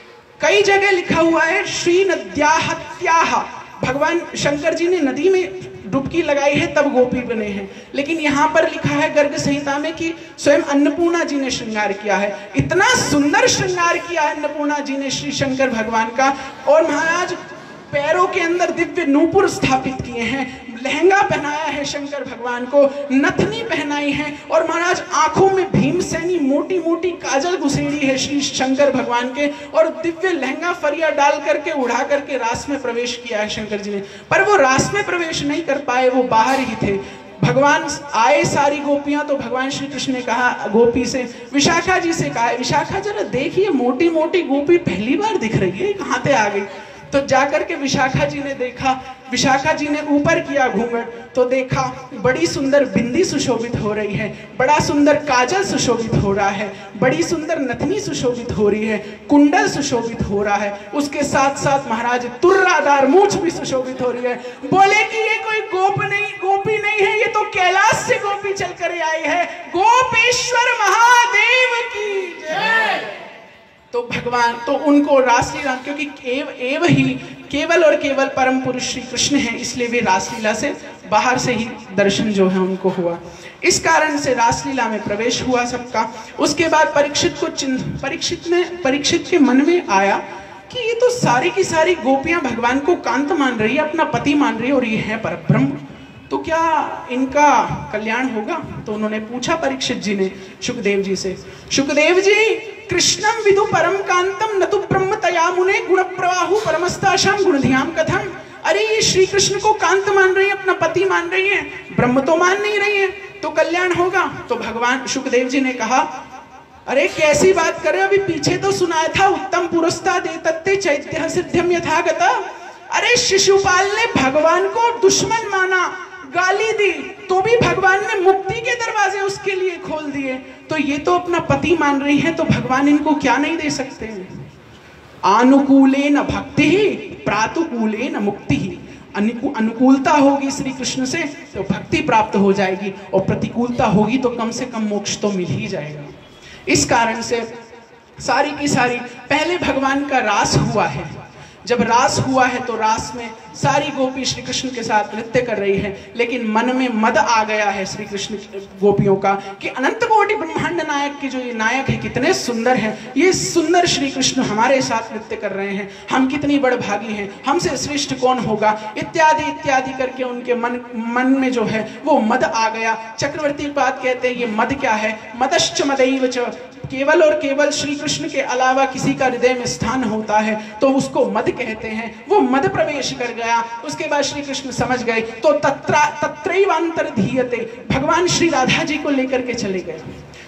कई जगह लिखा हुआ है श्री नद्याहत्याह, भगवान शंकर जी ने नदी में डुबकी लगाई है तब गोपी बने हैं। लेकिन यहाँ पर लिखा है गर्ग संहिता में कि स्वयं अन्नपूर्णा जी ने श्रृंगार किया है। इतना सुंदर श्रृंगार किया है अन्नपूर्णा जी ने श्री शंकर भगवान का। और महाराज पैरों के अंदर दिव्य नूपुर स्थापित किए हैं, लहंगा पहनाया है शंकर भगवान को, नथनी पहनाई है, और महाराज आंखों में भीमसेनी मोटी मोटी काजल घुसेड़ी है श्री शंकर भगवान के, और दिव्य लहंगा फरिया डाल करके उड़ा करके रास में प्रवेश किया है शंकर जी ने। पर वो रास में प्रवेश नहीं कर पाए, वो बाहर ही थे। भगवान आए सारी गोपियां, तो भगवान श्री कृष्ण ने कहा गोपी से, विशाखा जी से कहा, विशाखा जरा देखिए मोटी मोटी गोपी पहली बार दिख रही है, कहाँ से आ गई? तो जाकर के विशाखा जी ने देखा, विशाखा जी ने ऊपर किया घूंघट तो देखा बड़ी सुंदर बिंदी सुशोभित हो रही है, बड़ा सुंदर काजल सुशोभित हो रहा है, बड़ी सुंदर नथनी सुशोभित हो रही है, कुंडल सुशोभित हो रहा है, उसके साथ साथ महाराज तुर्रादार मूंछ भी सुशोभित हो रही है। बोले कि ये कोई गोप नहीं गोपी नहीं है, ये तो कैलाश से गोपी चल कर आई है। गोपेश्वर महादेव की जय। तो भगवान तो उनको रासलीला, क्योंकि एव एव ही केवल और केवल परम पुरुष श्री कृष्ण हैं, इसलिए वे रासलीला से बाहर से ही दर्शन जो है उनको हुआ। इस कारण से रासलीला में प्रवेश हुआ सबका। उसके बाद परीक्षित को चिन्ह परीक्षित ने परीक्षित के मन में आया कि ये तो सारी की सारी गोपियां भगवान को कांत मान रही है, अपना पति मान रही है, और ये है परब्रह्म, तो क्या इनका कल्याण होगा? तो उन्होंने पूछा परीक्षित जी ने शुकदेव जी से, शुकदेव जी कृष्णम विदु परम कांतम न तो ब्रह्म तया मुने गुण प्रवाहु परमस्ताशाम गुणधियाम कथम। अरे ये श्री कृष्ण को कांत मान रही है, अपना पति मान रही है, ब्रह्म तो मान नहीं रही है, तो कल्याण होगा? तो भगवान शुकदेव जी ने कहा, अरे कैसी बात कर रहे हो, अभी पीछे तो सुनाया था उत्तम पुरस्ता दे तत्ते चैत्य सिद्ध्यम यथागत। अरे शिशुपाल ने भगवान को दुश्मन माना, गाली दी, तो भी भगवान ने मुक्ति के दरवाजे उसके लिए खोल दिए। तो ये तो अपना पति मान रही है, तो भगवान इनको क्या नहीं दे सकते हैं? आनुकूले न भक्ति ही प्रातुकूले न मुक्ति ही। अनुकूलता होगी श्री कृष्ण से तो भक्ति प्राप्त हो जाएगी, और प्रतिकूलता होगी तो कम से कम मोक्ष तो मिल ही जाएगा। इस कारण से सारी की सारी पहले भगवान का रास हुआ है। जब रास हुआ है तो रास में सारी गोपी श्री कृष्ण के साथ नृत्य कर रही है, लेकिन मन में मद आ गया है श्री कृष्ण गोपियों का कि अनंत कोटि ब्रह्मांड नायक के जो ये नायक है कितने सुंदर हैं, ये सुंदर श्री कृष्ण हमारे साथ नृत्य कर रहे हैं, हम कितनी बड़भागी हैं, हमसे श्रेष्ठ कौन होगा, इत्यादि इत्यादि करके उनके मन मन में जो है वो मद आ गया। चक्रवर्ती बात कहते हैं ये मद क्या है? मदश्च मदैव च, केवल और केवल श्री कृष्ण के अलावा किसी का हृदय में स्थान होता है तो उसको मद कहते हैं। वो मद प्रवेश कर गया। उसके बाद श्री कृष्ण समझ गए तो तत्रा तत्रैवांतर्धीयते, भगवान श्री राधा जी को लेकर के चले गए।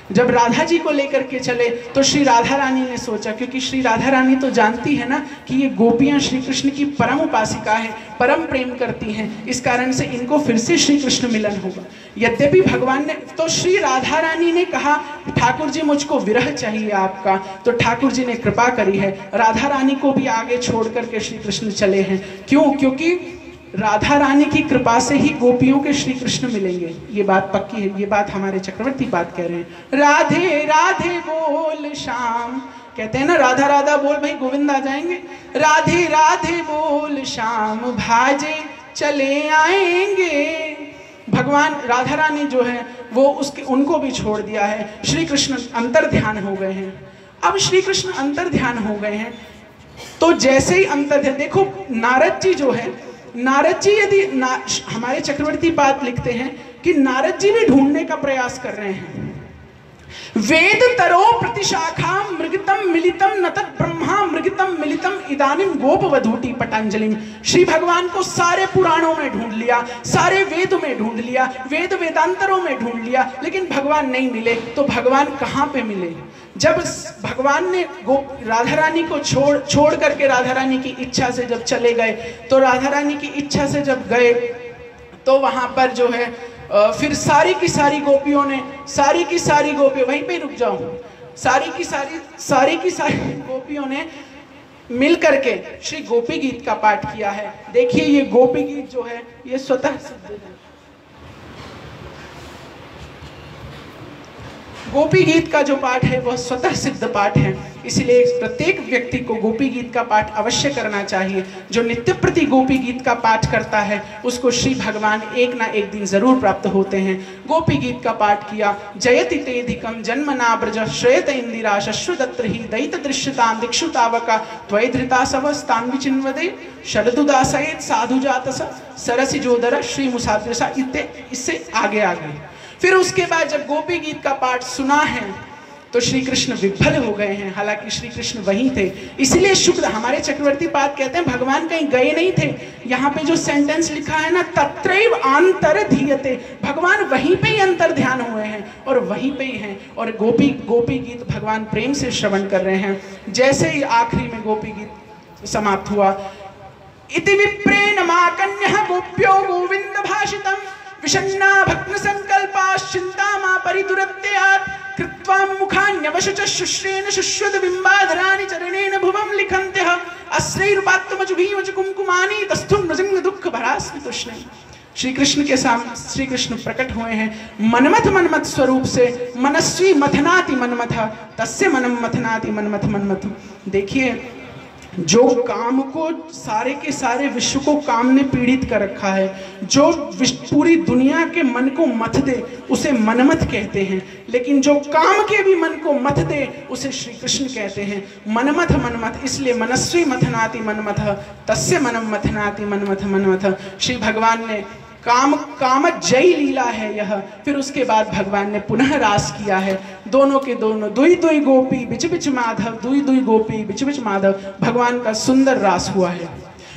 जब राधा जी को लेकर के चले तो श्री राधा रानी ने सोचा, क्योंकि श्री राधा रानी तो जानती है ना कि ये गोपियां श्री कृष्ण की परम उपासिका है, परम प्रेम करती हैं, इस कारण से इनको फिर से श्री कृष्ण मिलन होगा। यद्यपि भगवान ने तो श्री राधा रानी ने कहा ठाकुर जी मुझको विरह चाहिए आपका, तो ठाकुर जी ने कृपा करी है, राधा रानी को भी आगे छोड़ करके श्री कृष्ण चले हैं। क्यों? क्योंकि राधा रानी की कृपा से ही गोपियों के श्री कृष्ण मिलेंगे, ये बात पक्की है, ये बात हमारे चक्रवर्ती बात कह रहे हैं। राधे राधे बोल श्याम, कहते हैं ना राधा राधा बोल भाई गोविंद आ जाएंगे। राधे राधे बोल श्याम भाजे चले आएंगे। भगवान राधा रानी जो है वो उसके उनको भी छोड़ दिया है, श्री कृष्ण अंतर ध्यान हो गए हैं। अब श्री कृष्ण अंतर ध्यान हो गए हैं तो जैसे ही अंतर ध्यान, देखो नारद जी जो है, नारद जी यदि ना, हमारे चक्रवर्ती बात लिखते हैं कि नारद जी भी ढूंढने का प्रयास कर रहे हैं। वेद तरो प्रतिशाखा मृगतम मिलितम न तत् ब्रह्मा मृगतम मिलितम इदानिम गोपवधूटी पतंजलि। श्री भगवान को सारे पुराणों में ढूंढ लिया, सारे वेद में ढूंढ लिया, वेद वेदांतरों में ढूंढ लिया, लेकिन भगवान नहीं मिले। तो भगवान कहाँ पे मिले? जब भगवान ने गो राधा रानी को छोड़ छोड़ करके राधा रानी की इच्छा से जब चले गए, तो राधा रानी की इच्छा से जब गए तो वहां पर जो है फिर सारी की सारी गोपियों ने सारी की सारी गोपियों वहीं पे रुक जाओ सारी की सारी सारी की सारी गोपियों ने मिल करके श्री गोपी गीत का पाठ किया है। देखिए ये गोपी गीत जो है ये स्वतः सिद्ध है। गोपी गीत का जो पाठ है वह स्वतः सिद्ध पाठ है, इसलिए प्रत्येक व्यक्ति को गोपी गीत का पाठ अवश्य करना चाहिए। जो नित्य प्रति गोपी गीत का पाठ करता है उसको श्री भगवान एक ना एक दिन जरूर प्राप्त होते हैं। गोपी गीत का पाठ किया। जयति तेधिकम जन्मना ब्रज श्रेत इंदिरा शश्वदत्र ही दैत दृश्यतां दिक्षुतावका त्वैधृता सवस्तां विचिन्वदे शरदुदासयेत साधु जातस सरसि जोदर श्री मुसाद्रसा। इससे आगे आगे फिर उसके बाद जब गोपी गीत का पाठ सुना है तो श्री कृष्ण विफल हो गए हैं। हालांकि श्री कृष्ण वहीं थे, इसलिए शुक्र हमारे चक्रवर्ती पाद कहते हैं भगवान कहीं गए नहीं थे। यहाँ पे जो सेंटेंस लिखा है ना तत्रैव आंतर धीयते, भगवान वहीं पे ही अंतर ध्यान हुए हैं और वहीं पे ही हैं। और गोपी गोपी गीत भगवान प्रेम से श्रवण कर रहे हैं। जैसे ही आखिरी में गोपी गीत समाप्त हुआ, इति विप्रेण माकन्यः गोप्यो गोविंद भाषितम् विषण्णा भग्न संकल्पाश् चिंता मा परिदुरत्यात् कृत्वा मुखान्यवशुच शुश्रेण शुश्वद बिंबाधराणि चरणेन भुवं लिखन्त्यः अस्रैरुपात्तमजुभीमच कुमकुमानि तस्थुं मृजंग दुःख भरास्मि तुष्णे। श्री कृष्ण के सामने श्री कृष्ण प्रकट हुए हैं मनमथ मनमथ स्वरूप से। मनस्वी मथनाति मनमथ तस्य मनम मथनाति मनमथ मनमथ। देखिए जो काम को सारे के सारे विश्व को काम ने पीड़ित कर रखा है, जो पूरी दुनिया के मन को मथ दे उसे मनमथ कहते हैं, लेकिन जो काम के भी मन को मथ दे उसे श्री कृष्ण कहते हैं मनमथ मनमथ। इसलिए मनस्वी मथनाति मनमथ तस्य मनम मथनाति मनमथ मनमथ। श्री भगवान ने काम काम जय लीला है यह। फिर उसके बाद भगवान ने पुनः रास किया है। दोनों के दोनों दुई दुई गोपी बिच बिच माधव, दुई दुई गोपी बिच बिच माधव, भगवान का सुंदर रास हुआ है।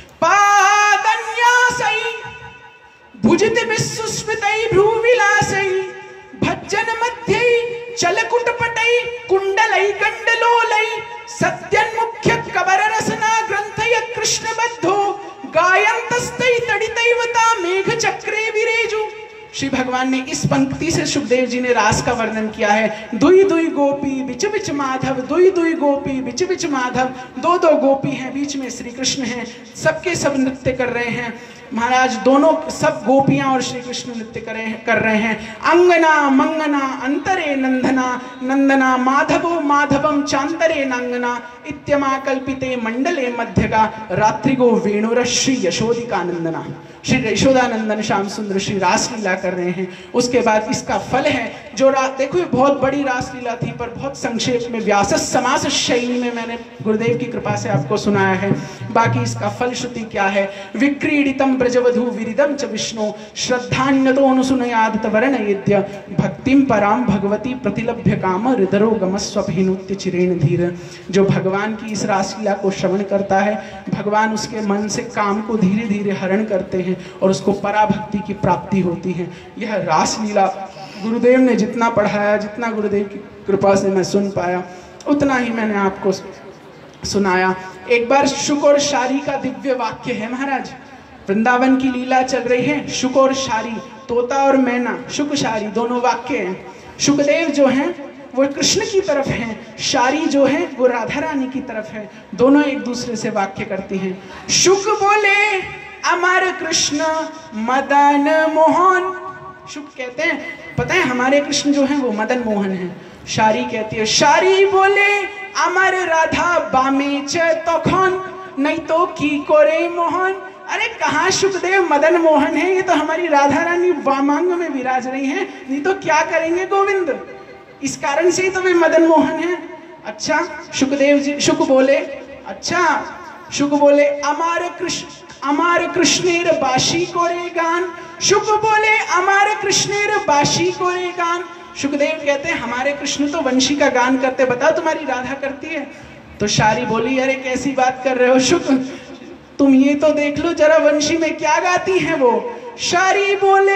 पादन्यासै भुजित विसुस्मितै भ्रूविलासै भज्जन मध्यै चलकुटपटै कुंडलै कंडलोलै सत्यन्मुख्य कबर रसना ग्रंथय कृष्ण बद्धो गायन्तस्तै तडितैवता मेघ चक्रे विरेजु। श्री भगवान ने इस पंक्ति से सुखदेव जी ने रास का वर्णन किया है। दुई दुई गोपी बिच बिच माधव, दुई दुई गोपी बिच बिच माधव। दो दो गोपी हैं, बीच में श्री कृष्ण हैं, सबके सब नृत्य कर रहे हैं महाराज। दोनों सब गोपियां और श्री कृष्ण नृत्य करे कर रहे हैं। अंगना मंगना अंतरे नंदना नंदना माधवो माधवम चांतरे नंगना इत्यमा कल्पिते मंडले मध्यगा रात्रिगो वेणुर श्री यशोदिका नंदना। श्री यशोदानंदन श्याम सुंदर श्री रासलीला कर रहे हैं। उसके बाद इसका फल है जो रात देखो ये बहुत बड़ी रासलीला थी पर बहुत संक्षेप में व्यास समास शैली में मैंने गुरुदेव की कृपा से आपको सुनाया है। बाकी इसका फल श्रुति क्या है? विक्रीडितम ब्रजवधू विरिदम च विष्णु श्रद्धान्यतो अनुसुनयाद वर्णयेद्य भक्तिम पराम भगवती प्रतिलभ्य काम हृदरो गमस्वभिनुत्य चिरेण धीर। जो भगवान की इस रासलीला को श्रवण करता है भगवान उसके मन से काम को धीरे धीरे हरण करते हैं और उसको पराभक्ति की प्राप्ति होती है। यह रासलीला गुरुदेव ने जितना पढ़ाया, जितना गुरुदेव की कृपा से मैं सुन पाया, उतना ही मैंने आपको सुनाया। एक बार शुक और शारी का दिव्य वाक्य है महाराज। वृंदावन की लीला चल रही है, शुक और शारी, तोता और मैना, शुक शारी दोनों वाक्य हैं। शुकदेव जो हैं वो कृष्ण की तरफ हैं, शारी जो है वो राधा रानी की तरफ है, दोनों एक दूसरे से वाक्य करती हैं। शुक बोले अमर कृष्ण मदन मोहन, शुक कहते हैं पता है हमारे कृष्ण जो हैं वो मदन मोहन हैं। शारी कहती है, शारी बोले अमर राधा बामे च तखन, नहीं तो की कोरे मोहन। अरे कहाँ शुकदेव मदन मोहन है, ये तो हमारी राधा रानी वामांग में विराज रही हैं, नहीं तो क्या करेंगे गोविंद, इस कारण से ही तो वे मदन मोहन हैं। अच्छा शुकदेव जी, शुक बोले अच्छा शुक बोले अमार कृष्ण अमार कृष्णेर बाशी कोरे गान, शुक बोले अमार कृष्णेर बाशी कोरे गान। शुकदेव कहते हैं हमारे कृष्ण तो वंशी का गान करते, बताओ तुम्हारी राधा करती है? तो शारी बोली अरे कैसी बात कर रहे हो शुक, तुम ये तो देख लो जरा वंशी में क्या गाती हैं वो। शारी बोले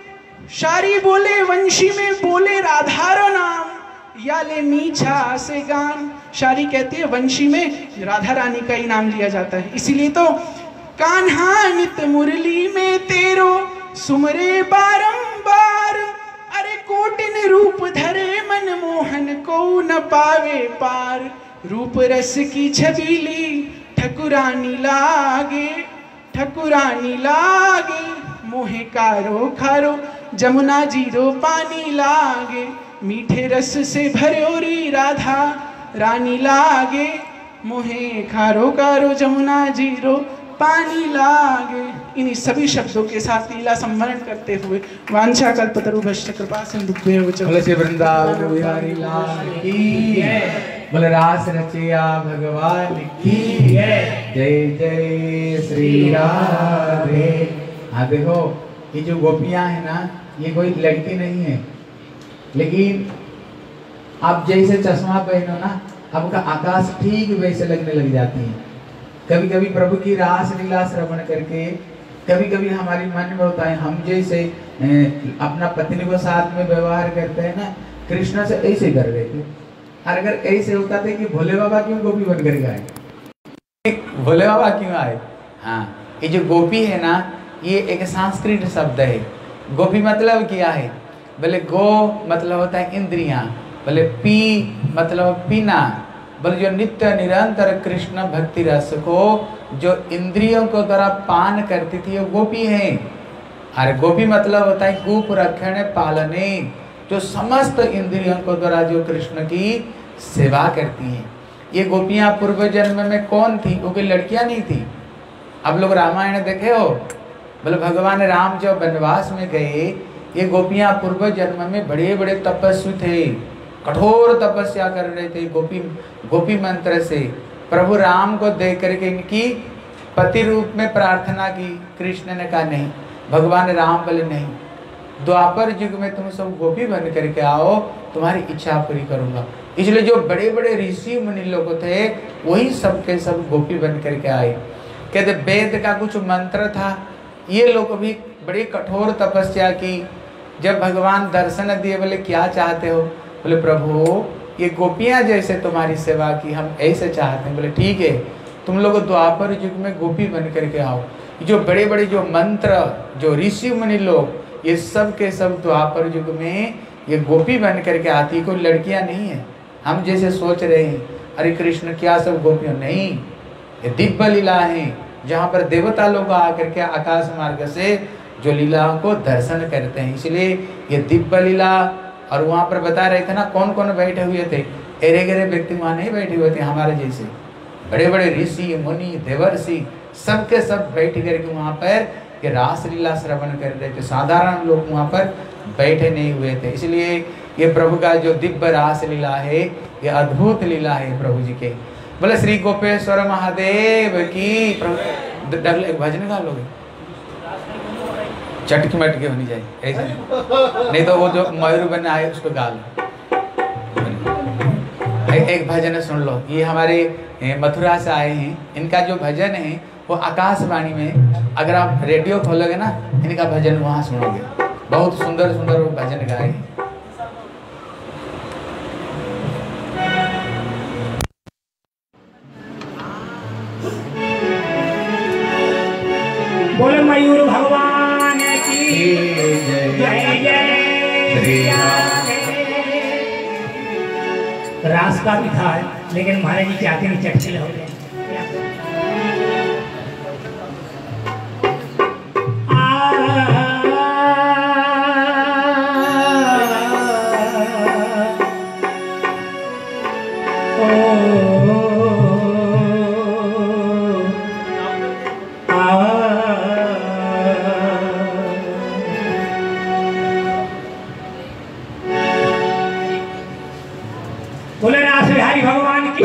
शारी बोले वंशी में बोले राधारो नाम, या ले मीठा से गान। शारी कहती है वंशी में राधा रानी का ही नाम लिया जाता है, इसीलिए तो कान्हा नित मुरली में तेरो सुमरे बारंबार, अरे कोटिन रूप धरे मन मोहन को न पावे पार, रूप रस की छबीली ठकुरानी लागे ठकुरानी लागे, मोहे कारो खारो जमुना जीरो पानी लागे, मीठे रस से भर्योरी राधा रानी लागे, मोहे खारो कारो जमुना जीरो पानी लागे। इन्हीं सभी शब्दों के साथ लीला संवरण करते हुए वांछा कल्पतरुभ्यश्च कृपा सिंधुभ्यो च बोले वृंदावन बिहारी लाल की जय, बोले रास रचिया भगवान की जय, जय श्री राधे। हाँ देखो ये जो गोपियां है ना, ये कोई लड़की नहीं है, लेकिन आप जैसे चश्मा पहनो ना, आपका आकाश ठीक वैसे लगने लग जाती है। कभी कभी प्रभु की रास लीला श्रवण करके कभी कभी हमारी मन में होता है हम जैसे अपना पत्नी को साथ में व्यवहार करते हैं ना, कृष्ण से ऐसे कर रहे थे। और अगर ऐसे होता था कि भोले बाबा क्यों गोपी बन कर आए, भोले बाबा क्यों आए। हाँ ये जो गोपी है ना, ये एक संस्कृत शब्द है। गोपी मतलब क्या है, बोले गो मतलब होता है इंद्रियां, बोले पी मतलब पीना, बोले जो नित्य निरंतर कृष्ण भक्ति रस को जो इंद्रियों को द्वारा पान करती थी वो गोपी है। अरे गोपी मतलब होता है गोप रखने पालने, जो समस्त इंद्रियों को द्वारा जो कृष्ण की सेवा करती हैं। ये गोपियां पूर्व जन्म में कौन थी, वो कोई लड़कियां नहीं थी। अब लोग रामायण देखे हो, बोले भगवान राम जब वनवास में गए, ये गोपियां पूर्व जन्म में बड़े बड़े तपस्वी थे, कठोर तपस्या कर रहे थे। गोपी गोपी मंत्र से प्रभु राम को देख करके इनकी पति रूप में प्रार्थना की। कृष्ण ने कहा नहीं, भगवान राम बोले नहीं, द्वापर युग में तुम सब गोपी बन करके आओ, तुम्हारी इच्छा पूरी करूंगा। इसलिए जो बड़े बड़े ऋषि मुनि लोग थे वही सब के सब गोपी बन करके आए। कहते वेद का कुछ मंत्र था, ये लोग भी बड़ी कठोर तपस्या की। जब भगवान दर्शन दिए, बोले क्या चाहते हो, बोले प्रभु ये गोपियां जैसे तुम्हारी सेवा की हम ऐसे चाहते हैं। बोले ठीक है, तुम लोग द्वापर युग में गोपी बन करके आओ। जो बड़े बड़े जो मंत्र जो ऋषि मुनि लोग, ये सब के सब द्वापर युग में ये गोपी बन करके आती, कोई लड़कियां नहीं है हम जैसे सोच रहे हैं। अरे कृष्ण क्या सब गोपियां नहीं, ये दिव्य लीला है जहाँ पर देवता लोग आकर के आकाश मार्ग से जो लीलाओं को दर्शन करते हैं। इसलिए ये दिव्य लीला। और वहाँ पर बता रहे थे ना कौन कौन बैठे हुए थे, एरे गेरे व्यक्ति वहाँ नहीं बैठे हुए थे, हमारे जैसे बड़े बड़े ऋषि मुनि देवर्षि सब के सब बैठ करके वहाँ पर ये रास लीला श्रवण कर रहे थे। साधारण लोग वहाँ पर बैठे नहीं हुए थे। इसलिए ये प्रभु का जो दिव्य रास लीला है, ये अद्भुत लीला है प्रभु जी के। बोले श्री गोपेश्वर महादेव की। प्रभु डगले एक भजन गा लोगे, चटकी मटकी होनी चाहिए ऐसे, नहीं तो वो जो मयूर बने आए उसको गा लो। एक, एक भजन सुन लो, ये हमारे मथुरा से आए हैं, इनका जो भजन है वो आकाशवाणी में, अगर आप रेडियो खोलोगे ना इनका भजन वहाँ सुनोगे। बहुत सुंदर सुंदर भजन गाए। बोले मयूर भगवान की जय जय श्री राम। रास का भी था लेकिन महाराज जी चाहते नहीं, चटचिल हो गए। बोले रास बिहारी भगवान की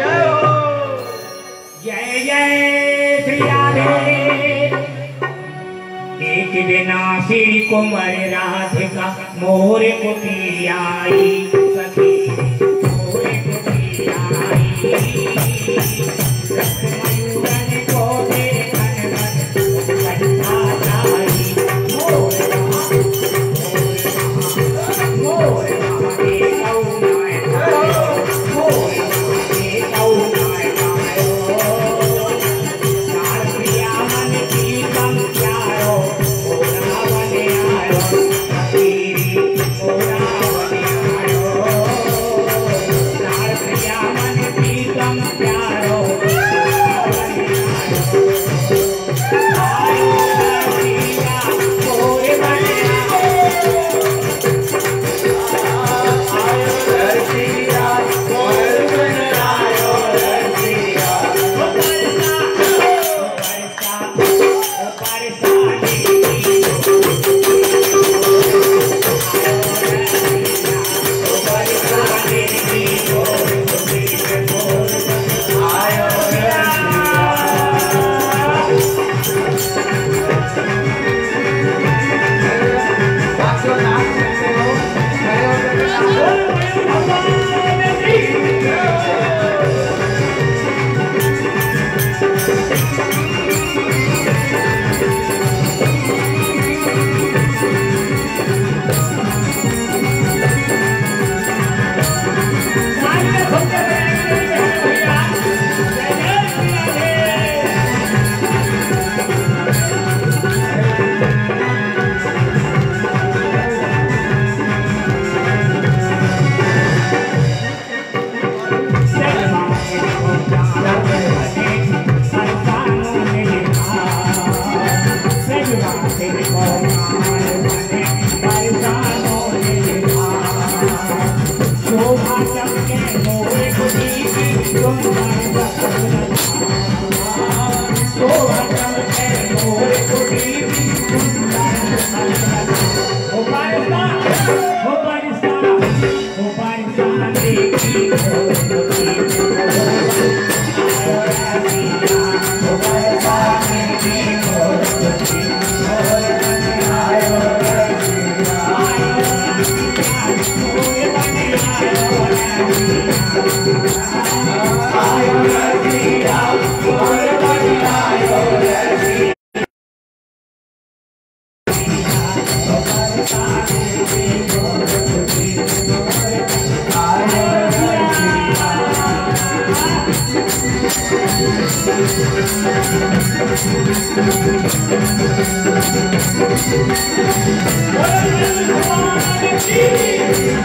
जय जय श्री राधे। एक बिना श्री कुमार राधिका मोरे को आई सखी, मोरे को आई मयूरन को देखन कंठा जाई। मोरे मोरे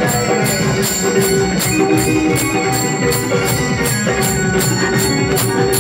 Thank you.